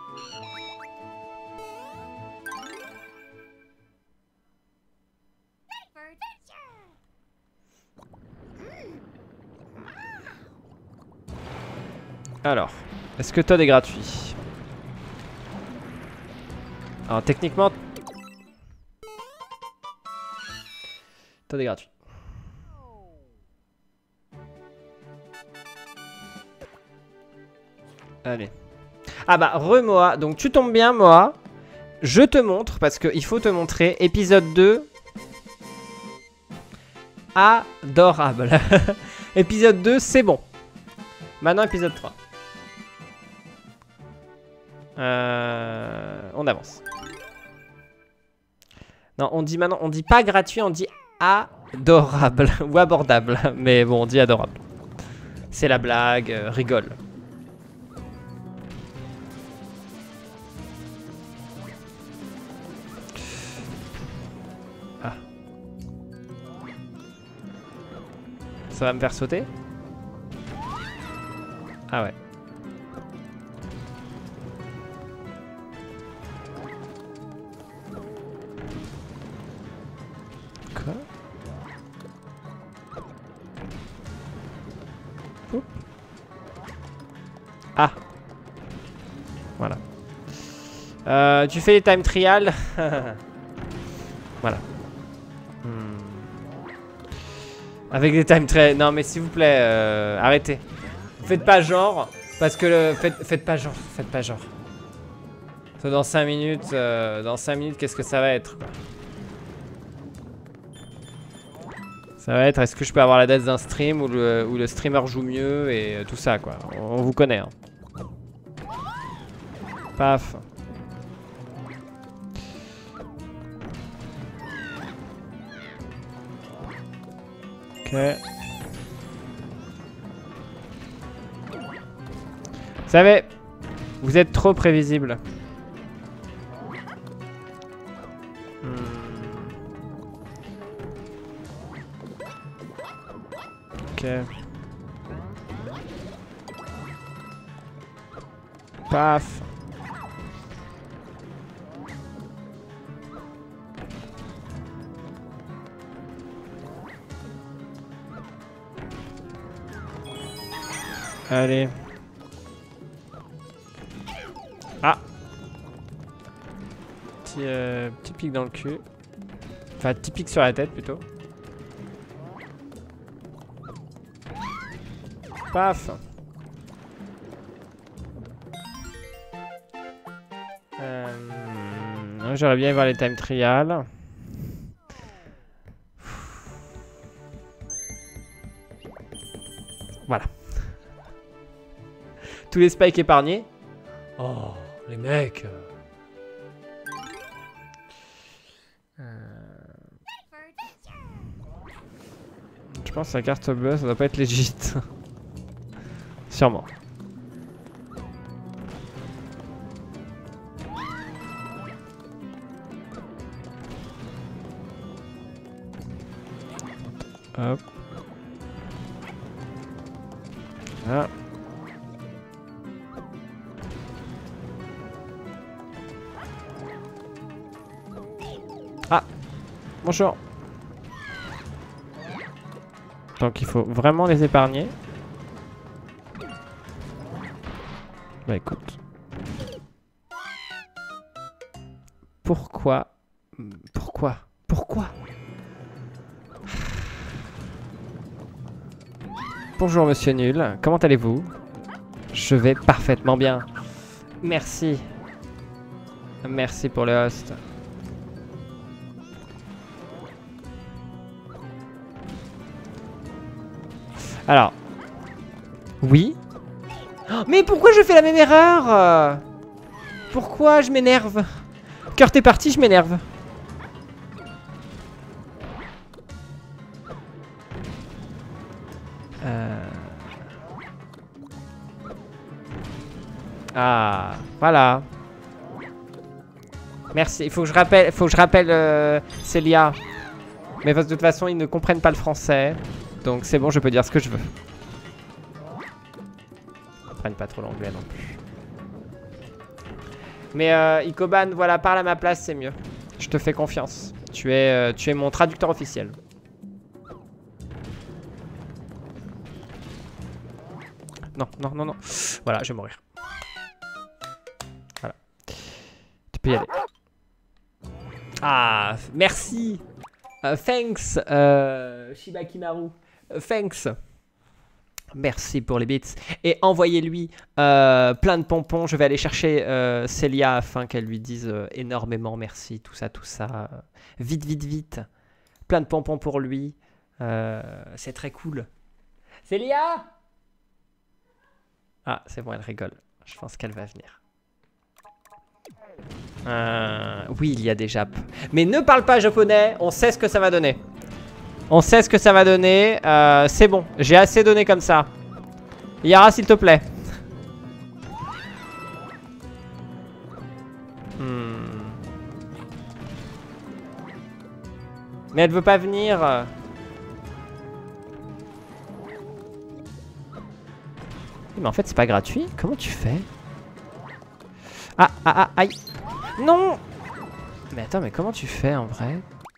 [SPEAKER 1] Alors, est-ce que Todd est gratuit? Alors, techniquement... Todd est gratuit. Allez. Ah bah, re-Moa. Donc tu tombes bien, Moa. Je te montre, parce qu'il faut te montrer. Épisode deux. Adorable. Épisode deux, c'est bon. Maintenant, épisode trois. Euh, on avance. Non, on dit maintenant, on dit pas gratuit, on dit adorable ou abordable. Mais bon, on dit adorable. C'est la blague, euh, rigole. Ah. Ça va me faire sauter? Ah ouais. Quoi? Oups. Ah. Voilà. Euh, tu fais les time trials. Voilà. Hmm. Avec des time trials. Non mais s'il vous plaît, euh, arrêtez. Faites pas genre. Parce que le... Faites, faites pas genre. Faites pas genre. Dans cinq minutes, euh, dans cinq minutes, qu'est-ce que ça va être quoi? Ça va être, est-ce que je peux avoir la date d'un stream où le, où le streamer joue mieux et euh, tout ça quoi. On, on vous connaît. Hein. Paf. Ok. Vous savez, vous êtes trop prévisible. Ok. Paf. Allez. Ah. Petit, euh, petit pic dans le cul. Enfin, petit pic sur la tête plutôt. Paf. Euh, J'aurais bien voir les time trials. Voilà. Tous les spikes épargnés. Oh, les mecs. Euh... Je pense que la carte bleue, ça doit pas être legit. Sûrement. Hop. Ah. Ah. Bonjour. Donc il faut vraiment les épargner. Bah écoute. Pourquoi? Pourquoi? Pourquoi? Bonjour monsieur nul, comment allez-vous? Je vais parfaitement bien. Merci. Merci pour le host. Alors. Oui. Mais pourquoi je fais la même erreur? Pourquoi je m'énerve? Cœur t'es parti, je m'énerve. Euh... Ah, voilà. Merci. Il faut que je rappelle, faut que je rappelle euh, Célia. Mais de toute façon, ils ne comprennent pas le français. Donc c'est bon, je peux dire ce que je veux. Ils comprennent pas trop l'anglais non plus. Mais euh, Ikoban, voilà, parle à ma place, c'est mieux. Je te fais confiance. Tu es, euh, tu es mon traducteur officiel. Non, non, non, non. Voilà, je vais mourir. Voilà. Tu peux y aller. Ah, merci. Uh, thanks, uh, Shiba Kimaru. Uh, thanks. Merci pour les bits. Et envoyez-lui euh, plein de pompons. Je vais aller chercher euh, Célia afin qu'elle lui dise euh, énormément merci, tout ça, tout ça. Vite, vite, vite. Plein de pompons pour lui. Euh, c'est très cool. Célia! Ah, c'est bon, elle rigole. Je pense qu'elle va venir. Euh, oui, il y a des japs. Mais ne parle pas japonais, on sait ce que ça va donner. On sait ce que ça va donner. Euh, c'est bon, j'ai assez donné comme ça. Yara, s'il te plaît. Hmm. Mais elle veut pas venir. Mais en fait, c'est pas gratuit. Comment tu fais? Ah, ah, ah, aïe. Non! Mais attends, mais comment tu fais en vrai?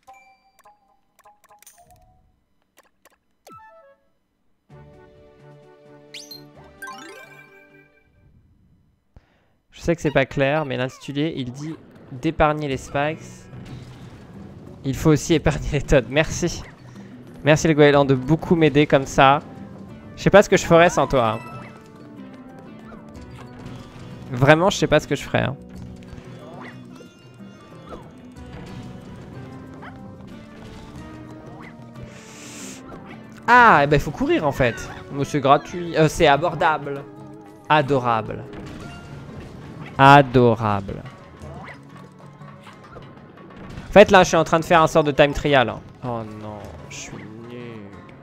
[SPEAKER 1] Je sais que c'est pas clair, mais l'intitulé, il dit d'épargner les spikes. Il faut aussi épargner les Toads. Merci. Merci le Goéland de beaucoup m'aider comme ça. Je sais pas ce que je ferais sans toi. Vraiment, je sais pas ce que je ferais. Hein. Ah, eh ben il faut courir en fait. C'est gratuit. Euh, c'est abordable. Adorable. Adorable. En fait, là, je suis en train de faire un sort de time trial. Hein. Oh non, je suis nul.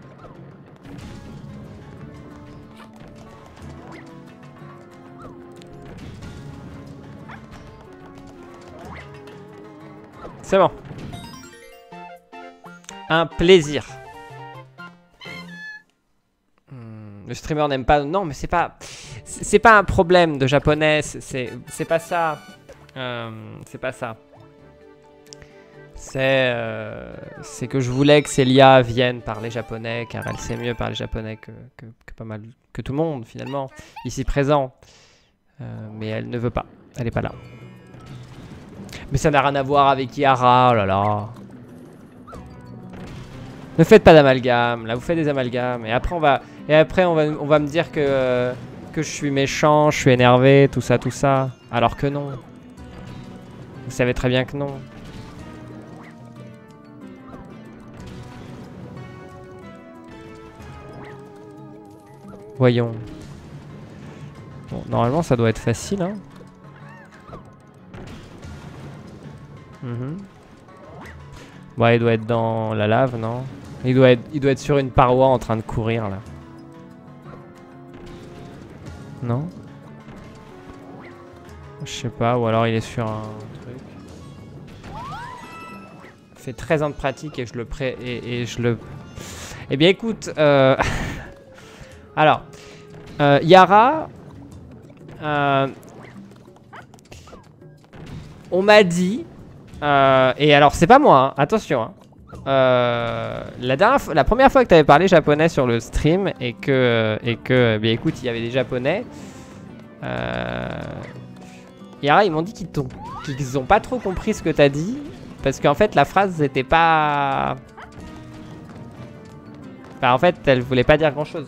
[SPEAKER 1] C'est bon. Un plaisir. Hmm, le streamer n'aime pas... Non, mais c'est pas... C'est pas un problème de japonais. C'est pas ça. Euh, c'est pas ça. C'est euh, c'est que je voulais que Célia vienne parler japonais, car elle sait mieux parler japonais que, que, que pas mal... Que tout le monde, finalement, ici présent. Euh, mais elle ne veut pas. Elle est pas là. Mais ça n'a rien à voir avec Yara, oh là là. Ne faites pas d'amalgame, là vous faites des amalgames. Et après on va, et après on va, on va me dire que, euh, que je suis méchant, je suis énervé, tout ça, tout ça. Alors que non. Vous savez très bien que non. Voyons. Bon, normalement ça doit être facile, hein. Mmh. Ouais, il doit être dans la lave, non? Il doit être, il doit être sur une paroi en train de courir, là. Non? Je sais pas, ou alors il est sur un truc. Fait treize ans de pratique et je le pré... Et, et je le... Eh bien, écoute, euh... alors, euh, Yara... Euh... On m'a dit... Euh, et alors c'est pas moi, hein, attention. Hein. Euh, la, dernière fois, la première fois que tu avais parlé japonais sur le stream et que, et que bien écoute, il y avait des japonais. Euh, Yara, ils m'ont dit qu'ils t'ont, qu'ils ont pas trop compris ce que t'as dit parce qu'en fait la phrase n'était pas. Enfin, en fait, elle voulait pas dire grand chose.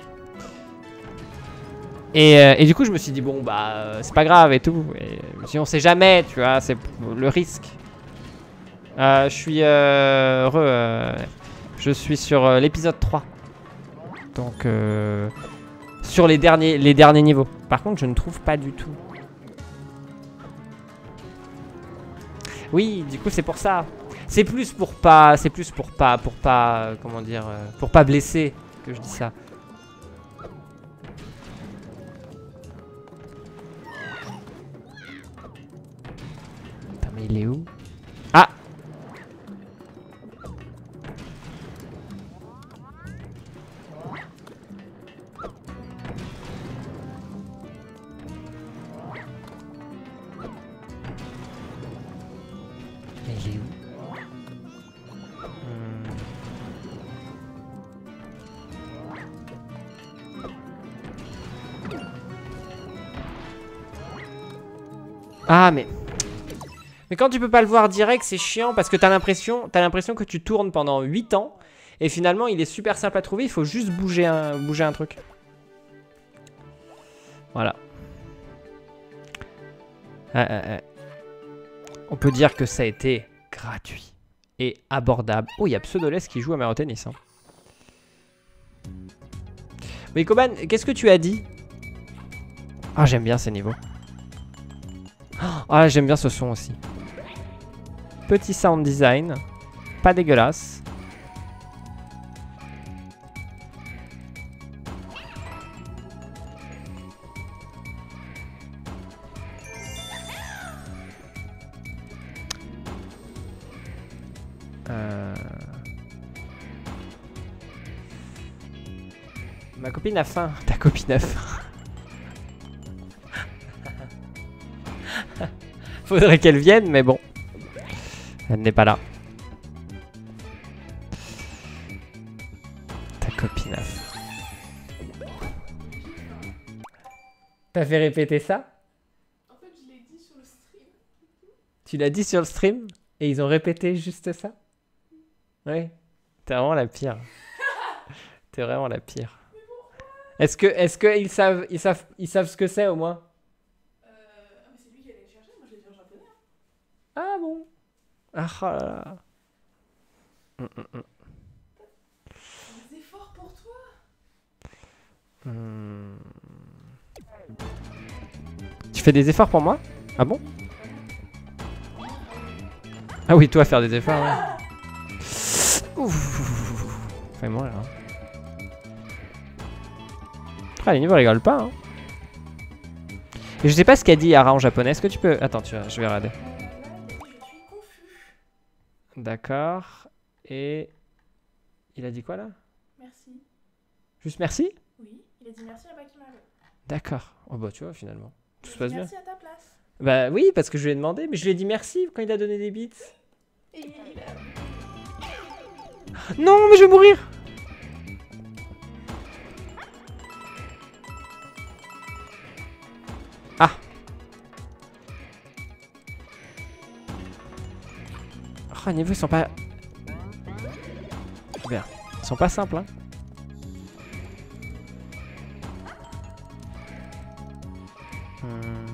[SPEAKER 1] Et, euh, et du coup, je me suis dit bon bah euh, c'est pas grave et tout. Et je me suis dit, on sait jamais, tu vois, c'est le risque. Euh, je suis euh, heureux. Euh, je suis sur euh, l'épisode trois. Donc, euh, sur les derniers, les derniers niveaux. Par contre, je ne trouve pas du tout. Oui, du coup, c'est pour ça. C'est plus pour pas... C'est plus pour pas... Pour pas... Euh, comment dire... Euh, pour pas blesser que je dis ça. Attends, mais il est où? Ah! Ah mais... Mais quand tu peux pas le voir direct, c'est chiant parce que t'as l'impression t'as l'impression que tu tournes pendant huit ans et finalement il est super simple à trouver, il faut juste bouger un, bouger un truc. Voilà. Ah, ah, ah. On peut dire que ça a été gratuit et abordable. Oh, il y a Pseudoless qui joue à Mario Tennis. Hein. Mais Koban, qu'est-ce que tu as dit? Ah, j'aime bien ces niveaux. Ah, j'aime bien ce son aussi. Petit sound design. Pas dégueulasse. Euh... Ma copine a faim. Ta copine a faim. Faudrait qu'elle vienne, mais bon. Elle n'est pas là. Ta copine a faim. T'as fait répéter ça?
[SPEAKER 2] En fait, je l'ai dit sur le stream.
[SPEAKER 1] Tu l'as dit sur le stream? Et ils ont répété juste ça? Oui. T'es vraiment la pire. T'es vraiment la pire. Est-ce que, est-ce que ils savent, ils savent, ils savent ce que c'est au moins?
[SPEAKER 2] Euh... Ah, mais c'est lui qui allait le chercher, moi je l'ai dit en japonais. Hein.
[SPEAKER 1] Ah bon? Ah oh là là. Mm, mm, mm.
[SPEAKER 2] Des efforts pour toi.
[SPEAKER 1] Hmm. Tu fais des efforts pour moi? Ah bon? Ah oui, toi faire des efforts, ouais. Ouf. Fais mourir, hein. Ah, les niveaux rigolent pas, hein. Et je sais pas ce qu'a dit Yara en japonais. Est-ce que tu peux... Attends, tu... je vais regarder.
[SPEAKER 2] Je suis confus.
[SPEAKER 1] D'accord. Et... Il a dit quoi, là?
[SPEAKER 2] Merci.
[SPEAKER 1] Juste merci?
[SPEAKER 2] Oui, il a dit merci à Bakimaru.
[SPEAKER 1] D'accord. Oh bah tu vois, finalement. Tout se
[SPEAKER 2] Il a
[SPEAKER 1] passe
[SPEAKER 2] dit
[SPEAKER 1] bien.
[SPEAKER 2] merci à ta place.
[SPEAKER 1] Bah oui, parce que je lui ai demandé. Mais je lui ai dit merci quand il a donné des bits.
[SPEAKER 2] Et il a...
[SPEAKER 1] Non, mais je vais mourir! Ah! Oh, les niveaux ils sont pas... Bien. Ils sont pas simples, hein. Hmm.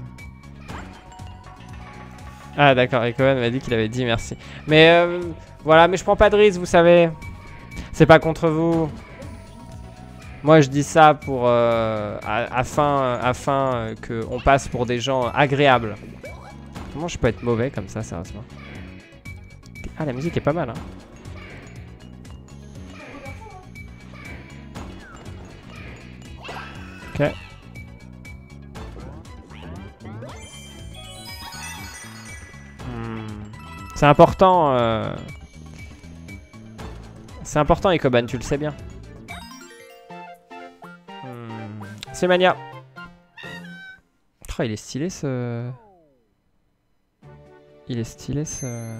[SPEAKER 1] Ah d'accord, Ecohen m'a dit qu'il avait dit merci. Mais euh, voilà, mais je prends pas de risque, vous savez. C'est pas contre vous. Moi je dis ça pour euh, afin, afin euh, qu'on passe pour des gens agréables. Comment je peux être mauvais comme ça, sérieusement? Ah, la musique est pas mal, hein. Ok. Hmm. C'est important. Euh... C'est important, Ecoban, tu le sais bien. Hmm. C'est Mania. Oh, il est stylé ce... Il est stylé ce...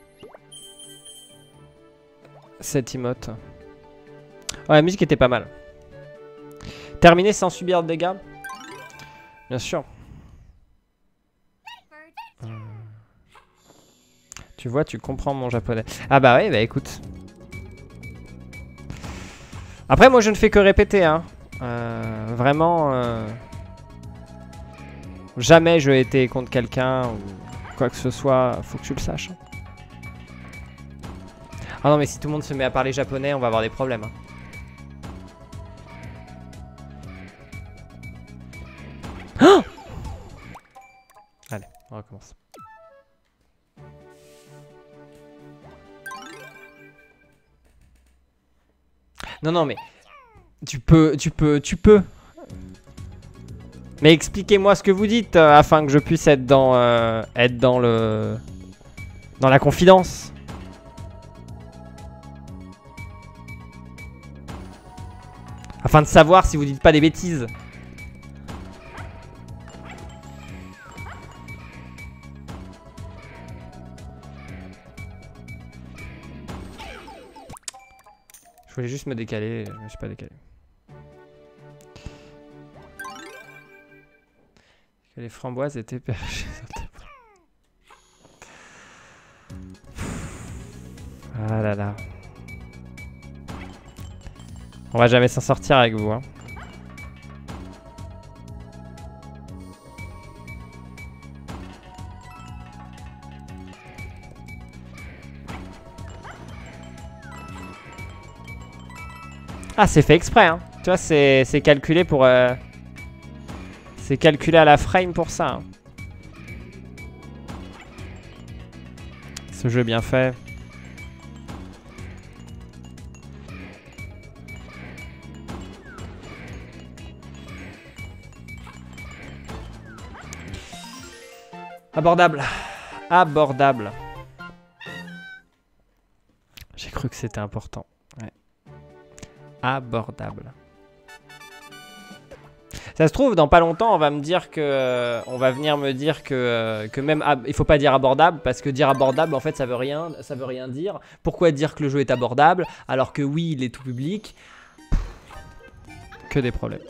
[SPEAKER 1] Cette emote. Ouais, la musique était pas mal. Terminé sans subir de dégâts? Bien sûr. Hmm. Tu vois, tu comprends mon japonais. Ah bah ouais, bah écoute. Après, moi, je ne fais que répéter, hein. Euh, vraiment... Euh... Jamais je été contre quelqu'un ou quoi que ce soit. Faut que tu le saches. Ah non, mais si tout le monde se met à parler japonais, on va avoir des problèmes. Hein. Oh! Allez, on recommence. Non, non, mais... Tu peux, tu peux, tu peux. Mais expliquez-moi ce que vous dites, euh, afin que je puisse être dans, euh, être dans le... Dans la confidence. Afin de savoir si vous dites pas des bêtises. Je voulais juste me décaler, je me suis pas décalé. Que les framboises étaient perchées sur le tableau. Ah là là. On va jamais s'en sortir avec vous, hein. Ah, c'est fait exprès, hein. Tu vois, c'est calculé pour... Euh... C'est calculé à la frame pour ça. Hein. Ce jeu bien fait. Abordable. Abordable. J'ai cru que c'était important. Ouais. Abordable. Ça se trouve, dans pas longtemps, on va me dire que... Euh, on va venir me dire que, euh, que même... Il faut pas dire abordable, parce que dire abordable, en fait, ça veut rien, ça veut rien dire. Pourquoi dire que le jeu est abordable, alors que oui, il est tout public? Que des problèmes.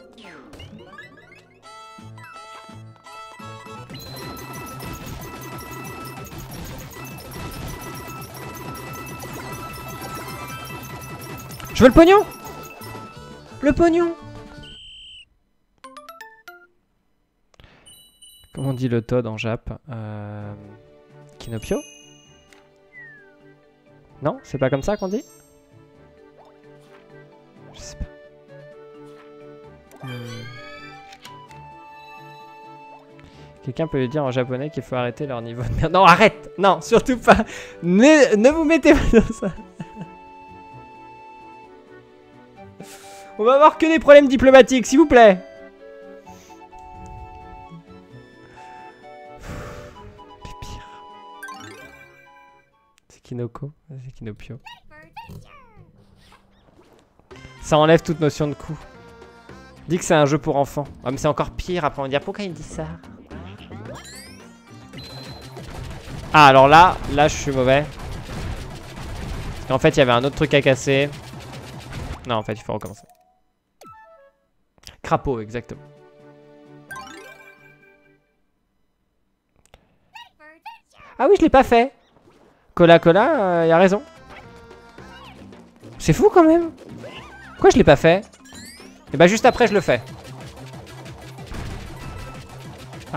[SPEAKER 1] Je veux le pognon! Le pognon! Comment on dit le Toad en Jap? euh... Kinopio? Non? C'est pas comme ça qu'on dit? Je sais pas. Hmm. Quelqu'un peut lui dire en japonais qu'il faut arrêter leur niveau de merde. Non, arrête! Non, surtout pas! Ne, ne vous mettez pas dans ça! On va avoir que des problèmes diplomatiques, s'il vous plaît! Kinoko, c'est Kinopio. Ça enlève toute notion de coup. Dit que c'est un jeu pour enfants. Ah, mais c'est encore pire. Après on va dire pourquoi il dit ça. Ah alors là, là je suis mauvais. Parce qu'en fait il y avait un autre truc à casser. Non en fait il faut recommencer. Crapaud exactement. Ah oui je l'ai pas fait. Cola Cola, il euh, y a raison. C'est fou quand même. Pourquoi je l'ai pas fait? Et bah juste après je le fais. Ah.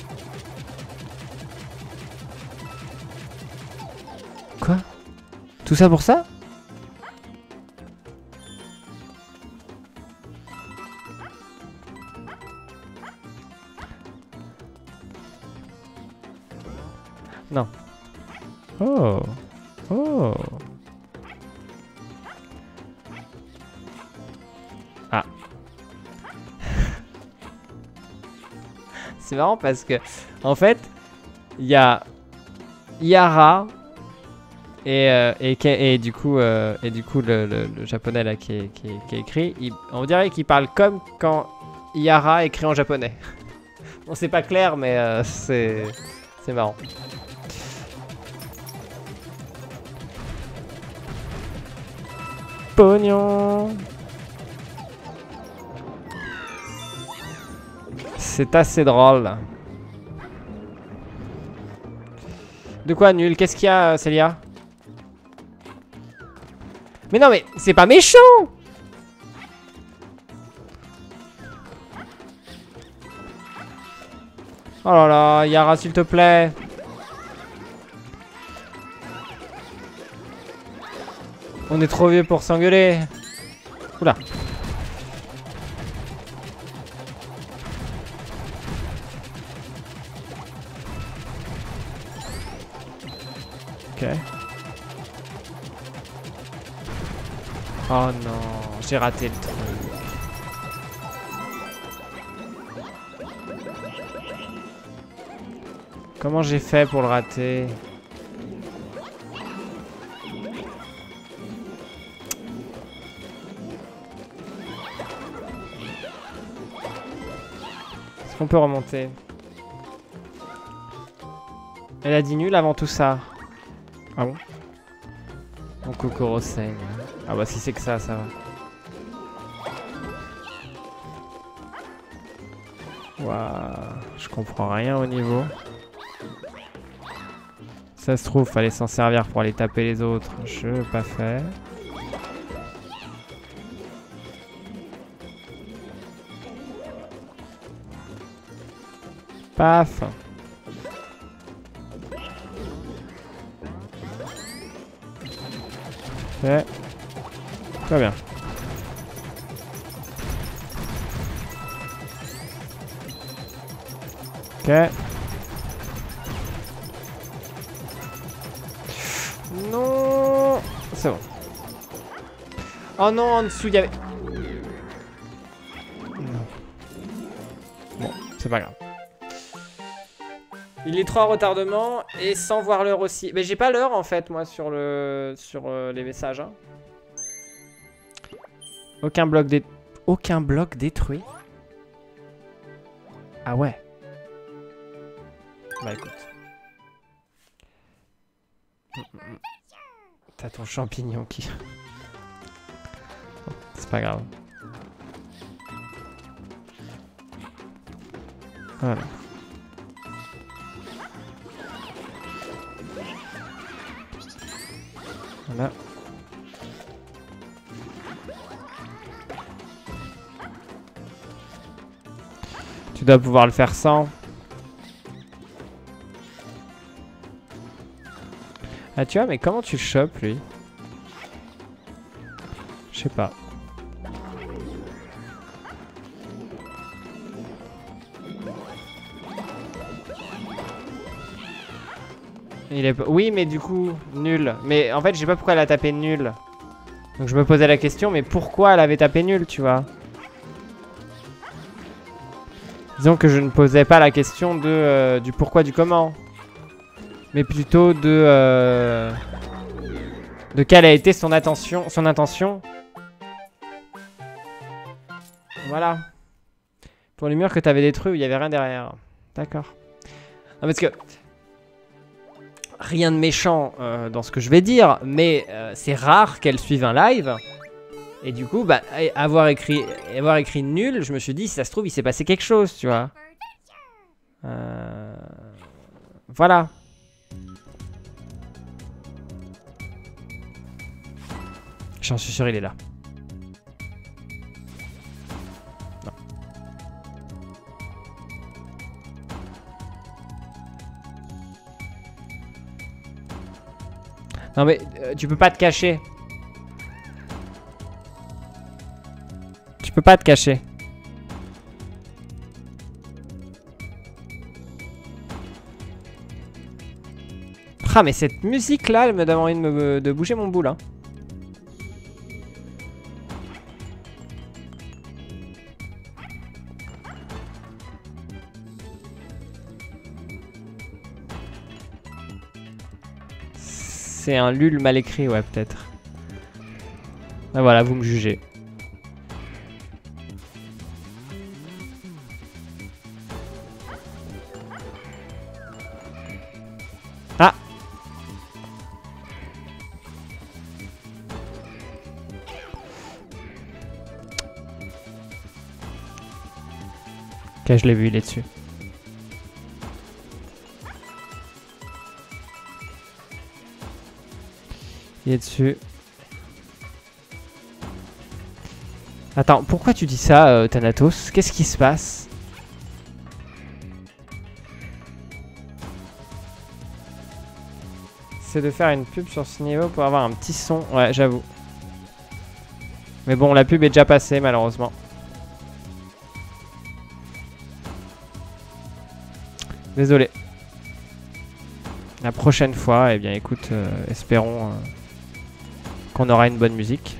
[SPEAKER 1] Quoi? Tout ça pour ça? Non. Oh. Oh. Ah. C'est marrant parce que, en fait, il y a Yara et, euh, et, et du coup, euh, et du coup le, le, le japonais là qui est, qui est, qui est écrit, il, on dirait qu'il parle comme quand Yara écrit en japonais. Bon, c'est pas clair, mais euh, c'est c'est marrant. Pognon. C'est assez drôle. De quoi nul? Qu'est-ce qu'il y a, Célia? Mais non, mais c'est pas méchant! Oh là là, Yara, s'il te plaît. On est trop vieux pour s'engueuler. Oula. Ok. Oh non, j'ai raté le truc. Comment j'ai fait pour le rater? Est-ce qu'on peut remonter? Elle a dit nul avant tout ça. Ah bon? Mon Kokoro saigne. Ah bah si c'est que ça, ça va. Waouh, je comprends rien au niveau. Ça se trouve, fallait s'en servir pour aller taper les autres. Je l'ai pas fait. Paf. Fait. Très bien. Ok. Non. C'est bon. Oh non, en dessous il y avait... Non. Bon, c'est pas grave. Il est trop en retardement et sans voir l'heure aussi. Mais j'ai pas l'heure en fait moi sur le sur euh, les messages. Hein. Aucun bloc dé... Aucun bloc détruit. Ah ouais. Bah écoute. T'as ton champignon qui... C'est pas grave. Voilà. Voilà. Tu dois pouvoir le faire sans. Ah tu vois, mais comment tu le chopes lui? Je sais pas. Il est... Oui, mais du coup, nul. Mais en fait, je sais pas pourquoi elle a tapé nul. Donc je me posais la question, mais pourquoi elle avait tapé nul, tu vois? Disons que je ne posais pas la question de, euh, du pourquoi, du comment. Mais plutôt de... Euh, de quelle a été son attention, son intention. Voilà. Pour les murs que tu avais détruits où il n'y avait rien derrière. D'accord. Non, parce que... Rien de méchant euh, dans ce que je vais dire, mais euh, c'est rare qu'elle suive un live. Et du coup, bah, avoir écrit, avoir écrit nul, je me suis dit, si ça se trouve, il s'est passé quelque chose, tu vois. Euh... Voilà. J'en suis sûr, il est là. Non. Non mais euh, tu peux pas te cacher. Tu peux pas te cacher. Ah mais cette musique là, elle me donne envie de, me, de bouger mon boule. Hein. C'est un lul mal écrit, ouais, peut-être. Ah, voilà, vous me jugez. Ah! Ok, je l'ai vu, il est dessus. Il est dessus. Attends, pourquoi tu dis ça, euh, Thanatos? Qu'est-ce qui se passe? C'est de faire une pub sur ce niveau pour avoir un petit son. Ouais, j'avoue. Mais bon, la pub est déjà passée, malheureusement. Désolé. La prochaine fois, eh bien, écoute, euh, espérons... Euh qu'on aura une bonne musique.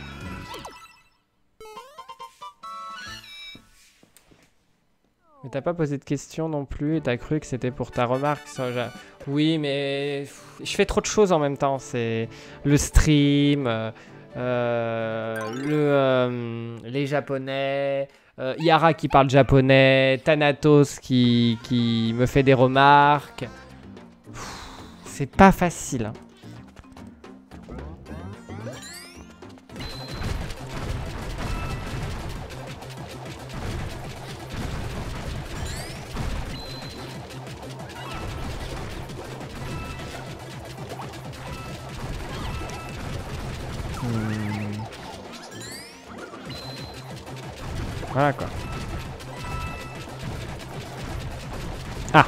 [SPEAKER 1] Mais t'as pas posé de questions non plus et t'as cru que c'était pour ta remarque sur... Oui, mais je fais trop de choses en même temps. C'est le stream, euh, le, euh, les japonais, euh, Yara qui parle japonais, Thanatos qui, qui me fait des remarques. C'est pas facile. Hein. Voilà quoi. Ah.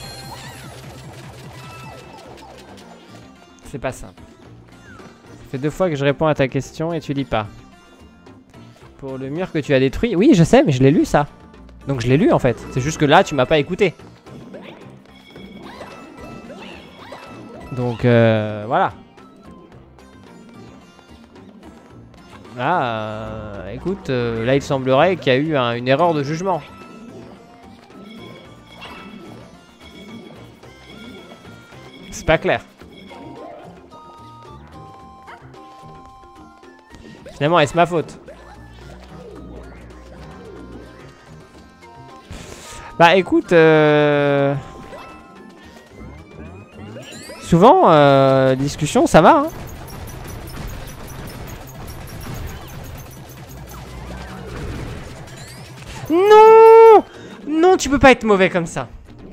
[SPEAKER 1] C'est pas simple. Ça fait deux fois que je réponds à ta question et tu lis pas. Pour le mur que tu as détruit. Oui, je sais, mais je l'ai lu ça. Donc je l'ai lu en fait. C'est juste que là, tu m'as pas écouté. Donc euh, voilà. Là, euh, écoute, euh, là il semblerait qu'il y a eu un, une erreur de jugement. C'est pas clair. Finalement, est-ce ma faute? Bah écoute, euh... souvent, euh, discussion, ça va, hein. Non! Non, tu peux pas être mauvais comme ça.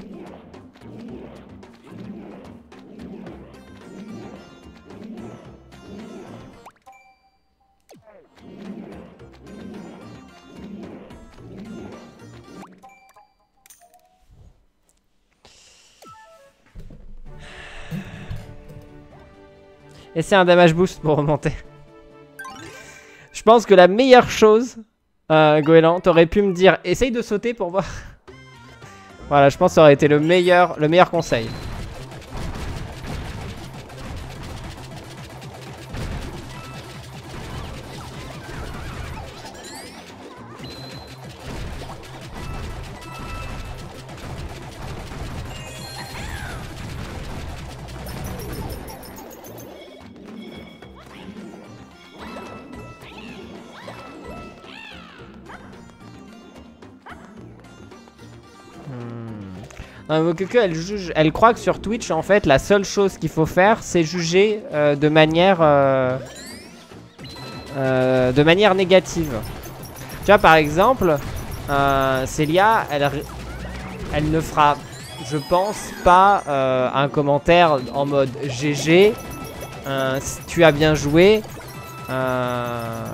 [SPEAKER 1] Et c'est un damage boost pour remonter. Je pense que la meilleure chose, euh, Goéland, t'aurais pu me dire, essaye de sauter pour voir. Voilà, je pense que ça aurait été le meilleur, le meilleur conseil. Euh, Coco, elle juge, elle croit que sur Twitch, en fait, la seule chose qu'il faut faire, c'est juger euh, de manière, euh, euh, de manière négative. Tu vois, par exemple, euh, Célia, elle, elle ne fera, je pense, pas euh, un commentaire en mode G G. Euh, si tu as bien joué euh,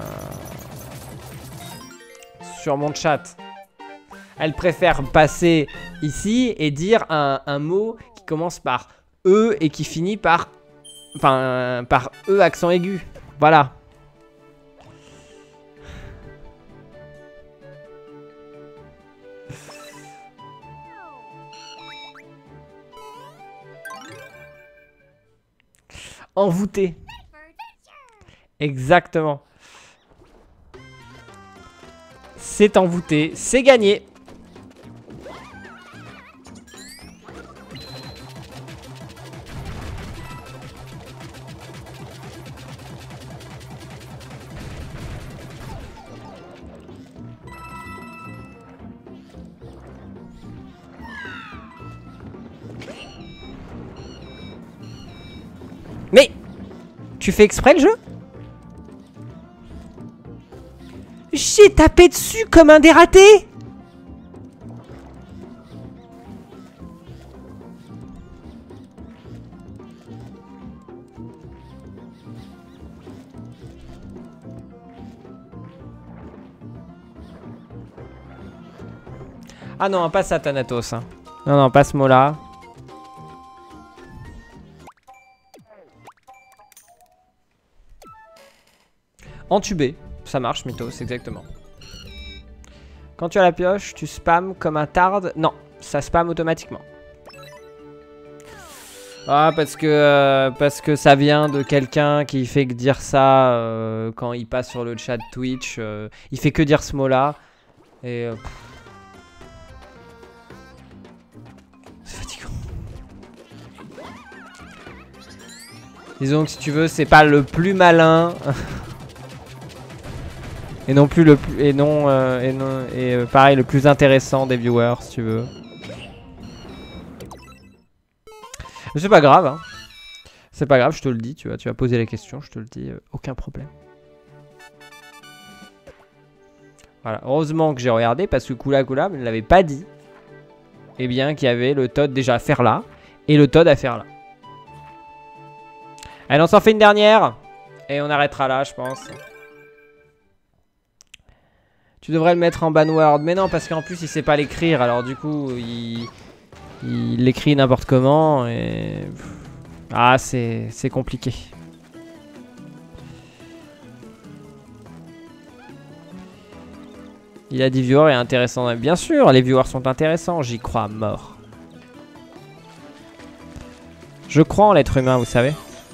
[SPEAKER 1] sur mon chat. Elle préfère passer ici et dire un, un mot qui commence par E et qui finit par... Enfin, par E accent aigu. Voilà. Envoûté. Exactement. C'est envoûté. C'est gagné. Mais tu fais exprès le jeu? J'ai tapé dessus comme un dératé. Ah non, pas ça, Thanatos. Hein. Non, non, pas ce mot-là. Entubé, ça marche, Mythos, exactement. Quand tu as la pioche, tu spams comme un tarde. Non, ça spam automatiquement. Ah, parce que, euh, parce que ça vient de quelqu'un qui fait que dire ça euh, quand il passe sur le chat Twitch. Euh, il fait que dire ce mot-là. Et... Euh, c'est fatigant. Disons que si tu veux, c'est pas le plus malin... Et non plus le plus et non euh, et non et euh, pareil le plus intéressant des viewers si tu veux. Mais c'est pas grave hein. C'est pas grave, je te le dis, tu vois, tu vas poser la question, je te le dis, euh, aucun problème. Voilà, heureusement que j'ai regardé parce que Kula Kula ne l'avait pas dit. Eh bien qu'il y avait le Todd déjà à faire là et le Todd à faire là. Allez, on s'en fait une dernière et on arrêtera là, je pense. Tu devrais le mettre en banword. Mais non, parce qu'en plus, il sait pas l'écrire. Alors du coup, il il l'écrit n'importe comment. Et... Ah, c'est compliqué. Il a dit viewer est intéressant. Bien sûr, les viewers sont intéressants. J'y crois à mort. Je crois en l'être humain, vous savez.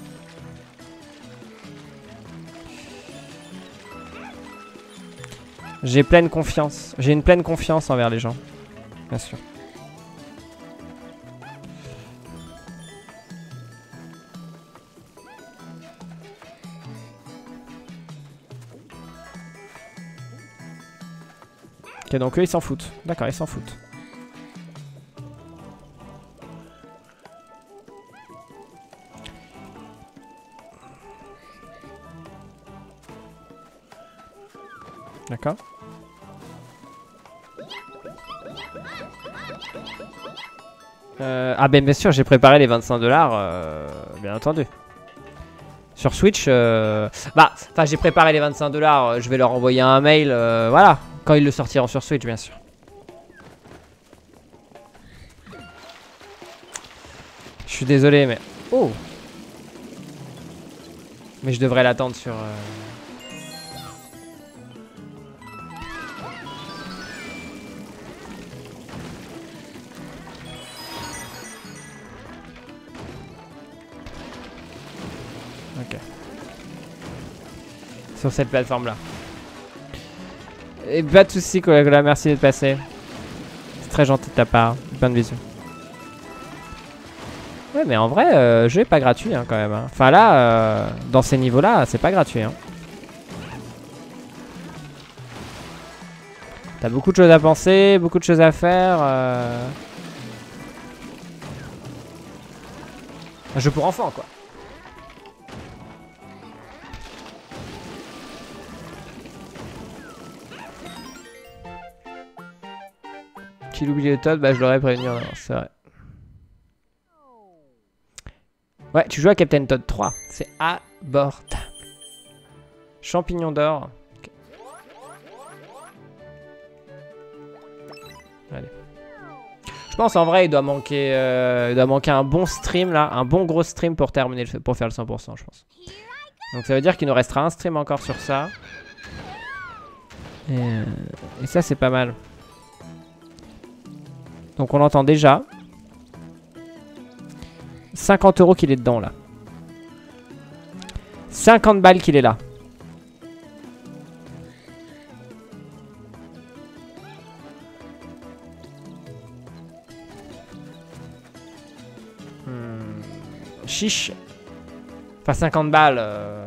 [SPEAKER 1] J'ai pleine confiance. J'ai une pleine confiance envers les gens. Bien sûr. Ok, donc eux ils s'en foutent. D'accord, ils s'en foutent. D'accord. Euh, ah ben bien sûr, j'ai préparé les vingt-cinq dollars, euh, bien entendu. Sur Switch, euh, bah, enfin j'ai préparé les vingt-cinq dollars, je vais leur envoyer un mail, euh, voilà, quand ils le sortiront sur Switch, bien sûr. Je suis désolé, mais... Oh! Mais je devrais l'attendre sur... Euh... Ok. Sur cette plateforme là. Et pas de soucis, Coca-Cola, merci d'être passé. C'est très gentil de ta part. Plein de bisous. Ouais, mais en vrai, euh, le jeu est pas gratuit hein, quand même. Hein. Enfin là, euh, dans ces niveaux là, c'est pas gratuit. Hein. T'as beaucoup de choses à penser, beaucoup de choses à faire. Euh... Un jeu pour enfants quoi. Qu'il oublie le Todd, bah je l'aurais prévenu en avance, c'est vrai. Ouais, tu joues à Captain Todd trois, c'est abordable. Champignon d'or. Okay. Allez. Je pense en vrai il doit manquer, euh, il doit manquer un bon stream là, un bon gros stream pour terminer le, pour faire le cent pour cent je pense. Donc ça veut dire qu'il nous restera un stream encore sur ça. Et, euh, et ça c'est pas mal. Donc on l'entend déjà. cinquante euros qu'il est dedans là. cinquante balles qu'il est là. Hmm. Chiche. Enfin cinquante balles. Euh...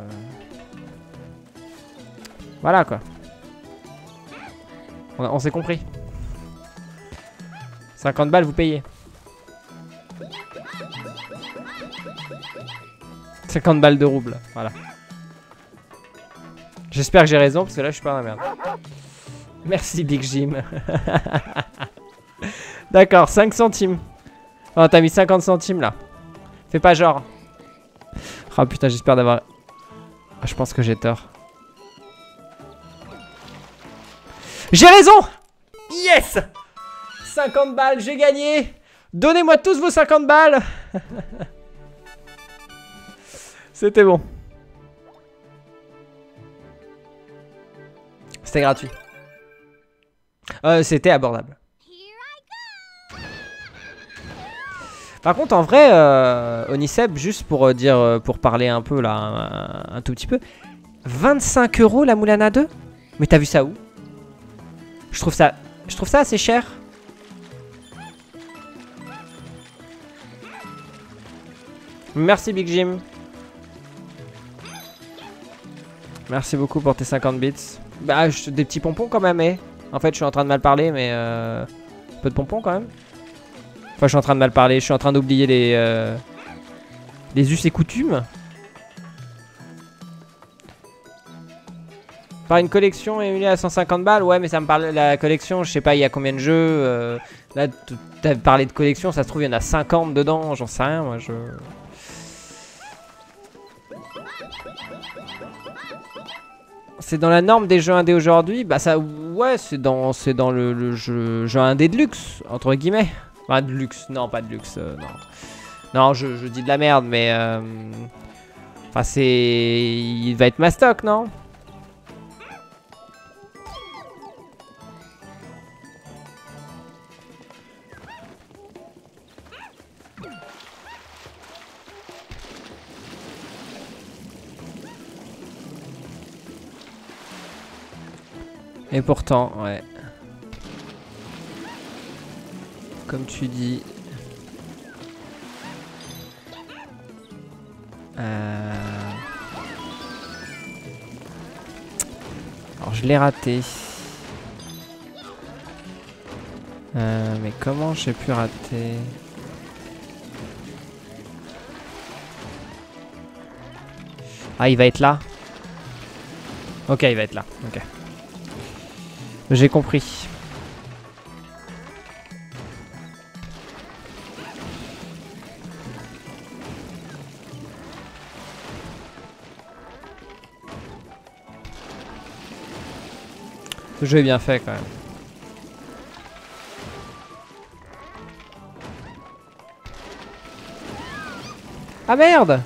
[SPEAKER 1] Voilà quoi. On, on s'est compris. cinquante balles, vous payez. cinquante balles de roubles, voilà. J'espère que j'ai raison, parce que là, je suis pas dans la merde. Merci, Big Jim. D'accord, cinq centimes. Oh, t'as mis cinquante centimes, là. Fais pas genre. Oh, putain, j'espère d'avoir... Oh, je pense que j'ai tort. J'ai raison! Yes! cinquante balles, j'ai gagné. Donnez-moi tous vos cinquante balles. C'était bon. C'était gratuit. Euh, C'était abordable. Par contre, en vrai, euh, Oniseb, juste pour dire, pour parler un peu là, un, un tout petit peu, vingt-cinq euros la Moulana deux? Mais t'as vu ça où? Je trouve ça, je trouve ça assez cher. Merci Big Jim. Merci beaucoup pour tes cinquante bits. Bah, je, des petits pompons quand même, eh. En fait, je suis en train de mal parler, mais euh, un peu de pompons quand même. Enfin, je suis en train de mal parler, je suis en train d'oublier les, euh, les us et coutumes. Par une collection émulée à cent cinquante balles, ouais, mais ça me parle la collection, je sais pas, il y a combien de jeux. Euh, là, t'as parlé de collection, ça se trouve, il y en a cinquante dedans, j'en sais rien, moi, je... C'est dans la norme des jeux indés aujourd'hui. Bah ça, ouais, c'est dans, c'est dans le, le jeu, jeu indé de luxe, entre guillemets. Enfin, de luxe, non, pas de luxe, euh, non. Non, je, je dis de la merde, mais... Euh, enfin, c'est... Il va être mastoc, non? Et pourtant, ouais. Comme tu dis. Euh... Alors je l'ai raté. Euh, mais comment j'ai pu rater? Ah, il va être là. Ok, il va être là. Ok. J'ai compris. Ce jeu est bien fait quand même. Ah merde!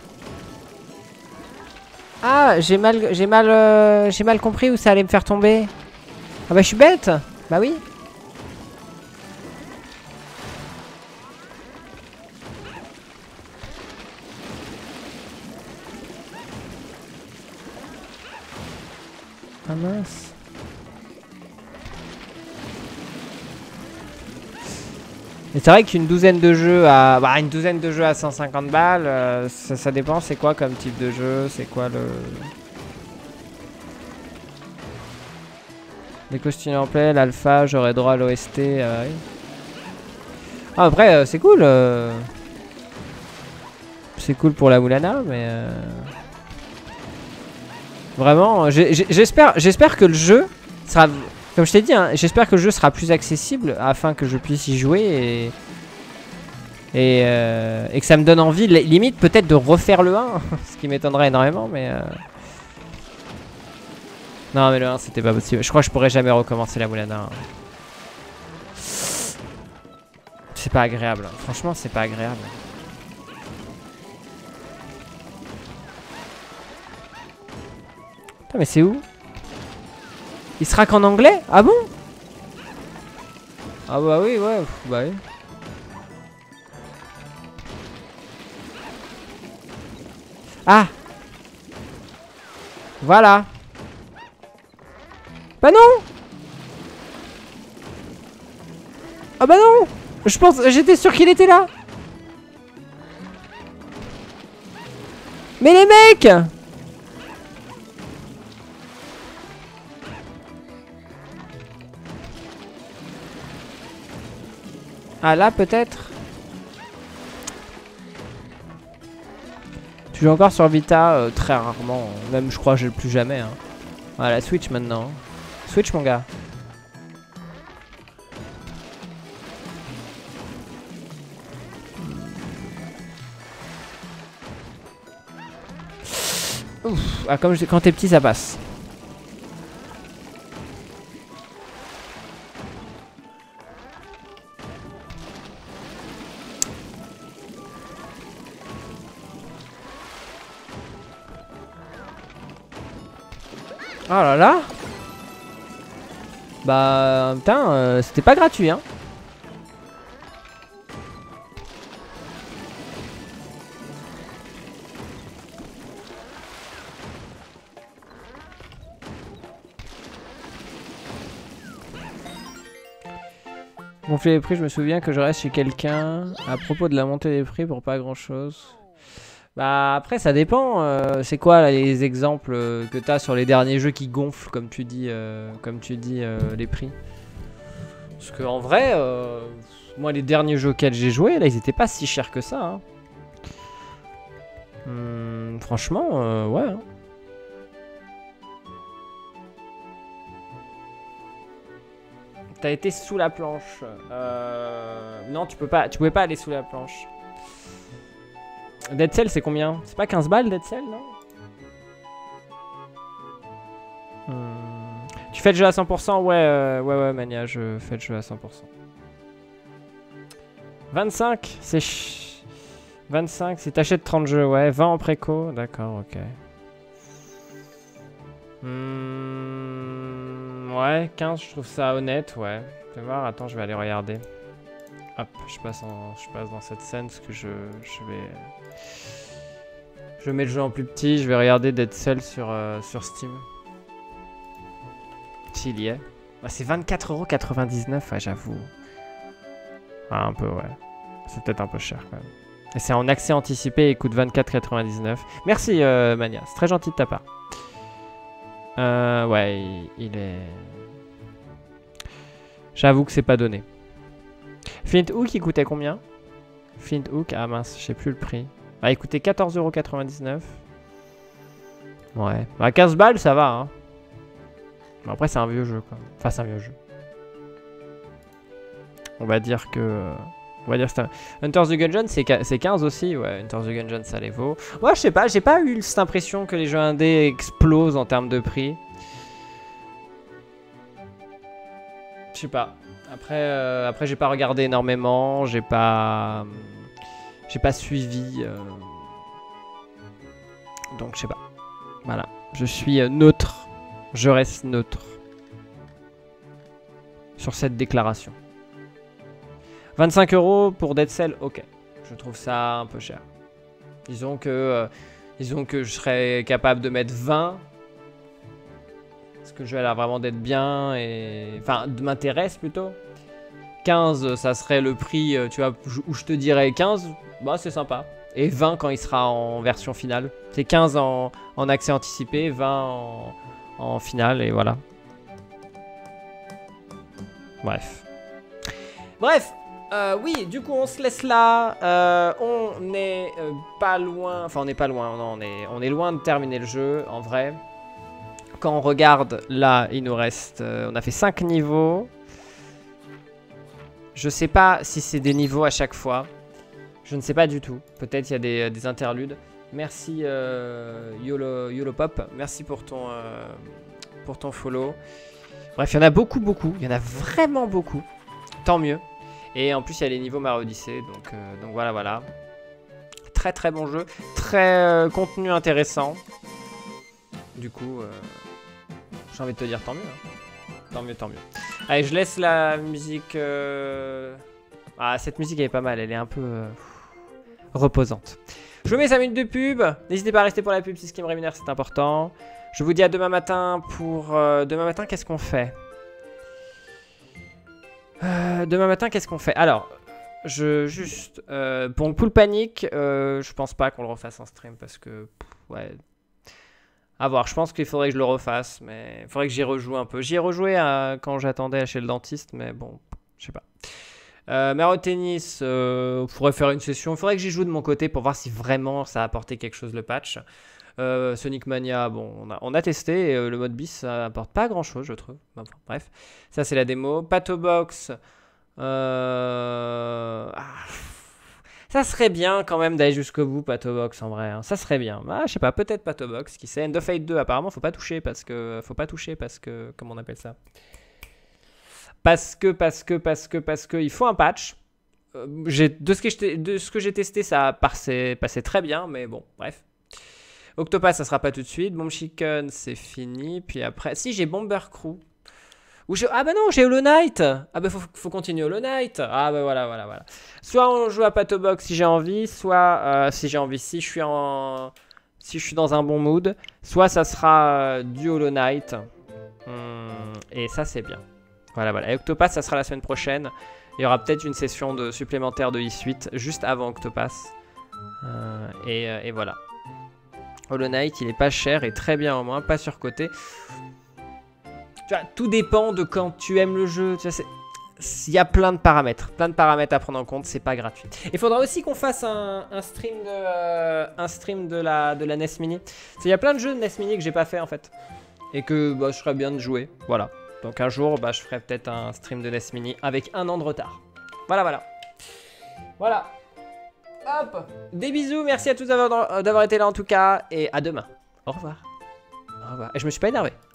[SPEAKER 1] Ah, j'ai mal, j'ai mal, euh, j'ai mal compris où ça allait me faire tomber. Ah bah je suis bête. Bah oui. Ah mince. Mais c'est vrai qu'une douzaine de jeux à, bah, une douzaine de jeux à cent cinquante balles, euh, ça, ça dépend. C'est quoi comme type de jeu? C'est quoi le... Les costumes en play, l'alpha, j'aurais droit à l'O S T. Euh, oui. Ah, après, euh, c'est cool. Euh... C'est cool pour la Moulana, mais... Euh... Vraiment, j'espère j'espère que le jeu sera... Comme je t'ai dit, hein, j'espère que le jeu sera plus accessible afin que je puisse y jouer et... Et, euh, et que ça me donne envie, limite, peut-être de refaire le un. Ce qui m'étonnerait énormément, mais... Euh... Non, mais le un, c'était pas possible. Je crois que je pourrais jamais recommencer la Moulana. C'est pas agréable. Franchement, c'est pas agréable. Putain, mais c'est où? Il sera qu'en anglais? Ah bon? Ah bah oui, ouais. Bah oui. Ah! Voilà! Bah non! Ah bah non! Je pense... J'étais sûr qu'il était là! Mais les mecs! Ah là peut-être? Tu joues encore sur Vita? euh, Très rarement. Même je crois que je plus jamais. Hein. Ah la Switch maintenant. Switch mon gars. Ouf. Ah comme je... quand t'es petit ça passe. Oh là là. Bah putain euh, c'était pas gratuit hein. Gonfler les prix, je me souviens que je reste chez quelqu'un à propos de la montée des prix pour pas grand chose. Bah après ça dépend, euh, c'est quoi là, les exemples euh, que t'as sur les derniers jeux qui gonflent comme tu dis, euh, comme tu dis euh, les prix. Parce que en vrai, euh, moi les derniers jeux auxquels j'ai joué là ils étaient pas si chers que ça. Hein. Hum, franchement, euh, ouais. Hein. T'as été sous la planche. Euh, non tu peux pas, tu pouvais pas aller sous la planche. Dead Cell c'est combien? C'est pas quinze balles Dead Cell non? hmm. Tu fais le jeu à cent pour cent? Ouais, euh, ouais, ouais, Mania, je fais le jeu à cent pour cent. vingt-cinq, c'est ch... vingt-cinq, si t'achètes trente jeux, ouais. vingt en préco, d'accord, ok. Hmm, ouais, quinze, je trouve ça honnête, ouais. Tu vas voir, attends, je vais aller regarder. Hop, je passe, en, je passe dans cette scène parce que je, je vais... Je mets le jeu en plus petit, je vais regarder Dead Cell sur, euh, sur Steam. s'il y est. Bah, c'est vingt-quatre euros quatre-vingt-dix-neuf, ouais, j'avoue. Ah, un peu, ouais. C'est peut-être un peu cher quand même. Et c'est en accès anticipé et il coûte vingt-quatre quatre-vingt-dix-neuf. Merci euh, Mania, c'est très gentil de ta part. Euh, ouais, il, il est... J'avoue que c'est pas donné. Flint Hook, il coûtait combien? Flint Hook, ah mince, je sais plus le prix. Ah, il coûtait quatorze euros quatre-vingt-dix-neuf. Ouais, bah quinze balles, ça va, hein. Bon, après, c'est un vieux jeu, quoi. Enfin, c'est un vieux jeu. On va dire que... On va dire que c'est un... Hunter's the Gungeon, c'est quinze aussi. Ouais, Hunter's the Gungeon, ça les vaut. Moi, je sais pas, j'ai pas eu cette impression que les jeux indés explosent en termes de prix. Je sais pas. Après, euh, après j'ai pas regardé énormément. J'ai pas... J'ai pas suivi. Euh... Donc, je sais pas. Voilà. Je suis euh, neutre. Je reste neutre. Sur cette déclaration. vingt-cinq euros pour Dead Cell, ok. Je trouve ça un peu cher. Disons que, euh, disons que je serais capable de mettre vingt. Parce que le jeu a l'air vraiment d'être bien et... Enfin, m'intéresse plutôt. quinze, ça serait le prix, tu vois, où je te dirais quinze, bah c'est sympa. Et vingt quand il sera en version finale. C'est quinze en, en accès anticipé, vingt en, en finale et voilà. Bref. Bref. Euh, oui, du coup, on se laisse là. Euh, on n'est euh, pas loin. Enfin, on n'est pas loin. Non, on est, on est loin de terminer le jeu, en vrai. Quand on regarde, là, il nous reste... Euh, on a fait cinq niveaux. Je sais pas si c'est des niveaux à chaque fois. Je ne sais pas du tout. Peut-être il y a des, des interludes. Merci, euh, Yolo, Yolo Pop. Merci pour ton, euh, pour ton follow. Bref, il y en a beaucoup, beaucoup. Il y en a vraiment beaucoup. Tant mieux. Et en plus, il y a les niveaux Mario Odyssey, donc, euh, donc voilà, voilà. Très très bon jeu, très euh, contenu intéressant. Du coup, euh, j'ai envie de te dire tant mieux. Hein. Tant mieux, tant mieux. Allez, je laisse la musique... Euh... Ah, cette musique, elle est pas mal, elle est un peu euh, reposante. Je vous mets cinq minutes de pub. N'hésitez pas à rester pour la pub si ce qui me rémunère, c'est important. Je vous dis à demain matin pour... Euh, demain matin, qu'est-ce qu'on fait ? Euh, demain matin, qu'est-ce qu'on fait? Alors, je juste euh, pour le Pool Panic, euh, je pense pas qu'on le refasse en stream parce que pff, ouais, à voir. Je pense qu'il faudrait que je le refasse, mais il faudrait que j'y rejoue un peu. J'y ai rejoué à, quand j'attendais chez le dentiste, mais bon, je sais pas. Euh, Mario Tennis, euh, on pourrait faire une session. Il faudrait que j'y joue de mon côté pour voir si vraiment ça a apporté quelque chose le patch. Euh, Sonic Mania, bon, on a, on a testé et euh, le mode bis, ça apporte pas grand chose, je trouve. Enfin, bref, ça c'est la démo. Pato Box, euh... ah, ça serait bien quand même d'aller jusqu'au bout, Pato Box en vrai. Hein. Ça serait bien. Ah, je sais pas, peut-être Pato Box, qui sait. End of Fate deux, apparemment, faut pas toucher parce que, faut pas toucher parce que, comment on appelle ça? Parce que, parce que, parce que, parce que, il faut un patch. Euh, de ce que j'ai testé, ça passait, passait très bien, mais bon, bref. Octopath, ça sera pas tout de suite. Bomb Chicken, c'est fini. Puis après, si j'ai Bomber Crew. Ou ah bah non, j'ai Hollow Knight. Ah bah faut, faut continuer Hollow Knight. Ah bah voilà, voilà, voilà. Soit on joue à Pato Box si j'ai envie, soit euh, si j'ai envie, si je suis en, si je suis dans un bon mood, soit ça sera euh, du Hollow Knight. Hum, et ça c'est bien. Voilà, voilà. Et Octopath, ça sera la semaine prochaine. Il y aura peut-être une session de supplémentaire de X huit juste avant Octopath. Euh, et, euh, et voilà. Hollow Knight, il est pas cher et très bien au moins, pas surcoté. Tu vois, tout dépend de quand tu aimes le jeu. Tu vois, il y a plein de paramètres, plein de paramètres à prendre en compte, c'est pas gratuit. Il faudra aussi qu'on fasse un, un stream de, euh, un stream de la, de la N E S Mini. Il y a plein de jeux de N E S Mini que j'ai pas fait en fait, et que bah, je ferais bien de jouer. Voilà. Donc un jour, bah, je ferai peut-être un stream de N E S Mini avec un an de retard. Voilà, voilà. Voilà. Hop, des bisous, merci à tous d'avoir été là en tout cas, et à demain. Au revoir. Au revoir. Et je me suis pas énervé.